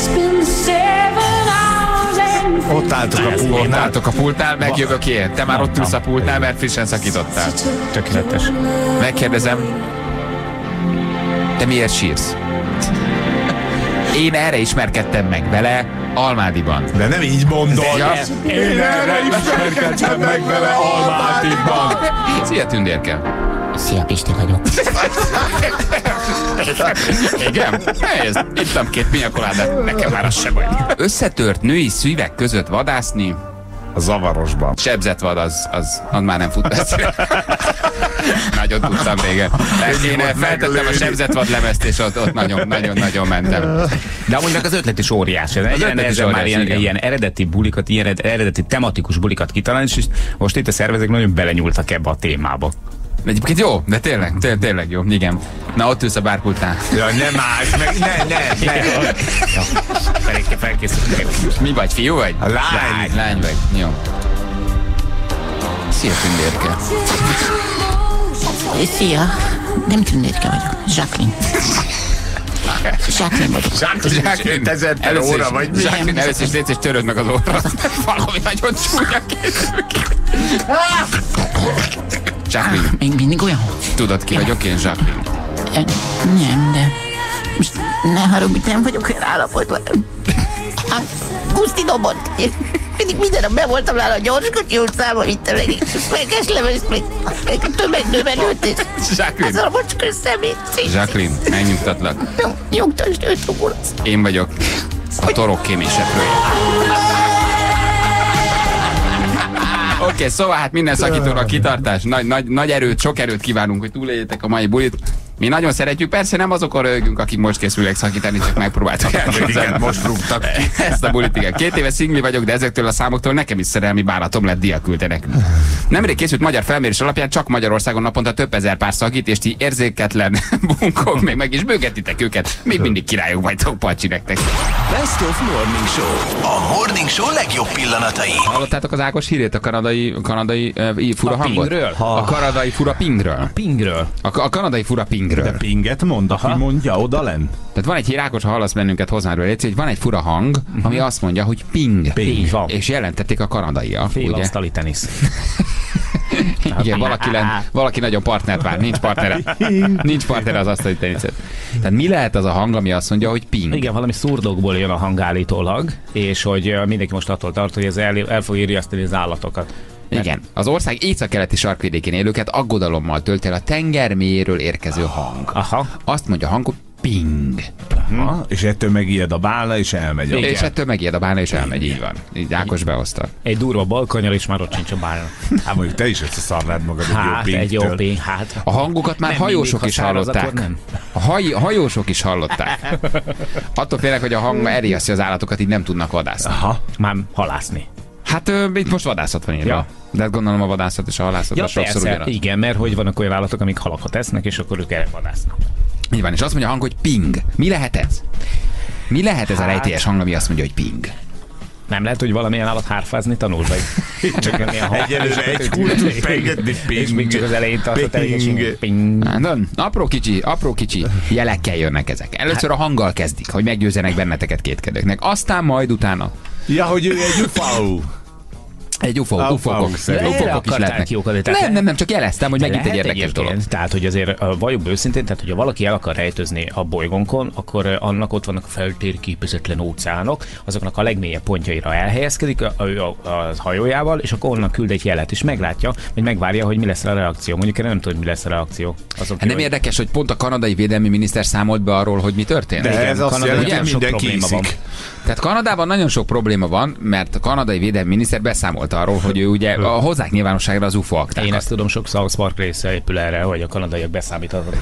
Ott álltok a pultnál, megjövök én. Te már ott ülsz a pultnál, mert frissen szakítottál. Tökéletes. Megkérdezem, te miért sírsz? Én erre ismerkedtem meg vele Almádiban. De nem így mondod. Ja. Én erre ismerkedtem meg vele Almádiban. Szia, Tündérke. Szia, Pisti vagyok. Igen? Nézd, ittam 2 piñacoládát, nekem már az se baj. Összetört női szívek között vadászni, a zavarosban. Sebzett vad, az már nem fut beszél. Nagyon tudtam régen. Én feltettem a sebzett vad lemezt, és ott nagyon mentem. De amúgy meg az ötlet is óriás. Egyre nehezebb már ilyen eredeti bulikat, ilyen eredeti tematikus bulikat kitalálni, és most itt a szervezők nagyon belenyúltak ebbe a témába. Egyébként jó, de tényleg jó, igen. Na, ott ülsz a bárpultnál. Ja, nem állsz meg, ne. Felkészült. Mi vagy, fiú vagy? Lány vagy, jó. Szia, Tündérke. Szia, nem Tündérke vagyok, Jacqueline. Jacqueline vagyok. Jacqueline, 1000 per óra vagy mi? Jacqueline, először is légy, és töröd meg az óra. Valami nagyon csúnya készül ki. Jacqueline. Még mindig olyan? Tudod, ki vagyok én, Jacqueline? Nem, de most ne haragudj, nem vagyok olyan állapotban. Guszti dobott. Mindig minden nap be voltam nála a gyorskocsi utcában, vittem meg keslemezt, meg tömegnőben ült, és Jacqueline. azzal a mocskos szemét. Jacqueline, megnyugtatlak. Nyugtasd őt, Rugulasz. Én vagyok a torok kéményseprője. Oké, szóval hát minden szakítóra kitartás, nagy erőt, sok erőt kívánunk, hogy túléljétek a mai bulit. Mi nagyon szeretjük, persze nem azokon röhögünk, akik most készülnek szakítani, csak megpróbáltak elképzelni. Most rúgtak ki. Ezt a bulit, igen. 2 éve szingli vagyok, de ezektől a számoktól nekem is szerelmi bánatom lett, díjat küldte nekünk. Nemrég készült magyar felmérés alapján csak Magyarországon naponta több ezer pár szakít, és ti érzéketlen bunkok még meg is bőgetitek őket. Még mindig királyok vagytok, pacsi nektek. Best of Morning Show. A Morning Show legjobb pillanatai. Hallottátok az Ákos hírét a kanadai fura hangot? Pingről? A kanadai fura pingről. Pingről. A kanadai fura pingről. De pinget mond, aki mondja oda lenn. Tehát van egy hír, Ákos, ha hallasz bennünket, hozzá róla, hogy van egy fura hang, ami azt mondja, hogy ping. Így van. És jelentették a kanadaiak. Félasztali tenisz. Igen, valaki nagyon partnert vár, nincs partnere. Nincs partnere az asztali teniszet. Tehát mi lehet az a hang, ami azt mondja, hogy ping? Igen, valami szurdokból jön a hang állítólag, és hogy mindenki most attól tart, hogy ez el fog iriasztani az állatokat. Igen, az ország északkeleti sarkvidékén élőket aggodalommal tölt el a tenger mélyéről érkező hang. Aha. Azt mondja a hang, hogy ping. Aha. És ettől megijed a bálna, és elmegy. És ettől megijed a bálna, és elmegy, így van. Így Ákos behozta. Egy durva balkanyar, és már ott sincs a bálna. Hát mondjuk te is összeszarnád magad Hát, egy jó ping, hát. A hangokat már hajósok is hallották. A hajósok is hallották. Attól félnek, hogy a hang elriasztja az állatokat, így nem tudnak vadászni. Aha, már halászni. Hát itt most vadászat van írva. Ja. De hát gondolom a vadászat és a halászat sokszor ugyanaz. Igen, mert hogy vannak olyan állatok, amik halakat esznek, és akkor ők erre vadásznak. Így van, és azt mondja a hang, hogy ping. Mi lehet ez? Mi lehet ez a rejtélyes hang, ami azt mondja, hogy ping? Nem lehet, hogy valamilyen állat hárfázni tanul, vagy csak egyelőre egy kultus pengetni, ping. És még csak az elején tartott elég ping. Apró kicsi jelekkel jönnek ezek. Először a hanggal kezdik, hogy meggyőzzenek benneteket kétkedőknek. Aztán majd utána. Ja, hogy ő egy UFO. Egy ufókok is lehetnek. Nem, csak jeleztem, hogy megint egy érdekes dolog. Tehát, hogy azért valljuk őszintén, tehát, hogyha valaki el akar rejtőzni a bolygónkon, akkor annak ott vannak a feltérképezetlen óceánok, azoknak a legmélyebb pontjaira elhelyezkedik a hajójával, és akkor onnan küld egy jelet, és meglátja, vagy megvárja, hogy mi lesz a reakció. Mondjuk én nem tudom, mi lesz a reakció. Hát nem érdekes, hogy pont a kanadai védelmi miniszter számolt be arról, hogy mi történt? De ez azt jelenti, hogy mindenki iszik. Tehát Kanadában nagyon sok probléma van, mert a kanadai védelmi miniszter beszámolt arról, hogy ő ugye hozzák nyilvánosságra az UFO aktákat. Én ezt tudom, sok South Park része épül erre, hogy a kanadaiak beszámíthatnak.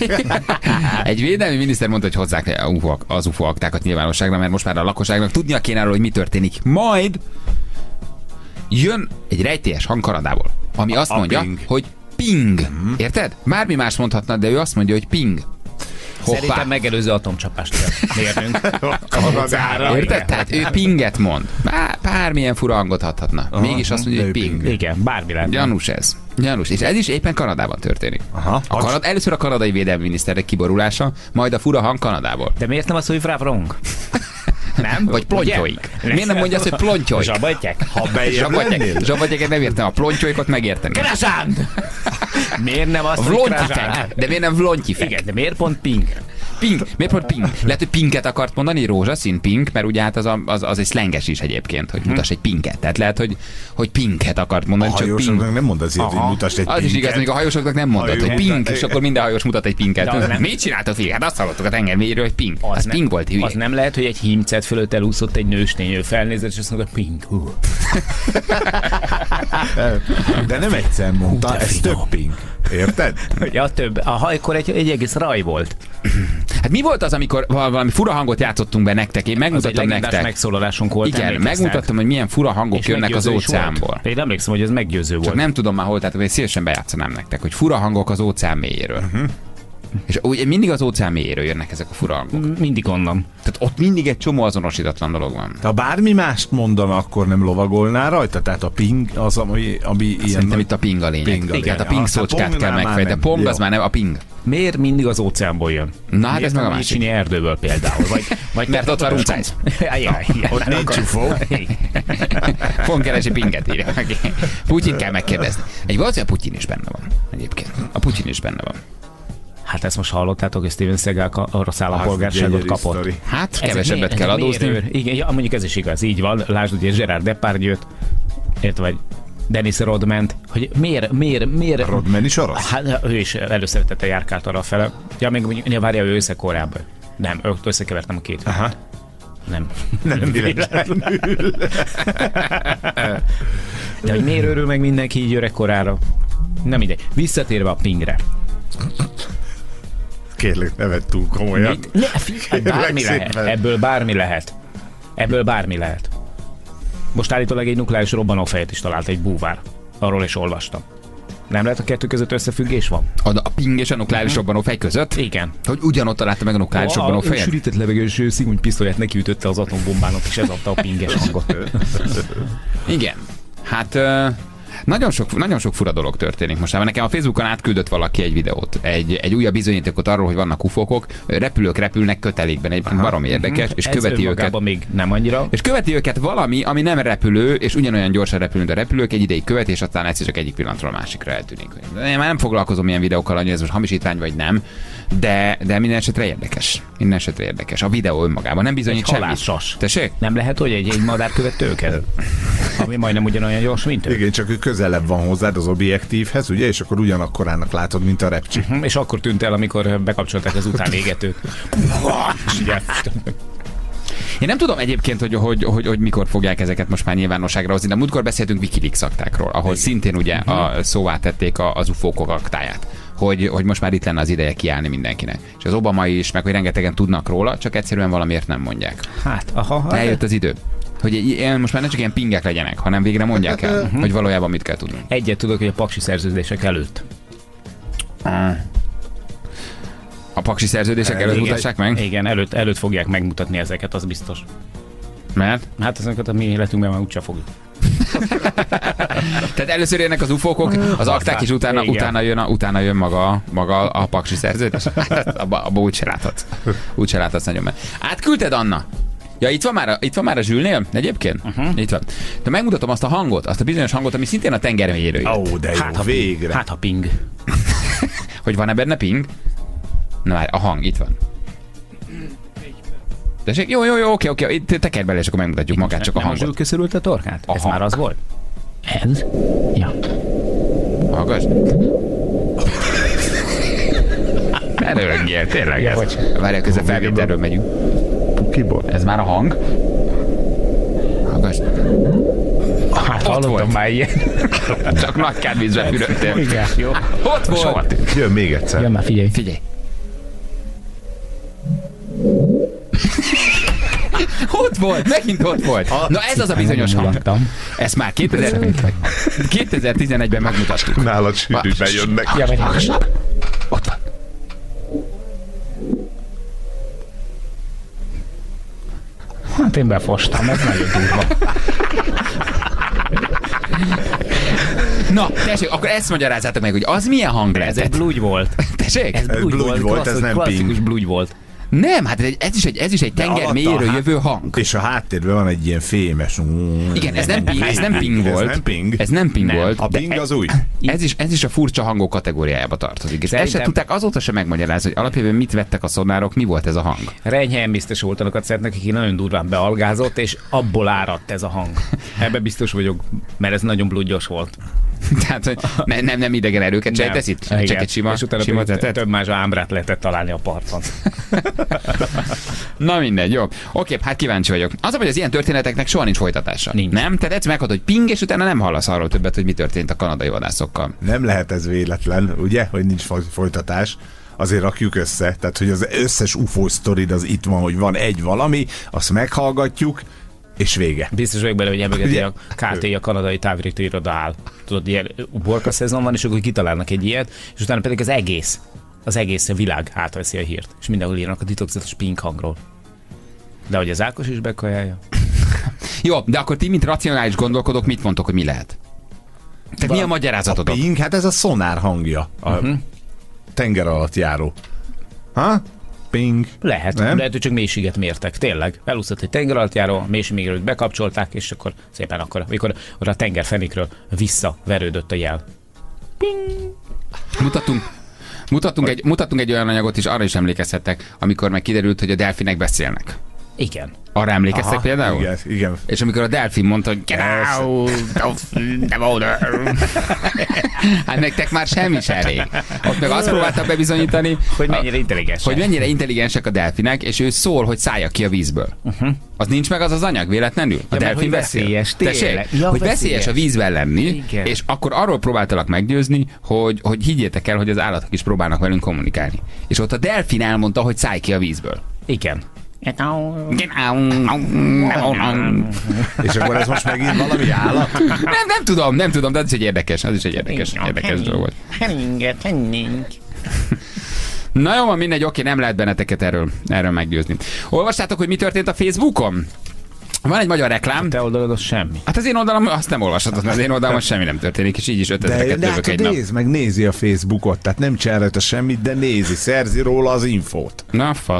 Egy védelmi miniszter mondta, hogy hozzák az UFO aktákat nyilvánosságra, mert most már a lakosságnak tudnia kéne arról, hogy mi történik. Majd jön egy rejtélyes hang Kanadából, ami azt mondja, hogy ping. Érted? Bármi más mondhatna, de ő azt mondja, hogy ping. Hoppá. Szerintem megelőző atomcsapást kell mérnünk. Érted? Tehát ő pinget mond. Bármilyen fura hangot adhatna. Mégis azt mondja, hogy ping. Igen, bármi lenne. Gyanús ez. Gyanús. És ez is éppen Kanadában történik. Először a kanadai védelmi miniszterek kiborulása, majd a fura hang Kanadából. De miért nem az, hogy Fravrong? Nem? Vagy plontyoik. Miért nem mondja azt, hogy plontyoik? Zsabattyek? Ha bejebb lennél? Zsabattyeket nem értem, a plontyoikot megérteni. Krasán! Miért nem azt, hogy krasán? De miért nem vlontyifek? Igen, de miért pont ping? Ping. Miért pont ping? Lehet, hogy pinket akart mondani, rózsaszín pink, mert ugye hát az egy szlenges is egyébként, hogy mutass egy pinket. Tehát lehet, hogy pinket akart mondani, csak ping. A hajósoknak nem mond azért, hogy mutass egy pinket. Az is igaz, hogy a hajósoknak nem mondod, hogy pink, és akkor minden hajós mutat egy pinket. Mit csináltok, figyelj? Hát azt hallottuk a tenger mélyéről, hogy pink. Az pink volt, hülye. Az nem lehet, hogy egy hímcet fölött elúszott egy nőstény, ő felnézett, és azt mondta, pink. De nem egyszer mondta, ez több pink. Érted? Ja, több. Akkor egy egész raj volt. Hát mi volt az, amikor valami fura hangot játszottunk be nektek? Én megmutattam nektek. Megszólalásunk volt. Igen, megmutattam, hogy milyen fura hangok jönnek az óceánból. Én emlékszem, hogy ez meggyőző volt. Csak nem tudom már hol, tehát szívesen bejátszanám nektek, hogy fura hangok az óceán mélyéről. És ugye mindig az óceán mélyéről jönnek ezek a fura hangok. Mindig onnan. Tehát ott mindig egy csomó azonosítatlan dolog van. Ha bármi mást mondana, akkor nem lovagolnál rajta? Tehát a ping az, ami ilyen... Szerintem itt a ping a lényeg. Tehát a ping szócskát kell megfejteni. De pong az már nem a ping. Miért mindig az óceánból jön? Na hát ez meg a másik. Erdőből például. Vagy mert ott van Rucájsz. Ott nincs UFO. Pont keresi pinget írja. Putyin kell megkérdezni. Egy valószínűleg Putyin is benne van egyébként. A Putyin is benne van. Hát ezt most hallottátok, hogy Steven Seagal orosz állampolgárságot kapott. Hát kevesebbet kell adózni. Igen, mondjuk ez is igaz, így van. Lásd ugye Gerard Depardieu-t, érted, vagy Dennis Rodman-t, hogy miért... Rodman is orosz? Hát ő is előszeretette járkált arra fele. Ja, még mondjuk, várja, ő Össze-Koreában. Nem, összekevertem a két. Aha. Nem véletlenül. De hogy miért örül meg mindenki így öregkorára? Nem mindegy. Visszatérve a pingre. Kérlek, ne vedd túl komolyan. Bármi lehet. Ebből bármi lehet. Most állítólag egy nukleáris robbanófejet is talált egy búvár. Arról is olvastam. Nem lehet a kettő között összefüggés van? A ping és a nukleáris robbanófej között? Igen. Hogy ugyanott találta meg a nukleáris robbanófejet? A sűrített levegős szigony pisztolyát nekiütötte az atombombának, és ez adta a pinges hangot. Igen. Hát... Nagyon sok fura dolog történik most. Nekem a Facebookon átküldött valaki egy videót, egy újabb bizonyítékot arról, hogy vannak ufókok, repülők repülnek kötelékben, egy baromi érdekes, és követi őket. Még nem annyira. És követi őket valami, ami nem repülő, és ugyanolyan gyorsan repül, mint a repülők, egy ideig követi, és aztán egyszer csak egyik pillanatról a másikra eltűnik. Én már nem foglalkozom ilyen videókkal, hogy ez most hamisítvány vagy nem, de minden esetre érdekes. Minden esetre érdekes. A videó önmagában nem bizonyít semmit. Tessék? Nem lehet, hogy egy madár követő őket? Ami majdnem ugyanolyan gyors, mint ő. Igen, csak ő közelebb van hozzád az objektívhez, ugye, és akkor ugyanakkorának látod, mint a repcsi. És akkor tűnt el, amikor bekapcsolták az utánégetőt. Én nem tudom egyébként, hogy mikor fogják ezeket most már nyilvánosságra hozni, de múltkor beszéltünk WikiLeaks aktákról, ahol szintén ugye szóvá tették az ufókok aktáját. Hogy most már itt lenne az ideje kiállni mindenkinek. És az Obama is, meg hogy rengetegen tudnak róla, csak egyszerűen valamiért nem mondják. Hát, eljött az idő. Hogy most már nem csak ilyen pingek legyenek, hanem végre mondják el, hogy valójában mit kell tudnunk. Egyet tudok, hogy a paksi szerződések előtt. A paksi szerződések előtt mutassák meg? Igen, előtt fogják megmutatni ezeket, az biztos. Mert? Hát ezeket a mi életünkben már úgyse fogjuk. Tehát először jönnek az ufókok, az akták, és utána jön maga a paksi szerződés. Abba úgy se láthatsz. Úgy se láthatsz nagyon. Átküldted, Anna? Ja, itt van már a Zsülnél egyébként? Itt van. De megmutatom azt a hangot, azt a bizonyos hangot, ami szintén a tenger mélyéről jött. Ó, de jó, végre. Hát, ha ping. Hogy van-e benne ping? Na már, a hang, itt van. Tessék? Jó, oké. Itt tekerj bele, és akkor megmutatjuk magát, csak a hangot. Nem a Zsül a torkát? Ez már az volt? Ez? Ja. Hallgass. Erre örögjél, tényleg ez. Várjál, közben felvételről megyünk. Pukiból. Ez már a hang. Hallgass. Hát hallottam már ilyen. Csak nagy kádvízbe fürödtél. Igen, jó. Ott volt. Jön még egyszer. Jön már, figyelj. Ott volt, megint ott volt. Na ez az a bizonyos hang. Ezt már 2011-ben megmutattuk. Nálad sűrűben jönnek. Ott van. Hát én befostam, ez nagyon durva. Na, tessék, akkor ezt magyarázzátok meg, hogy az milyen hang lehetett? Ez egy blugy volt. Tessék? Ez blugy volt, ez nem ping. Klasszikus blugy volt. Nem, hát ez is egy tenger mélyéről jövő hang. És a háttérben van egy ilyen fémes. Igen, ez nem ping volt. Ez nem ping volt. A ping az új. Ez is a furcsa hangok kategóriájába tartozik. És ezt se tudták azóta sem megmagyarázni, hogy alapjában mit vettek a szonárok, mi volt ez a hang. Renyhelyen biztos volt annak a certnek, aki nagyon durván bealgázott, és abból áradt ez a hang. Ebben biztos vagyok, mert ez nagyon bludgyos volt. Tehát, hogy nem idegen erőket sejtesz itt? Csak egy sima, és utána több más ámbrát lehetett találni a parton. Na mindegy, jó. Oké, hát kíváncsi vagyok. Az, hogy az ilyen történeteknek soha nincs folytatása. Nincs. Nem? Tehát egyszer meghallod, hogy ping, és utána nem hallasz arról többet, hogy mi történt a kanadai vadászokkal. Nem lehet ez véletlen, ugye, hogy nincs folytatás. Azért rakjuk össze. Tehát, hogy az összes UFO sztorid az itt van, hogy van egy valami, azt meghallgatjuk, és vége. Biztos vagyok bele, hogy emlegeti a KT, a kanadai távirító iroda áll. Tudod, ilyen uborka szezon van, és akkor kitalálnak egy ilyet, és utána pedig az egész az egész világ átveszi a hírt, és mindenhol írnak a titokzatos ping hangról. De hogy az Ákos is bekajálja. Jó, de akkor ti, mint racionális gondolkodók, mit mondtok, hogy mi lehet? Tehát mi a magyarázatotok? A ping, hát ez a szonár hangja. A tenger alatt járó. Ha? Ping. Lehet, hogy csak mélységet mértek, tényleg. Elúszott egy tenger alatt járó, a mélység előtt bekapcsolták, és akkor szépen amikor a tengerfenékről visszaverődött a jel. Ping. Mutattunk egy olyan anyagot is, arra is emlékezhettek, amikor meg kiderült, hogy a delfinek beszélnek. Igen. Arra emlékeztek például? Igen. És amikor a delfin mondta, hogy get out of the water. Hát nektek már semmi sem elég. Ott meg azt próbáltak bebizonyítani, hogy mennyire intelligensek a delfinek, és ő szól, hogy szálljak ki a vízből. Az nincs meg az anyag véletlenül? A delfin veszélyes, tényleg. Hogy veszélyes a vízben lenni, igen. És akkor arról próbáltalak meggyőzni, hogy higgyétek el, hogy az állatok is próbálnak velünk kommunikálni. És ott a delfin elmondta, hogy szállj ki a vízből. Igen. És akkor ez most megint valami állat? Nem tudom, de ez egy érdekes, érdekes dolog volt. Na jó, van, mindegy, oké, nem lehet benneteket erről meggyőzni. Olvastátok, hogy mi történt a Facebookon? Van egy magyar reklám. A te oldalad semmi. Hát az én oldalam, azt nem olvashatod, mert az én oldalamon semmi nem történik, és így is 5000-eket lövök egy nap. Nézi a Facebookot, tehát nem cserélete semmit, de nézi, szerzi róla az infót. Na, fasz.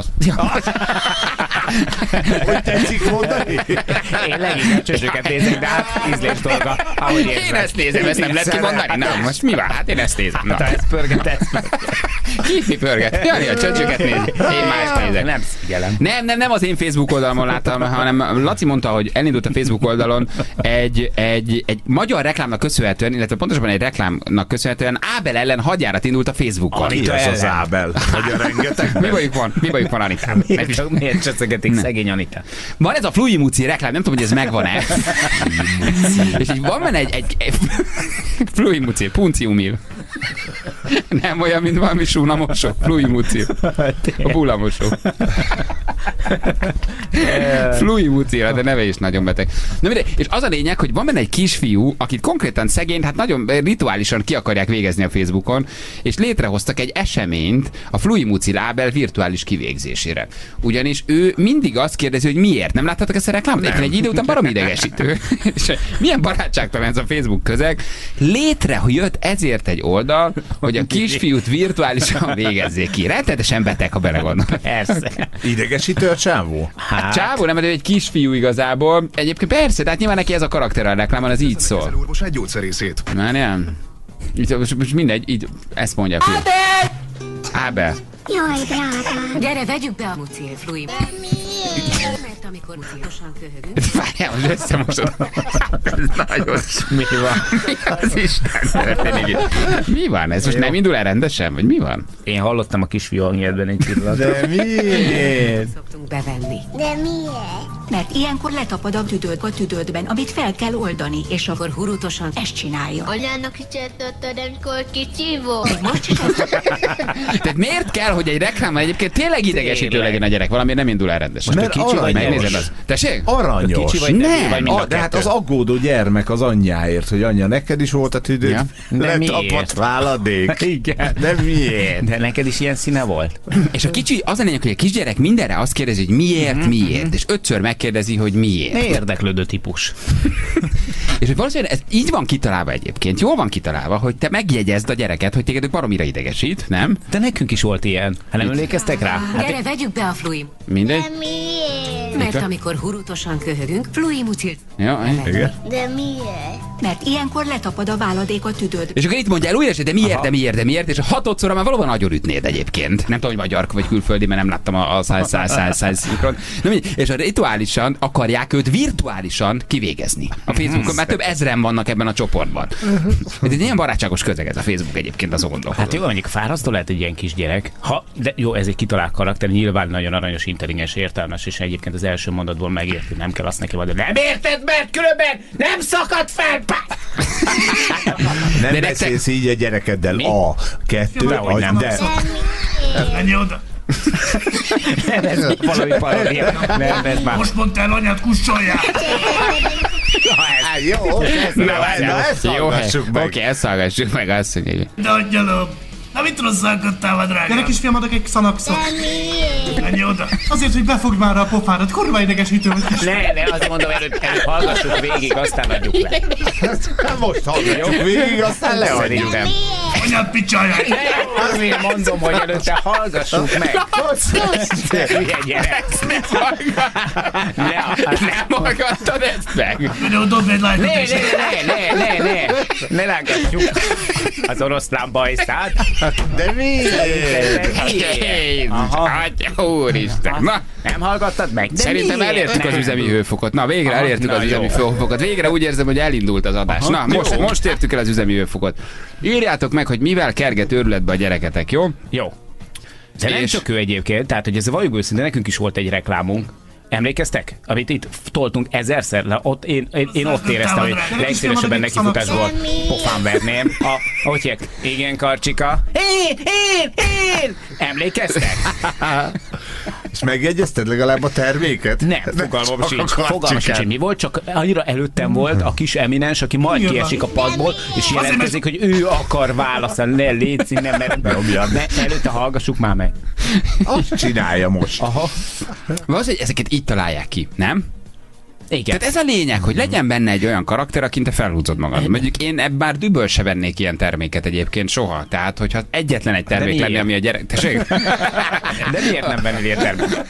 Hogy tetszik mondani? Én leginkább csöcsöket nézek, de hát ízlés dolga, ahogy érzem. Én ezt nézem, ezt nem lehet kimondani? Nem, most mi van? Hát én ezt nézem. Na. Te ezt pörgetsz. Ki pörget? Jani, a csöcsöket nézi. Én más nézek. Nem figyelem. Nem az én Facebook oldalamon láttam, hanem Laci mondta, hogy elindult a Facebook oldalon egy magyar reklámnak köszönhetően, illetve pontosabban egy reklámnak köszönhetően Ábel ellen hadjárat indult a Facebookon. Mi az Ábel? Hogy rengeteg? Mi bajuk van Anitám? Miért cseszegetik szegény Anitát? Van ez a Fluimuci reklám, nem tudom, hogy ez megvan-e. És így van benne egy Fluimuci, punciumil. Nem olyan, mint valami súnamosó. Fluimuci. A bullamosó. Fluimuci, de neve is nagyon beteg. Na, és az a lényeg, hogy van benne egy kisfiú, akit konkrétan szegényt, hát nagyon rituálisan ki akarják végezni a Facebookon, és létrehoztak egy eseményt a Fluimuci Ábel virtuális kivégzésére. Ugyanis ő mindig azt kérdezi, hogy miért. Nem láttátok ezt a reklámot? Éppen egy idő után baromi idegesítő. És milyen barátságtalan ez a Facebook közeg. Létrejött ezért egy oldal, hogy a kisfiút virtuálisan végezzék ki. Rettenetesen beteg, ha belegondol. Persze. Idegesítő a csávó? Hát csávó, nem, ő egy kisfiú igazából. Egyébként persze, tehát nyilván neki ez a karakter a reklámon, az így szól. Orvos egy gyógyszerészét. Már nem. Most mindegy, így ezt mondják. Ábel! Jaj, drágám! Gyere, vegyük be a mucil, Fluim. De miért? Mert amikor mucilosan köhögünk... Várjál, most összemosod. Ez nagyon... Mi van? Mi az Isten történik? Mi van? Ez most nem indul el rendesen? Vagy mi van? Én hallottam a kisfiú hangjában egy pillanat. De miért? Szoktunk bevenni. De miért? Mert ilyenkor letapad a tüdőd a tüdődben, amit fel kell oldani, és akkor hurutosan ezt csinálja. Anyának is értetted, amikor kicsi volt. Most is Tehát miért kell, hogy egy reklámban egyébként tényleg idegesítő legyen a gyerek? Valami nem indul el rendesen. Mert kicsi vagy, megnézed az. Tessék? Aranyos. Kicsi vagy, nem. De hát az aggódó gyermek az anyjáért, hogy anya, neked is volt a tüdőd. Ja. Letapadt váladék. Igen. De miért? De neked is ilyen színe volt. És a kicsi, az a lényeg, hogy a kisgyerek mindenre azt kérdezi, hogy miért, és 5-ször megkérdezi, hogy miért. Érdeklődő típus. És hogy valószínűleg ez így van kitalálva egyébként. Jól van kitalálva, hogy te megjegyezd a gyereket, hogy téged baromira idegesít, nem? De nekünk is volt ilyen. Hát nem emlékeztek rá? Gyere, vegyük be a Fluim. Mindegy? De miért? Mert amikor hurutosan köhögünk, Fluimucilt. Ja, igen. De miért? Mert ilyenkor letapad a váladék a tüdőd. És akkor itt mondja el újra, de miért, és a 6-szorra már valóban agyorütnéd egyébként. Nem tudom, hogy magyar vagy külföldi, mert nem láttam a 100 szinkron. És rituálisan akarják őt virtuálisan kivégezni a Facebookon, mert több ezren vannak ebben a csoportban. Ez egy ilyen barátságos közeg ez a Facebook egyébként, az gondolkodó. Hát jó, mondjuk fárasztó lehet egy ilyen kisgyerek. De jó, ez egy kitalált karakter, nyilván nagyon aranyos, intelligens, értelmes, és egyébként az első mondatból megérti, nem kell azt neki mondani. Nem érted, mert különben nem szakad fel! Nem beszélsz így a gyerekeddel. A, kettő, hogy nem. De. Menj oda! Nem, ez valami paródia. Nem, ez már. Most mondtál anyát, kussoljál! Jó, ezt hallgassuk meg. Oké, ezt hallgassuk meg, azt mondja. De angyalom, Na mit rosszalkodtál, ma drága? Gyere kisfiam, adok egy Xanaxot. Menj oda. Azért, hogy befogd már a pofádat, kurva idegesítő vagy kis. Ne, azt mondom, előtt hallgassuk végig, aztán adjuk le. Most hallgatjuk végig, aztán leadjuk. Anyád picsaját. Azért mondom, hogy előtte hallgassuk meg. Hülye gyerek. Nem hallgattad ezt meg? Dobd egy lájtot is. Ne lágatjuk az oroszlán bajszát. De miért? Úristen. Na, nem hallgattad meg? Szerintem elértük az üzemi hőfokot. Na, végre elértük az üzemi hőfokot. Végre úgy érzem, hogy elindult az adás. Na, most értük el az üzemi hőfokot. Írjátok meg, hogy mivel kerget őrületbe a gyereketek, jó? Jó. De nem csak ő egyébként, tehát hogy ez a valljuk őszintén, nekünk is volt egy reklámunk. Emlékeztek? Amit itt toltunk ezerszer, ott én ott éreztem, hogy legszívesebben nekifutás volt. Pofán verném. Igen, Karcsika. Én! Emlékeztek? És megjegyezted legalább a terméket? Nem, fogalmam sincs, hogy mi volt, csak annyira előttem volt a kis eminens, aki majd kiesik a padból, és jelentkezik, hogy ő akar válaszolni. Ne, légy színen, mert előtte hallgassuk már meg. Azt csinálja most. Aha. Valószínűleg ezeket így találják ki, nem? Igen. Tehát ez a lényeg, hogy legyen benne egy olyan karakter, akin te felhúzod magad. Mondjuk én bár düböl se vennék ilyen terméket egyébként soha. Tehát, hogyha egyetlen egy termék lenne, ami a gyerek... Tessék? De miért nem vennél ilyen terméket?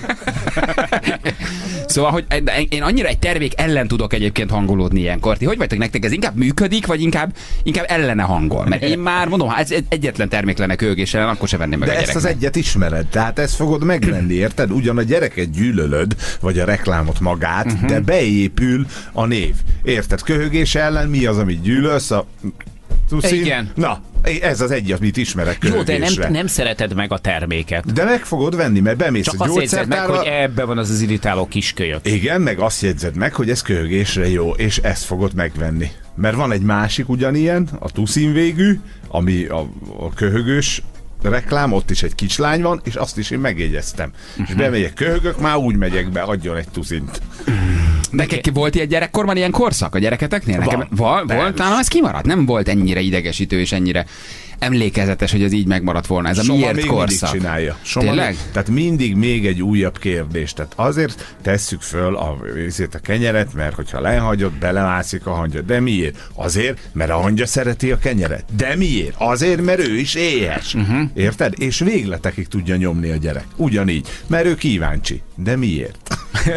Szóval, hogy én annyira egy termék ellen tudok egyébként hangolódni ilyenkor. Ti hogy vagytok, nektek ez inkább működik, vagy inkább ellene hangol? Mert én már mondom, ha ez egyetlen termék lenne kőgés ellen, akkor se venném meg de a gyereknek. ezt az egyet ismered, tehát ezt fogod megvenni, érted? Ugyan a gyereket gyűlölöd, vagy a reklámot magát, de beépül a név. Érted? Köhögés ellen mi az, amit gyűlölsz? A tuszin? Igen. Na, ez az egy, amit ismerek jó, de köhögésre. nem szereted meg a terméket. De meg fogod venni, mert bemész csak a gyógyszertárba. Csak azt jegyzed meg, hogy ebben van az irritáló kiskölyök. Igen, meg azt jegyzed meg, hogy ez köhögésre jó, és ezt fogod megvenni. Mert van egy másik ugyanilyen, a tuszin végű, ami a köhögős reklám, ott is egy kislány van, és azt is én megjegyeztem. És bemegyek, köhögök, már úgy megyek be, adjon egy tuszint. Neked volt ilyen gyerekkorban ilyen korszak a gyereketeknél? Nekem volt, talán ez kimaradt. Nem volt ennyire idegesítő és ennyire emlékezetes, hogy ez így megmaradt volna. Ez a miért korszak? Csinálja. Tényleg? Tehát mindig még egy újabb kérdés. Tehát azért tesszük föl a kenyeret, mert hogyha lehagyod, belemászik a hangya. De miért? Azért, mert a hangya szereti a kenyeret. De miért? Azért, mert ő is éhes. Érted? És végletekig tudja nyomni a gyerek. Ugyanígy. Mert ő kíváncsi. De miért?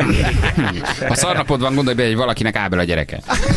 Ha szarnapod van, gondolj be, hogy valakinek Ábel a gyereke.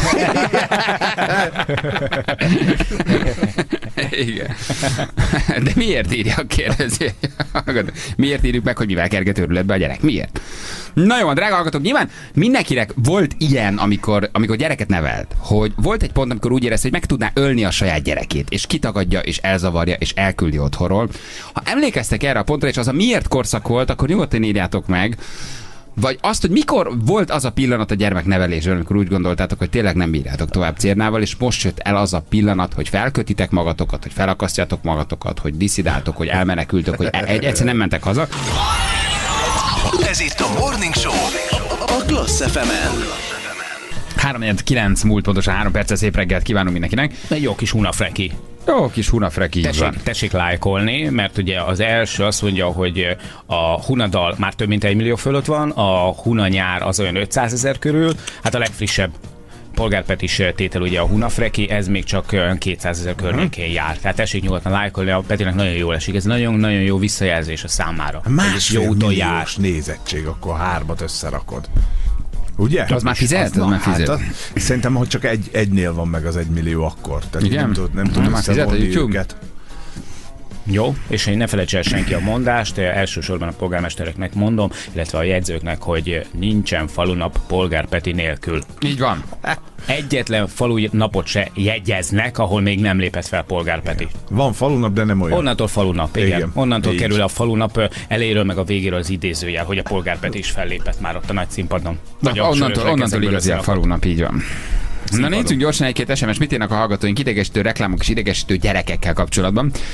Igen. De miért írja a kérdező? Miért írjuk meg, hogy mivel kerget őrületbe a gyerek? Miért? Na jó, drága hallgatók, nyilván mindenkinek volt ilyen, amikor gyereket nevelt, hogy volt egy pont, amikor úgy érezte, hogy meg tudná ölni a saját gyerekét, és kitagadja, és elzavarja, és elküldi otthonról. Ha emlékeztek erre a pontra, és az a miért korszak volt, akkor nyugodtan írjátok meg, vagy azt, hogy mikor volt az a pillanat a gyermeknevelésben, amikor úgy gondoltátok, hogy tényleg nem bírjátok tovább Cérnával, és most jött el az a pillanat, hogy felkötitek magatokat, hogy felakasztjátok magatokat, hogy diszidáltok, hogy elmenekültök, hogy egyszer nem mentek haza. Ez itt a Morning Show a Klassz FM-en. 3:09 múlt pontosan 3 perccel, szép reggelt kívánunk mindenkinek. Egy jó kis hunafreki. Jó kis hunafreki. Tessék lájkolni, mert ugye az első azt mondja, hogy a Hunadal már több mint 1 millió fölött van, a Hunanyár az olyan 500 000 körül, hát a legfrissebb polgárpetis tétel ugye a hunafreki, ez még csak 200 000 környékén jár. Tehát tessék nyugodtan lájkolni, a Petinek nagyon jól esik, ez nagyon-nagyon jó visszajelzés a számára. Másfél milliós nézettség, akkor 3-at összerakod. Ugye? Az már fizet? Hát, szerintem, hogy csak egynél van meg az 1 millió akkor. Tehát igen? Nem tud összevonni őket. Jó, és ne felejts el senki a mondást, elsősorban a polgármestereknek mondom, illetve a jegyzőknek, hogy nincsen falunap polgárpeti nélkül. Így van. Egyetlen falu napot se jegyeznek, ahol még nem lépett fel polgárpeti. Van falunap, de nem olyan. Onnantól falunap, igen. Onnantól kerül a falunap elejéről meg a végéről az idézőjel, hogy a polgárpeti is fellépett már ott a nagy színpadon. Onnantól igazi a falunap, így van. Na nézzünk gyorsan egy-két SMS, mit írnak a hallgatóink idegesítő reklámok és idegesítő gyerekekkel kapcsolatban.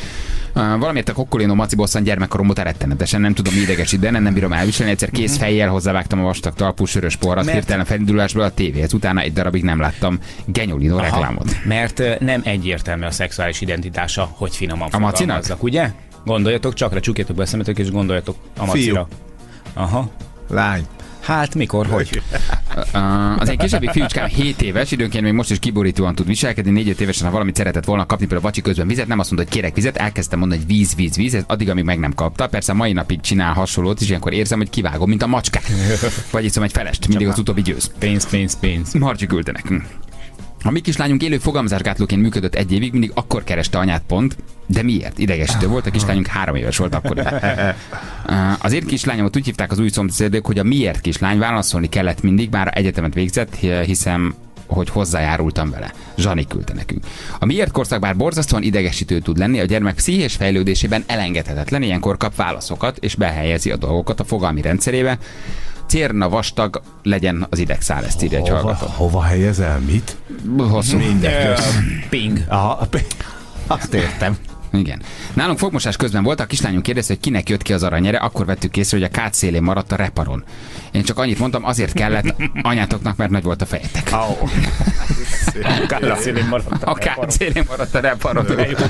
Valamiért a Kokkolino Maci bosszant gyermekkoromban rettenetesen, nem tudom idegesít, de nem bírom elviselni. Egyszer kész fejjel hozzávágtam a vastag talpú sörös porrat, hirtelen felindulásból a tévéhez. Utána egy darabig nem láttam Genyolino reklámot. Mert nem egyértelmű a szexuális identitása, hogy finoman fogalmazzak, ugye? Gondoljatok csak, csukjátok be a szemetek, és gondoljatok a Macira. Aha. Lány. Hát mikor, hogy? Az egy kisebbik fiúcskám 7 éves, időnként még most is kiborítóan tud viselkedni, 4-5 évesen, ha valamit szeretett volna kapni, például vacsi közben vizet, nem azt mondta, hogy kérek vizet, elkezdtem mondani, hogy víz, addig, amíg meg nem kapta. Persze mai napig csinál hasonlót, és ilyenkor érzem, hogy kivágom, mint a macskák. Vagy iszom egy felest, mindig az utóbbi győz. Pénz. Marcsi küldte nekünk. A mi kislányunk élő fogamzásgátlóként működött 1 évig, mindig akkor kereste anyát pont, de miért? Idegesítő volt, a kislányunk 3 éves volt akkor. Az én kislányomat úgy hívták az új szomszédok, hogy a miért kislány, válaszolni kellett mindig, bár egyetemet végzett, hiszem, hogy hozzájárultam vele. Zsani küldte nekünk. A miért korszak bár borzasztóan idegesítő tud lenni, a gyermek pszichés fejlődésében elengedhetetlen, ilyenkor kap válaszokat, és behelyezi a dolgokat a fogalmi rendszerébe. Cérna vastag legyen az idegszál, ezt írja egy hallgató. Hova helyezel? Mit? Hosszú. Ping. Aha, azt értem. Igen. Nálunk fogmosás közben volt, a kislányunk kérdezte, hogy kinek jött ki az aranyere, akkor vettük észre, hogy a kád szélén maradt a reparon. Én csak annyit mondtam, azért kellett anyátoknak, mert nagy volt a fejetek. A kád szélén maradt a reparon.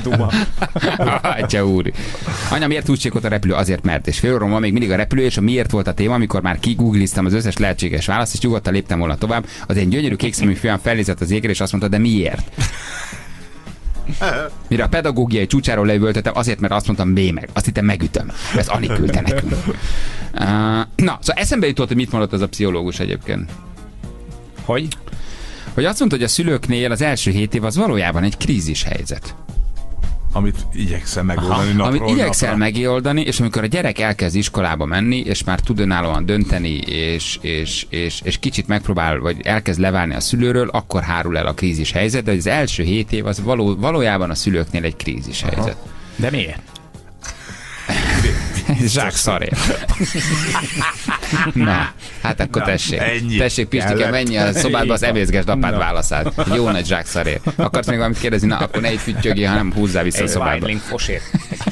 Atya úr. Anya, miért úgy csíkolt a repülő? Azért, mert. És fél óra még mindig a repülő, és a miért volt a téma, amikor már kigoogliztam az összes lehetséges választ, és nyugodtan léptem volna tovább. Az egy gyönyörű kékszemű fiam felnézett az égre, és azt mondta, de miért? Mire a pedagógiai csúcsáról leüvöltöttem, azért, mert azt mondtam, meg. Azt hittem, megütöm. Ez Ani küldte nekünk. Na, szóval eszembe jutott, hogy mit mondott az a pszichológus egyébként. Hogy? Hogy azt mondta, hogy a szülőknél az első 7 év az valójában egy krízis helyzet. Amit igyekszel megoldani napról Amit igyekszel megoldani, és amikor a gyerek elkezd iskolába menni, és már tud önállóan dönteni, és kicsit megpróbál, vagy elkezd leválni a szülőről, akkor hárul el a krízis helyzet, de az első 7 év az valójában a szülőknél egy krízis helyzet. De miért? Zsák szarér. Na, hát akkor tessék. Tessék, Pistike, menj a szobádba, az emészgesd apád válaszát. Jó nagy zsák szarér. Akarsz még valamit kérdezni? Na, akkor ne így füttyögjél, hanem húzzál vissza a szobádba. Egy fosért.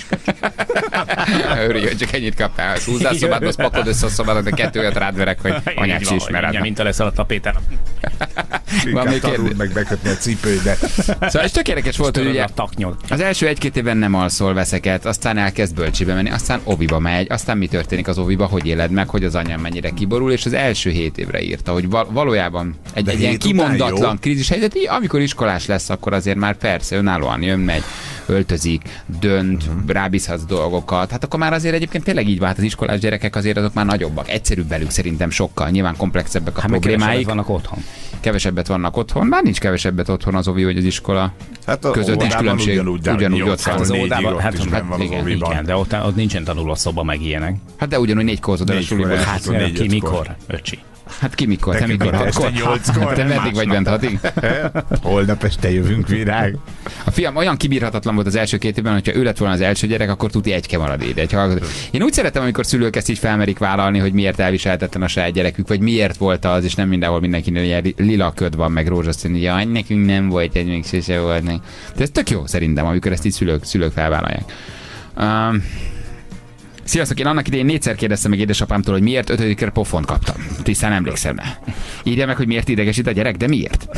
Örülj, hogy csak ennyit kaptál. Húzzál a szobádba, azt pakod össze a szobádat, de 2 olyat rád verek, hogy anyát se ismered. Mint a lesz alatt a Péternak. Inkább tanuld meg bekötni a cipőidet. Szóval ez tök érdekes volt, hogy ugye az első 1-2 évben nem alszol, veszeket, aztán elkezd bölcsibe menni, aztán oviba megy, aztán mi történik az oviba, hogy éled meg, hogy az anyám mennyire kiborul, és az első 7 évre írta, hogy valójában egy ilyen kimondatlan krízis helyzet, amikor iskolás lesz, akkor azért már persze önállóan jön, megy, öltözik, dönt, rábízhatsz dolgokat. Hát akkor már azért egyébként tényleg így vált, az iskolás gyerekek azért azok már nagyobbak. Egyszerűbb velük szerintem sokkal. Nyilván komplexebbek a problémáik. Vannak otthon. Kevesebbet vannak otthon. Már nincs kevesebbet otthon az ovi vagy az iskola. Hát között nincs különbség. Ugyanúgy ott van. Az óvodában, hát igen, de ott nincsen tanulószoba meg ilyenek. Hát de ugyanúgy 4 kózod el a suliból. Hát ki mikor? Öcsi. Hát ki mikor? Te mikor? 6-kor? Te meddig vagy bent 6-ig? Holnap este jövünk, virág. A fiam olyan kibírhatatlan volt az első 2 évben, hogyha ő lett volna az első gyerek, akkor tuti egyke marad ide. Én úgy szeretem, amikor szülők ezt így felmerik vállalni, hogy miért elviselhetetlen a saját gyerekük, vagy miért volt az, és nem mindenhol mindenkinél ilyen lila köd van, meg rózsaszín, hogy jaj, nekünk nem volt, ez még sose volt. De ez tök jó szerintem, amikor ezt így szülők felvállalják. Sziasztok, én annak idején 4-szer kérdeztem meg édesapámtól, hogy miért 5-kör pofont kaptam. Tisztán emlékszem rá. Írja meg, hogy miért idegesít a gyerek, de miért?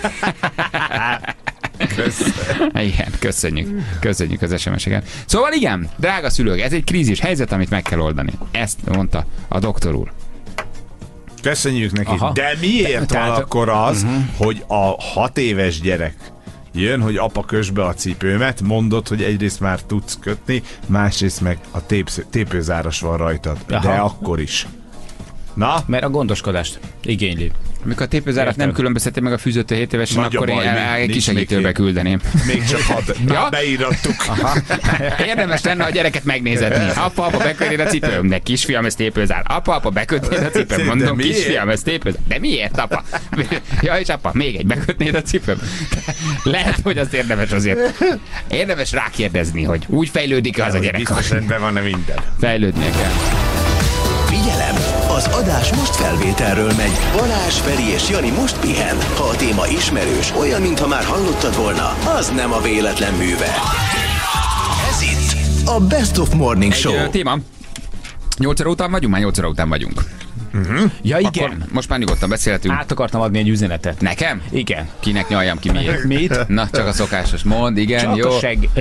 Igen, köszönjük az SMS-eket. Szóval igen, drága szülők, ez egy krízis helyzet, amit meg kell oldani. Ezt mondta a doktor úr. Köszönjük neki. Aha. De miért van akkor az, hogy a 6 éves gyerek jön, hogy apa kösd be a cipőmet, mondod, hogy egyrészt már tudsz kötni, másrészt meg a tépőzáras van rajtad. Aha. De akkor is. Na? Mert a gondoskodást igényli. Amikor a tépőzárat nem különbözteti meg a fűzőtől 7 évesen, akkor én kisegítőbe küldeném. Még csak ja? Beírattuk. Érdemes lenne a gyereket megnézetni. Apa, bekötnéd a cipőm. De kisfiam, ez tépőzár. Apa, bekötnéd a cipőm. Mondom, kisfiam, ez tépőzár. De miért, apa? Ja, és apa, még egy, bekötnéd a cipőm. Lehet, hogy azt érdemes azért. Érdemes rákérdezni, hogy úgy fejlődik az a gyerek. Biztos rendben van-e minden. Fejlődnie kell. Figyelem! Az adás most felvételről megy. Balázs, Feri és Jani most pihen. Ha a téma ismerős, olyan, mintha már hallottad volna, az nem a véletlen műve. Ez itt a Best of Morning Show. Téma. 8 óra után vagyunk? Már 8 óra után vagyunk. Ja, igen. Akkor most már nyugodtan beszélhetünk. Át akartam adni egy üzenetet. Nekem? Igen. Kinek nyaljam ki miért? Mit? Na, csak a szokásos mond, igen, csak jó. A seg...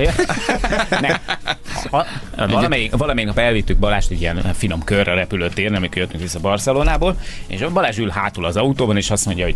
valamelyik nap elvittük Balást egy ilyen finom körre repülőtérre, amikor jöttünk vissza Barcelonából, és Balázs ül hátul az autóban, és azt mondja, hogy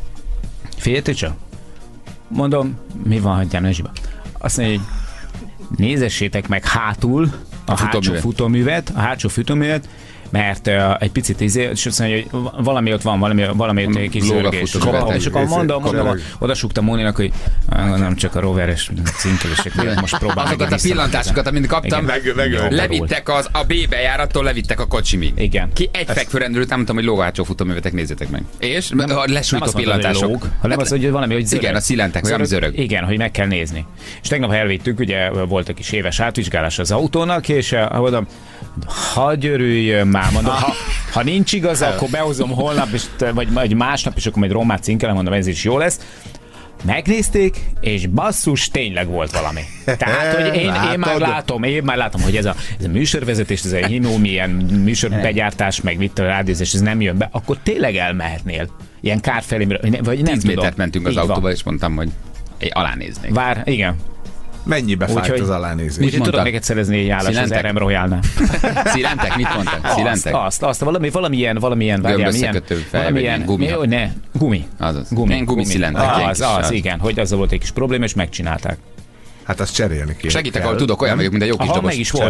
figyelj csak. Mondom, mi van, hagyjám, ne zsiba. Azt mondja, hogy nézessétek meg hátul a hátsó futóművet, mert egy picit és azt mondja, hogy valami ott van, valami kis zörgés. És akkor mondom, oda súgtam Móninak, hogy nem csak a roveres cinkelések miatt most próbálom. Azokat a pillantásokat, amit kaptam, levittek a B bejárattól, levittek a kocsimig. Igen. Ki egy fekvőrendről mondtam, hogy lógácsó futóművetek, nézzétek meg. És lesújtó pillantások. Hanem az, hogy valami, hogy zörög. Igen, a szilentek, valami zörög. Igen, hogy meg kell nézni. És tegnap elvittük, ugye volt egy kis éves átvizsgálás az autónak, és mondom, hagyj örüljön már, mondom, ha nincs igaz, akkor behozom holnap, vagy másnap, és akkor majd rommát cinkelem, mondom, ez is jó lesz. Megnézték, és basszus, tényleg volt valami. Tehát, hogy én már látom, hogy ez a műsorvezetés, ez a milyen műsorbegyártás, meg vitt a rádiózás, ez nem jön be, akkor tényleg elmehetnél. Ilyen kár felé, vagy nem 10 tudom. métert mentünk az autóba, és mondtam, hogy alánéznék. Igen. Mennyibe fájt az alánézés? Úgyhogy tudod neked szerezni egy állás az RM Royalnál. Szilentek? Mit mondtak? Szilentek? Azt, valamilyen gömbösszekötő fejben, gumi. Gumi. Gumi szilentek. Az, igen, hogy azzal volt egy kis probléma, és megcsinálták. Hát azt cserélni kell. Segítek, ahol tudok, olyan vagyok, mint egy jó kis dobos.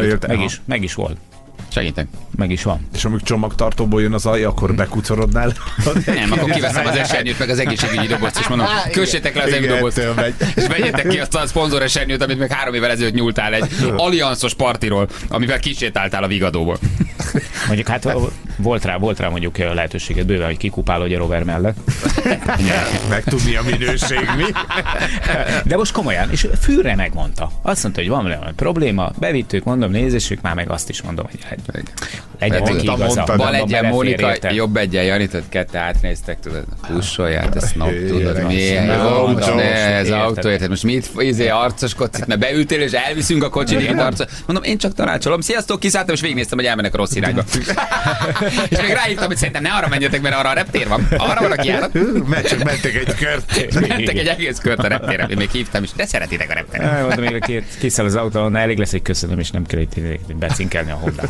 Meg is volt. Segítek. Meg is van. És amikor csomagtartóból jön az alja, akkor bekucorodnál? Nem, akkor kiveszem az esernyőt, meg az egészségügyi dobozt, és mondom, kössétek le az egész dobozt, és vegyetek ki azt a szponzor esernyőt, amit meg 3 évvel ezelőtt nyúltál egy allianszos partiról, amivel kisétáltál a Vigadóból. Mondjuk hát volt rá mondjuk lehetőséget bőven, hogy kikupálod a rover mellett. Megtudni a minőség, mi? De most komolyan, és fűre megmondta. Azt mondta, hogy van valami probléma, bevittük, mondom, nézzük már meg azt is mondom, hogy legyen neki igaza. Bal egyen Mónika, jobb egyen Janit, kette átnéztek, tudod, pussolját, ezt tudod, milyen jó, ez autó, érted, most mit arcoskodsz itt, mert beültél, és elviszünk a kocsit, mondom, én csak tanácsolom, sziasztok, kiszálltam, és végignéztem, hogy elmennek a rossz irányba. És még ráírtam, hogy szerintem ne arra menjetek, mert arra a reptér van. Arra van a kijárat. Csak mentek egy kört. Mentek egy egész kört a reptérre. Én még hívtam, és de szeretitek a reptéret. Mondom, még kiszáll az autón, elég lesz egy köszönöm, és nem kell itt becinkelni a Hondát.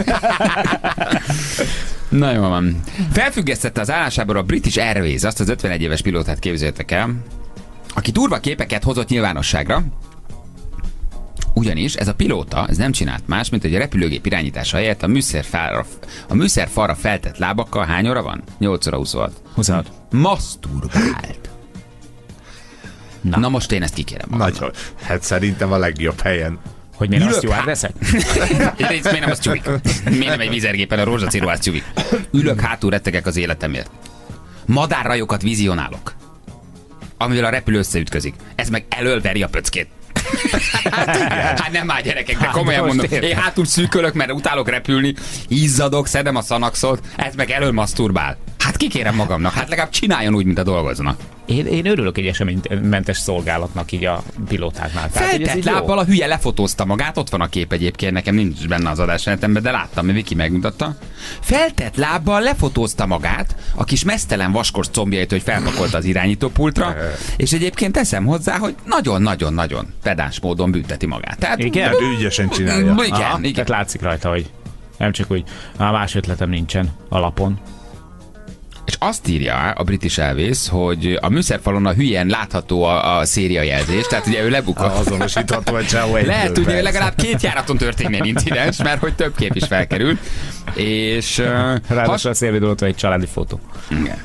Na jó van. Felfüggesztette az állásából a British Airways, azt az 51 éves pilótát, képzeljétek el, aki durva képeket hozott nyilvánosságra. Ugyanis ez a pilóta, ez nem csinált más, mint hogy a repülőgép irányítása helyett a műszerfalra feltett lábakkal hány óra van? 8 óra 26. Maszturbált. Na most én ezt kikérem magamnak. Nagyon. Hát szerintem a legjobb helyen. Hogy miért azt jól veszek? Miért nem az csúvik? Miért nem egy vízergépen a rózsaciró csúvik? Ülök hátul, rettegek az életemért. Madárrajokat vizionálok, amivel a repülő összeütközik. Ez meg elölveri a pöckét. Hát nem már gyerekek, de komolyan mondom. Én hátul szűkölök, mert utálok repülni, izzadok, szedem a szanaxot, ez meg elől maszturbál. Hát kikérem magamnak, hát legalább csináljon úgy, mint a dolgoznak. Én örülök egy eseménymentes szolgálatnak így a pilótáknál. Feltett lábbal a hülye lefotózta magát, ott van a kép egyébként, nekem nincs benne az adásmenetemben, de láttam, Viki megmutatta. Feltett lábbal lefotózta magát, a kis meztelen vaskos combjait, hogy felpakolta az irányítópultra, és egyébként teszem hozzá, hogy nagyon-nagyon-nagyon pedáns módon bünteti magát. Tehát, igen? Ügyesen csinálja. Igen. Tehát látszik rajta, hogy nem csak úgy, más ötletem nincsen alapon. És azt írja a British Airways, hogy a műszerfalon a hülyen látható a szériajelzés, tehát ugye ő lebukott. Azonosítható egy csávó egyből. Lehet tudni, hogy legalább 2 járaton történjen incidens, mert hogy több kép is felkerül. És ráadásul a szélvédőt egy családi fotó. Igen.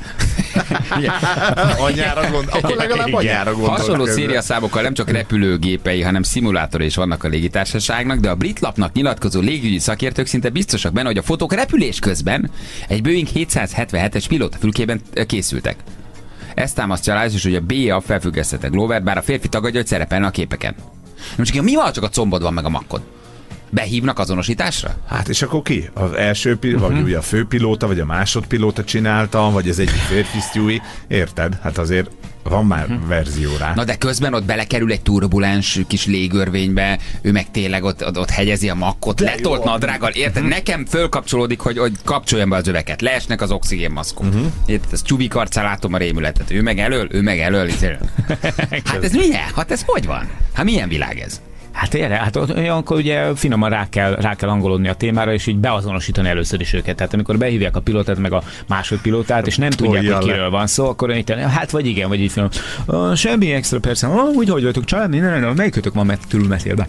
Anyára akkor legalább anyára gondol. Hasonló szériaszámokkal nem csak repülőgépei, hanem szimulátorai is vannak a légitársaságnak, de a brit lapnak nyilatkozó légügyi szakértők szinte biztosak benne, hogy a fotók repülés közben egy Boeing 777-es pilótafülkében készültek. Ezt támasztja alá, és hogy a BA felfüggesztette Glovert, bár a férfi tagadja, hogy szerepelne a képeken. Nem csak mi van, csak a combod van meg a makkod. Behívnak azonosításra? Hát és akkor ki? Az első vagy ugye a főpilóta, vagy a másodpilóta csinálta, vagy az egyik férfi Stewie, érted? Hát azért van már verzió rá. Na de közben ott belekerül egy turbulens kis légörvénybe, ő meg tényleg ott hegyezi a makkot, letolt nadrággal, érted? Nekem fölkapcsolódik, hogy kapcsoljon be az öveket, leesnek az oxigénmaszkok. Érted? Ez Csubi karcán látom a rémületet. Ő meg elől. Hát ez milyen? Hát ez hogy van? Hát milyen világ ez? Hát erre, hát olyankor ugye finoman rá kell angolodni a témára, és így beazonosítani először is őket. Tehát amikor behívják a pilótát, meg a másodpilótát, és nem tudják, hogy kiről van szó, akkor itt, hát vagy igen, vagy így finom. Semmi extra persze. Úgy hogy vagytok családni? Nem, melyikötök van körülmetélbe?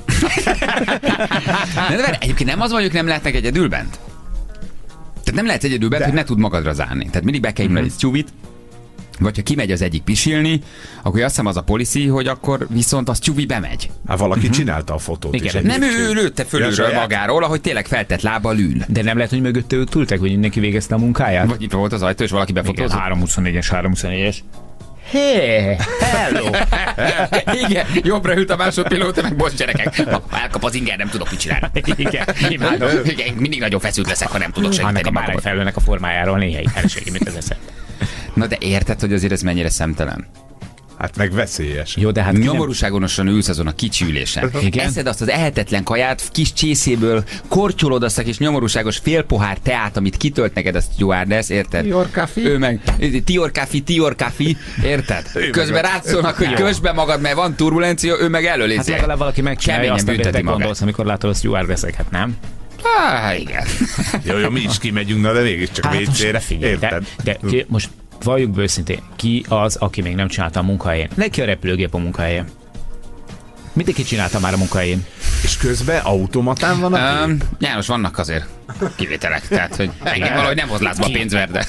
De egyébként nem az vagyok, nem lehetnek egyedül bent? Tehát nem lehet egyedül bent, hogy ne tud magadra zárni. Tehát mindig be kell hívni egy Stewie-t, vagy ha kimegy az egyik pisilni, akkor azt hiszem az a policy, hogy akkor viszont az Stewie bemegy. Hát valaki csinálta a fotót is. Nem, ő lőtte fölülről magáról, ahoy tényleg feltett lábbal ül. De nem lehet, hogy mögötte ők ültek, hogy mindenki végezte a munkáját? Vagy itt volt az ajtó, és valaki befotózott? 324-es. Hé, hello! Igen, jobbra ült a másodpilóta, meg bocs gyerekek, ha elkap az inger, nem tudok mit csinálni. Igen, imádom. Igen, mindig nagyon feszült leszek, ha nem tudok segíteni. Már egy felülnek a formájáról néha feleség, mint az eszem. Na de érted, hogy azért ez mennyire szemtelen? Hát meg veszélyes. Jó, de hát nyomorúságonosan ülsz azon a kicsi ülésen. Eszed azt az ehetetlen kaját, kis csészéből kortyolod azt a kis nyomorúságos fél pohár teát, amit kitölt neked a stewardess, érted? Ő meg tiorkáfi, érted? Közben rátszólnak, hogy kösd be magad, mert van turbulencia, ő meg előlézi. Hát legalább valaki megcsinálja azt, amit te gondolsz, amikor látod a stewardesseket, nem? Igen. Jó, mi is kimegyünk, na de végig csak WC-re, érted? De most valljuk be őszintén, ki az, aki még nem csinálta a munkahelyén? Neki a repülőgép a munkahelyén. Mindenki csinálta már a munkahelyén. És közben automatán van a János, vannak azért kivételek, tehát, hogy engem valahogy nem hozlázba a pénzverde.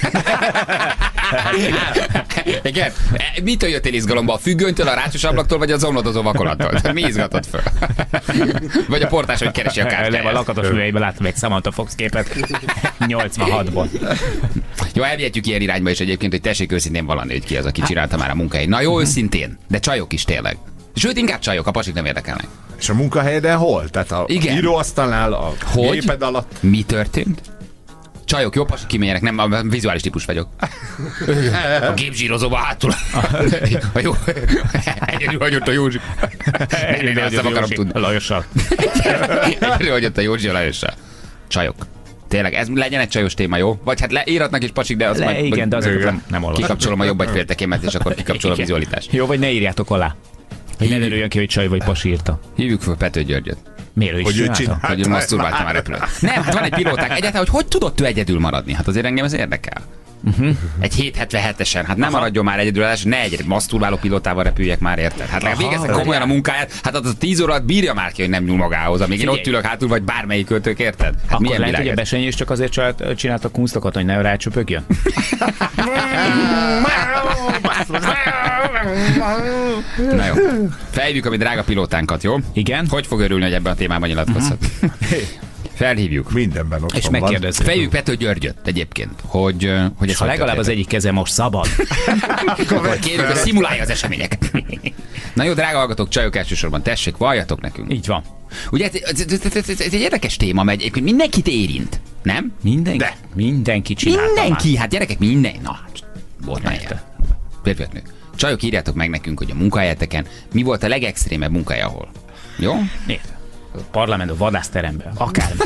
Igen? Mitől jöttél izgalomba? A függönytől, a rácsos ablaktól, vagy a zomlodozó vakolattól? Mi izgatott föl? Vagy a portás, hogy keresi a kártyáját? Nem, a lakatos műveiben láttam egy Samantha Fox képet 86-ból. Jó, elvihetjük ilyen irányba is egyébként, hogy tessék őszintén valami, hogy ki az, aki csinálta már a munkahelyét. Na jó, őszintén, de csajok is tényleg. Sőt, inkább csajok, a pasik nem érdekelnek. És a munkahelyeden hol? Tehát a íróasztalnál, a géped alatt? Mi történt? Csajok, jó pasik kimenjenek, nem, a vizuális típus vagyok. A gépzsírozóba hátul. Jó, egyedül hagyott a Józsi. Nem akarom tudni. A Lajossal. Egyedül hagyott a Józsi a Lajossal. Csajok. Tényleg, ez legyen egy csajos téma, jó? Vagy hát írhatnak is pacsik, de az majd... Igen, de azért nem olvasom. Kikapcsolom a jobb egy féltekémet, és akkor kikapcsolom a vizualitást. Jó, vagy ne írjátok alá. Hogy ne derüljön ki, hogy csaj vagy pasi írta. Hívjuk fel Pető Györgyöt. Miért ő is csinálta? Hogy ő masturbálta már repülőt. Nem, van egy pilóták. Egyáltalán, hogy tudott ő egyedül maradni? Hát azért engem ez érdekel. Egy 777-esen, hát nem maradjon már egyedül, ne egy masturbáló pilótával repüljek már, érted? Hát végeztek komolyan a munkáját, hát az a 10 órát bírja már ki, hogy nem nyúl magához, amíg én ott ülök hátul, vagy bármelyik költők, érted? Hát akkor lehet, hogy a Besenyés csak azért csinálta kunsztokat, hogy ne rácsöpögjön? Na jó. Felhívjuk a mi drága pilótánkat, jó? Igen. Hogy fog örülni, hogy ebben a témában nyilatkozhat? Felhívjuk. Mindenben ott és megkérdezzük. Feljük Pető Györgyöt egyébként, hogy ez ha legalább az egyik keze most szabad. Akkor kérjük, hogy szimulálja az eseményeket. Na jó, drága hallgatók, csajok elsősorban, tessék, valljatok nekünk. Így van. Ugye ez egy érdekes téma, mert egyébként mindenkit érint, nem? Mindenki. De mindenki csinálta. Mindenki, már. Hát gyerekek, minden. Na, volt már ilyen. Perfektnő. Csajok, írjátok meg nekünk, hogy a munkahelyeteken mi volt a legextrémebb munkahely, ahol. Jó? Miért? A parlament, a vadászteremben, akármi.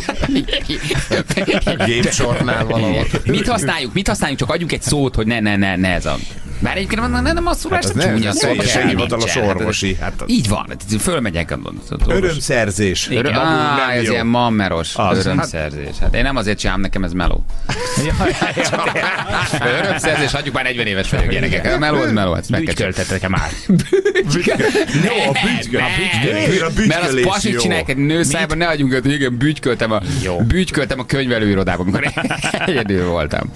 Gépsornál valahol. Mit használjuk? Csak adjunk egy szót, hogy ne ez a... Bár egyébként nem a szólás, hát csúnya szó. Hivatalos orvosi. Így van, fölmegyek. Örömszerzés. Ez ilyen mammeros örömszerzés. Hát én nem azért csinálom, nekem ez meló. Örömszerzés, hagyjuk már 40 éves vagyok, gyerekek. A meló az meló. Bütyköltetek már. Jó, a bütykölés. Mert az pasik csinálják egy nőszájban, ne adjunk őt, hogy igen, bütyköltem a könyvelőirodában, amikor egyedül voltam.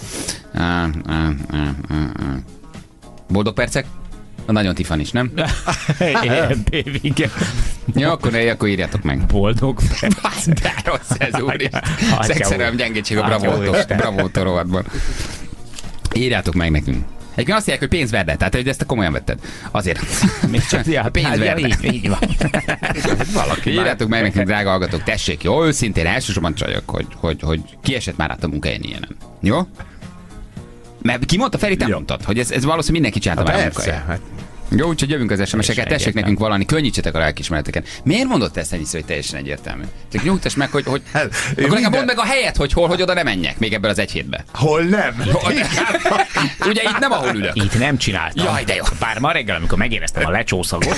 Boldog percek? Nagyon Tiffany is, nem? Igen. Ja, akkor írjátok meg. Boldog percek. De rossz ez, úristen. Szexerelem gyengétség a bravótól rovatban. Írjátok meg nekünk. Egyébként azt mondják, hogy pénzverde, tehát hogy ezt komolyan vetted. Azért. Még csak pénzverde. Így van. Valaki írjátok meg nekünk, drága hallgatók, tessék, jó, őszintén elsősorban csajok, hogy kiesett már át a munkahelyen ilyenen. Jó? Mert ki mondta, Feri, te mondtad, hogy ez valószínűleg mindenki csinálta már a munkahelyen. Jó, úgyhogy jövünk az SMS-eket, tessék nekünk valami, könnyítsetek a lelkiismereteken. Miért mondott ezt ennyiszer, hogy teljesen egyértelmű? Csak nyugtass meg, hogy akkor legalább mondd meg a helyet, hogy hol, hogy oda ne menjek még ebből az egy hétbe. Hol nem? Ugye itt nem, ahol ülök. Itt nem csináltam. Jaj, de jó. Bár ma reggel, amikor megéreztem a lecsószagot,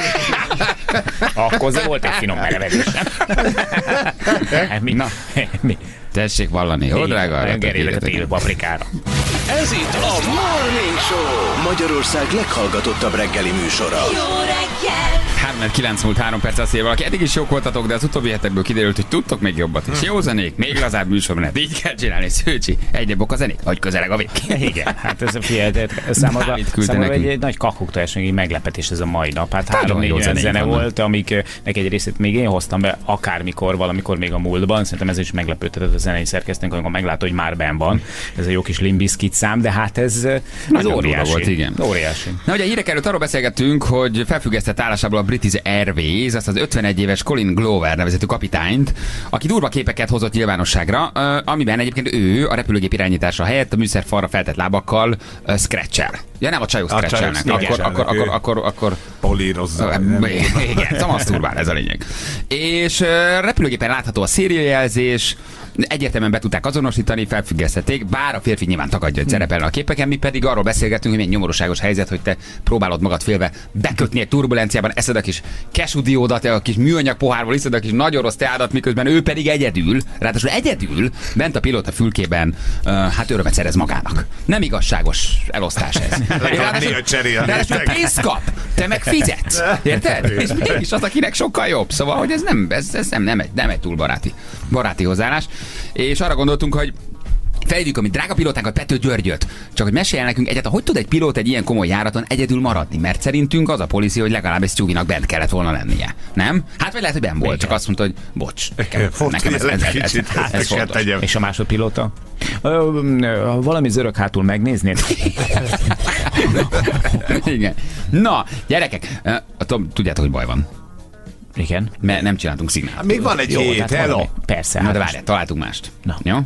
akkor volt egy finom merevedés, nem? Mi? Tessék vallani, jó, drága? Gerélek a tévő paprikára. Ez itt a Morning Show, Magyarország leghallgatottabb reggeli műsora. Jó reggel! 3-9 múlt 3 perc azt írja valaki, eddig is jók voltatok, de az utóbbi hetekből kiderült, hogy tudtok még jobbat is. Jó zenék, még lazább műsormenet, így kell csinálni, Szőcsi, egyre bok a zenék, hogy közeleg a vég. Igen, hát ez a számomra egy nagy kakuktojás, egy meglepetés ez a mai nap. Hát 3-4 olyan zene volt, amiknek egy részét még én hoztam be akármikor, valamikor még a múltban. Szerintem ez is meglepődtetett a zenei szerkesztőnk, amikor meglátó, hogy már benn van. Ez a jó kis Limp Bizkit szám, de hát ez óriási. Volt, igen. Óriási. Na ugye a hírek előtt arról beszélgettünk, hogy felfüggesztett állásából a British Airways, azt az 51 éves Colin Glover nevezetű kapitányt, aki durva képeket hozott nyilvánosságra, amiben egyébként ő a repülőgép irányítása helyett a műszerfalra feltett lábakkal scratcher. Ja, nem a csajok scratchernek. Akkor polírozza. Igen, szamaszturbál, ez a lényeg. És repülőgépen látható a szériajelzés, egyértelműen be tudták azonosítani, felfüggesztették, bár a férfi nyilván tagadja, hogy szerepelne a képeken, mi pedig arról beszélgetünk, hogy milyen nyomorúságos helyzet, hogy te próbálod magad félve bekötni egy turbulenciában, eszed a kis kesudiódat, a kis műanyag pohárból iszed a kis nagy orosz teádat, miközben ő pedig egyedül, ráadásul egyedül bent a pilóta fülkében, hát örömet szerez magának. Nem igazságos elosztás ez. Ráadásul pénzt kap, te meg fizetsz. Érted? És mégis az, akinek sokkal jobb. Szóval, hogy ez nem egy túl baráti hozzáállás. És arra gondoltunk, hogy felhívjuk a mi drága pilótánkat, Pető Györgyöt. Csak hogy mesélj nekünk egyáltalán, hogy tud egy pilóta egy ilyen komoly járaton egyedül maradni? Mert szerintünk az a policy, hogy legalább egy Stewie-nak bent kellett volna lennie. Nem? Hát vagy lehet, hogy benn volt, csak azt mondta, hogy bocs. Nekem ez fontos. És a másodpilóta? Valami zörög hátul megnéznéd? Igen. Na, gyerekek, tudjátok, hogy baj van. Igen. Mert nem csináltunk szignált. Még van egy hét, hello. Persze. Na de várjál, találtunk mást. Na. Jó?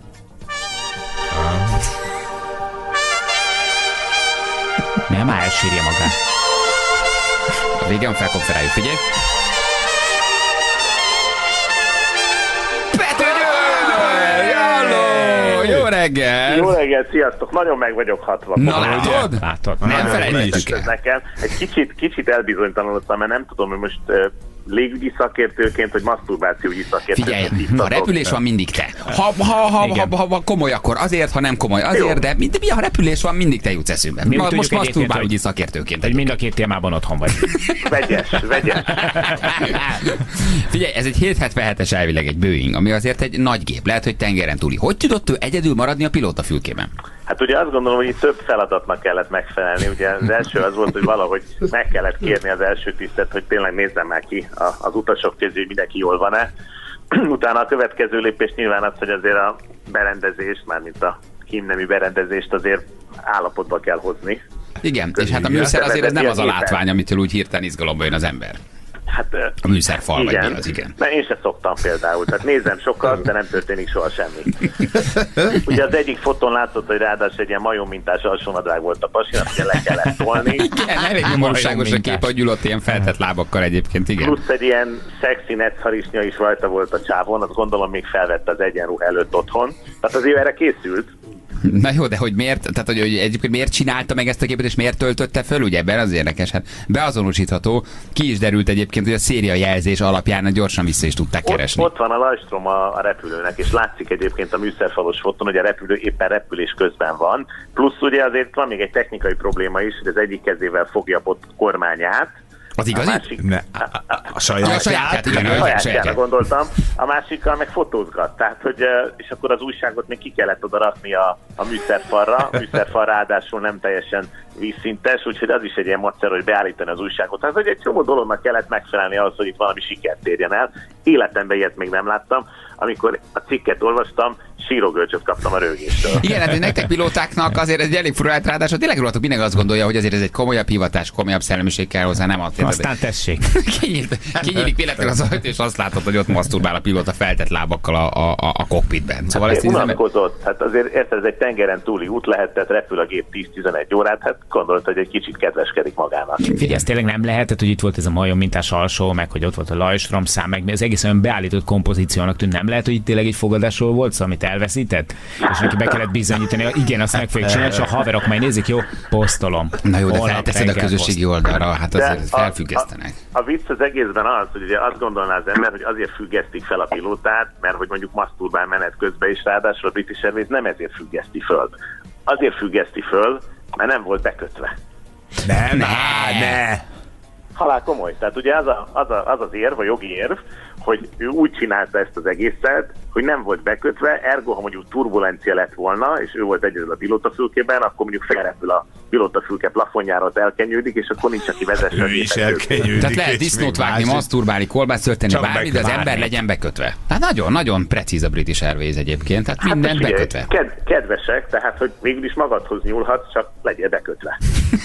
Nem, már elsírja magát. A végén felkonferáljuk, figyelj. Pető György! Jó reggel! Jó reggel, sziasztok! Nagyon meg vagyok hatva. Na látod? Nem felejtettük el. Nekem egy kicsit elbizonytalanodtam, mert nem tudom, hogy most légügyi szakértőként, vagy maszturbációügyi szakértőként. Figyelj, a repülés van mindig te. Ha komoly, akkor azért, ha nem komoly, azért, de ha repülés van, mindig te jutsz eszünkbe. Most maszturbálügyi szakértőként. Hogy mind a két témában otthon vagy. Vegyes. Figyelj, ez egy 777-es elvileg egy Boeing, ami azért egy nagy gép, lehet, hogy tengeren túli. Hogy tudott ő egyedül maradni a pilótafülkében? Hát ugye azt gondolom, hogy itt több feladatnak kellett megfelelni. Ugye az első az volt, hogy valahogy meg kellett kérni az első tisztet, hogy tényleg nézzem már ki az utasok közül, hogy mindenki jól van-e. Utána a következő lépés nyilván az, hogy azért a berendezést, mármint a hímnemű berendezést azért állapotba kell hozni. Igen, és hát a műszer azért ez nem az a látvány, amitől úgy hirtelen izgalomba jön az ember. Hát, a műszerfal vagy mi az, igen. Na, én se szoktam például, tehát nézem sokat, de nem történik soha semmi. Ugye az egyik fotón látszott, hogy ráadásul egy ilyen majom-mintás alsónadrág volt a pasinak, ugye le kellett tolni. Igen, elég nyomorúságos a kép, hogy gyulott ilyen feltett lábakkal egyébként, igen. Plusz egy ilyen szexi netharisnya is rajta volt a csávon, azt gondolom még felvette az egyenruha előtt otthon. Tehát azért erre készült. Na jó, de hogy miért, tehát hogy egyébként miért csinálta meg ezt a képet, és miért töltötte föl, ugye ebben az érdekes, hát beazonosítható, ki is derült egyébként, hogy a széria jelzés alapján gyorsan vissza is tudták keresni. Ott van a lajstrom a repülőnek, és látszik egyébként a műszerfalos foton, hogy a repülő éppen repülés közben van. Plusz ugye azért van még egy technikai probléma is, hogy az egyik kezével fogja a kormányát. Az igazi? A sajátjára gondoltam. A másikkal meg fotózgat. Tehát, hogy, és akkor az újságot még ki kellett oda rakni a műszerfalra. A műszerfal ráadásul nem teljesen vízszintes, úgyhogy az is egy ilyen módszer, hogy beállítani az újságot. Tehát, hogy egy csomó dolognak kellett megfelelni ahhoz, hogy itt valami sikert érjen el. Életemben ilyet még nem láttam. Amikor a cikket olvastam, sírogölcsöt kaptam a rögéstől. Igen, hát nektek pilótáknak azért ez egy elég fura, ráadásul tényleg rólatok mindenki azt gondolja, hogy azért ez egy komolyabb hivatás, komolyabb szellemiség kell hozzá, nem azt. Aztán tessék. Kinyílik véletlenül az ajtó, és azt látod, hogy ott maszturbál a pilóta feltett lábakkal a kokpitben. Szóval hát unatkozott, hát azért érted, ez egy tengeren túli út lehet, tehát repül a gép 10-11 órát, hát gondolt, hogy egy kicsit kedveskedik magának. Figyelj, ez tényleg nem lehetett, hogy itt volt ez a majom mintás alsó, meg hogy ott volt a Lajstrom szám, meg az egész olyan beállított kompozíciónak tűnt. Nem lehet, hogy itt tényleg egy fogadásról volt szó, amit elveszített, és neki be kellett bizonyítani, hogy igen, azt meg fogjuk csinálni, és a haverok majd nézik, jó, posztolom. Na jó, de felteszed a közösségi oldalra, hát azért felfüggesztenek. A vicc az egészben az, hogy ugye azt gondolná az ember, hogy azért függesztik fel a pilótát, mert hogy mondjuk maszturbál menet közben is, ráadásul a British Airways nem ezért függeszti föl. Azért függeszti föl, mert nem volt bekötve. Ne. Halál komoly. Tehát ugye az az érv, a jogi érv, hogy ő úgy csinálta ezt az egészet, hogy nem volt bekötve, ergo, ha mondjuk turbulencia lett volna, és ő volt egyedül a pilótafülkében, akkor mondjuk felrepül a pilótafülke plafonjára, ott elkenyődik, és akkor nincs, aki vezesse. Ő is elkenyődik. Tehát lehet disznót vágni, maszturbálni, kolbászt történni, bármi, de az ember legyen bekötve. Tehát nagyon-nagyon precíz a British Airways egyébként, tehát mindent bekötve. Kedvesek, tehát, hogy végül is magadhoz nyúlhatsz, csak legyél bekötve.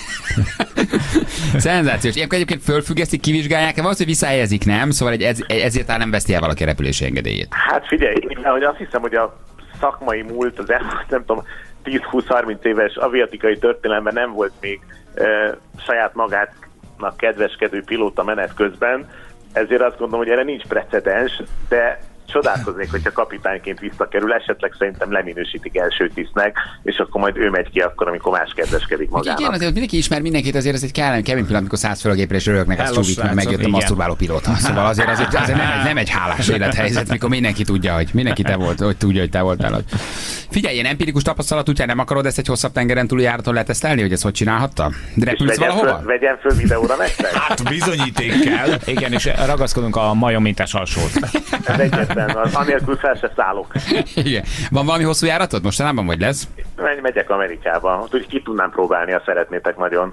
Szenzációs. Egyébként fölfüggesztik, kivizsgálják-e? Valószínűleg visszahelyezik, nem? Szóval ezért nem veszti el valaki a repülési engedélyét. Hát figyelj, hogy azt hiszem, hogy a szakmai múlt, az nem tudom, 10-20-30 éves aviatikai történelemben nem volt még saját magának kedveskedő pilóta menet közben, ezért azt gondolom, hogy erre nincs precedens, de csodálkoznék, hogyha kapitányként visszakerül, esetleg szerintem leminősítik első tisztnek, és akkor majd ő megy ki akkor, amikor más kedveskedik magának. Igen, azért mindenki ismer mindenkit, azért ez egy kemény pillanat, amikor szállsz fel a gépre, és röhögnek, ezt csúvít, mert megjött a maszturbáló pilóta. Szóval azért nem egy hálás élethelyzet, mikor mindenki tudja, hogy mindenki te volt, hogy tudja, hogy te voltál. Figyelj, ilyen empirikus tapasztalat után nem akarod ezt egy hosszabb tengeren túli járaton letesztelni, hogy ezt hogy csinálhatta? Repülsz valahova? Vegyen föl videóra nektek? Hát bizonyíték kell. Igen, és ragaszkodunk a majomintás alsót. Ez egyetlen, anélkül fel se szállok. Igen. Van valami hosszú járatod mostanában, vagy lesz? Megyek Amerikába. Úgy ki tudnám próbálni, ha szeretnétek nagyon.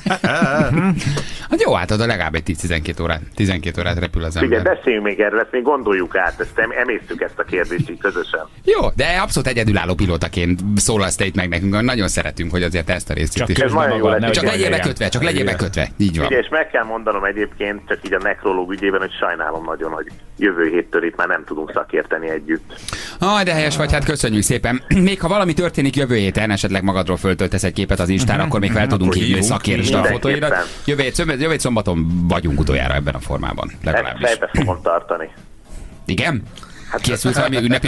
Hát jó, hát oda legalább egy 12 órát repül az ember. Figyelj, beszéljünk még erről, ezt még gondoljuk át, emésztük ezt a kérdést így közösen. Jó, de abszolút egyedülálló pilótaként szólalsz te itt meg nekünk, nagyon szeretünk, hogy azért ezt a részt is. Csak legyél bekötve, így van. Ugye, és meg kell mondanom egyébként, csak így a nekrológ ügyében, hogy sajnálom nagyon, hogy jövő héttől itt már nem tudunk szakérteni együtt. De helyes vagy, hát köszönjük szépen. Még ha valami történik jövő héten, esetleg magadról föltöltesz egy képet az Instára, akkor még fel tudunk hívni egy szakértést a fotóidat. Jövő hét szombaton vagyunk utoljára ebben a formában. Legalábbis. Fejbe fogom tartani. Igen? Készült valami ünnepi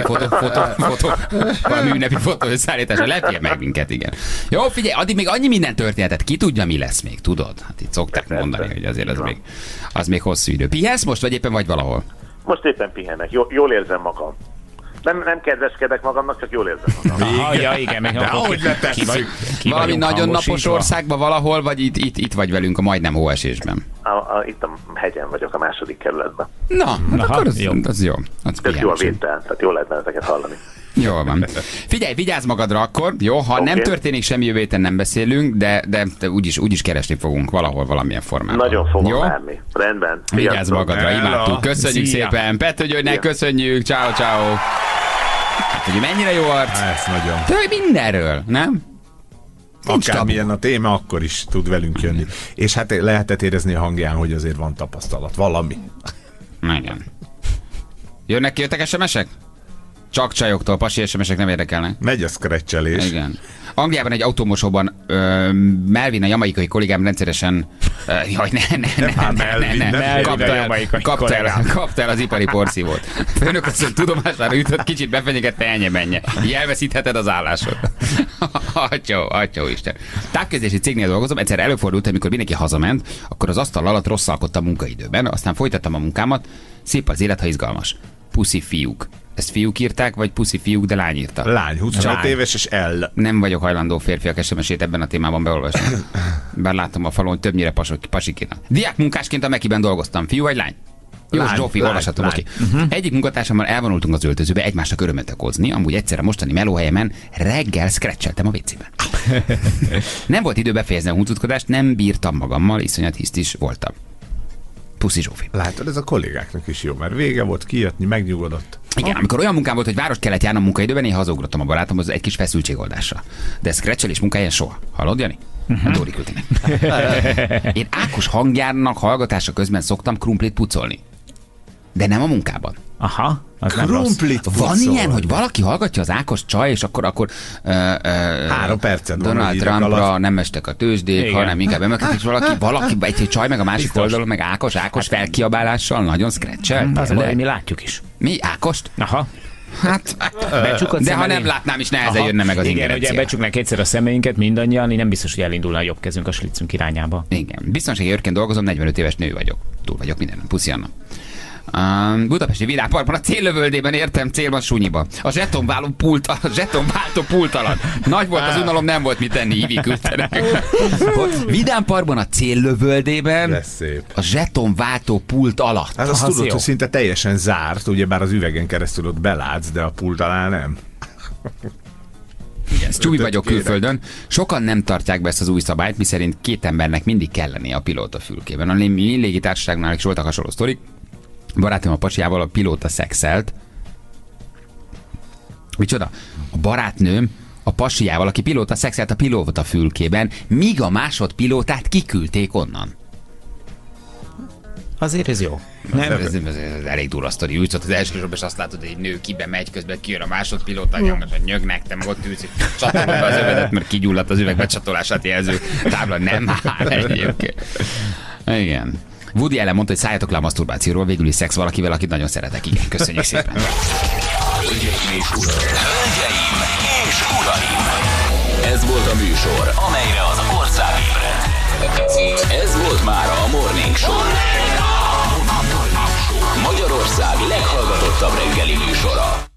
valami ünnepi fotó összeállításra, lepje meg minket, igen. Jó, figyelj, addig még annyi minden történetet, ki tudja, mi lesz még, tudod? Hát itt szokták mondani, hogy azért az még hosszú idő. Pihensz most, vagy éppen vagy valahol? Most éppen pihenek, jól érzem magam. Nem kedveskedek magamnak, csak jól érzem magam. Igen, meg ahogy letesszük. Valami nagyon napos országban valahol, vagy itt vagy velünk a majdnem hóesésben? Itt a hegyen vagyok, a második kerületben. Na, akkor az jó. Ez jó a vétel, tehát jól lehet ezeket hallani. Jól van. Figyelj, vigyázz magadra akkor, jó? Ha nem történik semmi jövő héten, nem beszélünk, de úgyis keresni fogunk valahol, valamilyen formában. Nagyon fogom várni. Rendben. Vigyázz magadra, imádtuk. Köszönjük szépen. Pető Györgynek köszönjük. Ciao. Hát, hogy mennyire jó arc. Ez nagyon. De mindenről, nem? Akármilyen a téma, akkor is tud velünk jönni. És hát lehetett érezni a hangján, hogy azért van tapasztalat. Valami. Igen. Jöttek SMS-ek? Csak csajoktól, pasi SMS-ek nem érdekelnek. Megy a scratchelés. Igen. Angliában egy autómosóban Melvin, a jamaikai kollégám rendszeresen kapta el az ipari porszívót. Főnök azt mondja, tudomására jutott, kicsit befenyegette, ennyi. Elveszítheted az állásod. Atya Isten. Távközlési cégnél dolgozom, egyszer előfordult, amikor mindenki hazament, akkor az asztal alatt rosszalkodtam munkaidőben, aztán folytattam a munkámat, szép az élet, ha izgalmas. Puszi fiúk. Ezt fiúk írták, vagy puszi fiúk, de lány írta? Lány, 25 éves és L. Nem vagyok hajlandó férfiak SMS-ét ebben a témában beolvasni. Bár látom a falon, hogy többnyire pasikinak. Diákmunkásként a Mekiben dolgoztam. Fiú vagy lány? Jó, Zsófi, olvashatom, oké. Egyik munkatársammal elvonultunk az öltözőbe egymásnak örömet okozni, amúgy egyszer a mostani melóhelyemen reggel scratcheltem a WC-ben. Nem volt idő befejezni a huncutkodást, nem bírtam magammal, iszonyat hisztis voltam. Puszi Zsófi. Látod, ez a kollégáknak is jó, mert vége volt, kijött, megnyugodott. Igen, amikor olyan munkám volt, hogy város kellett járnom munkaidőben, én hazaugrottam a barátomhoz egy kis feszültségoldásra. De scratchelés munkáján soha. Hallod, Jani? Dóri küldi meg. Én Ákos hangjárnak hallgatása közben szoktam krumplit pucolni. De nem a munkában. Aha, az nem krumplit rossz. Van ilyen, hogy valaki hallgatja az Ákos csaj, és akkor 3 percet Donald Trumpra nem estek a tőzsdék, hanem inkább emelkedett, és valaki egy csaj meg a másik oldalon, meg Ákos felkiabálással nagyon scratchel. Az a baj, mi látjuk is. Mi? Ákost? Aha. Hát, de ha nem látnám is, nehezen jönne meg az ingerencia. Igen, ugye becsuknánk egyszer a szemeinket mindannyian, nem biztos, hogy elindulna a jobb kezünk a slicünk irányába. Igen. Biztonsági őrként dolgozom, 45 éves nő vagyok. Túl vagyok mindenem. Puszi Anna. Budapesti Vidámparkban a céllövöldében értem célban sunyiba. A zsetonváltó pult alatt. Nagy volt az unalom, nem volt mit tenni, Ivi küldte. Vidámparkban a céllövöldében a zsetonváltó pult alatt. Hát azt tudod, hogy szinte teljesen zárt, ugyebár az üvegen keresztül ott belátsz, de a pult alá nem. Igen, Csubi vagyok külföldön. Sokan nem tartják be ezt az új szabályt, miszerint 2 embernek mindig kell lennie a pilóta fülkében. A légitársaságnál is voltak hasonló sztorik. Barátom a pasiával a pilóta szexelt. Micsoda? A barátnőm a pasiával, aki pilóta szexelt a pilóta fülkében, míg a másodpilótát kiküldték onnan. Azért ez jó. Nem, ez elég durva sztori. Úgy szólt az első sorban, és azt látod, hogy egy nő kibe megy, közben kijön a másodpilóta, nyomos, nyögnek, te meg ott ülsz, csatolod be az övedet, mert kigyulladt az üveg becsatolását jelző tábla. Nem áll egyébként. Igen. Woody Allen mondta, hogy szálljatok le a maszturbációról, végül is szex valakivel, akit nagyon szeretek. Igen, köszönjük szépen. Hölgyeim és uraim! Ez volt a műsor, amelyre az ország ébredt. Ez volt már a Morning Show. Magyarország leghallgatottabb reggeli műsora.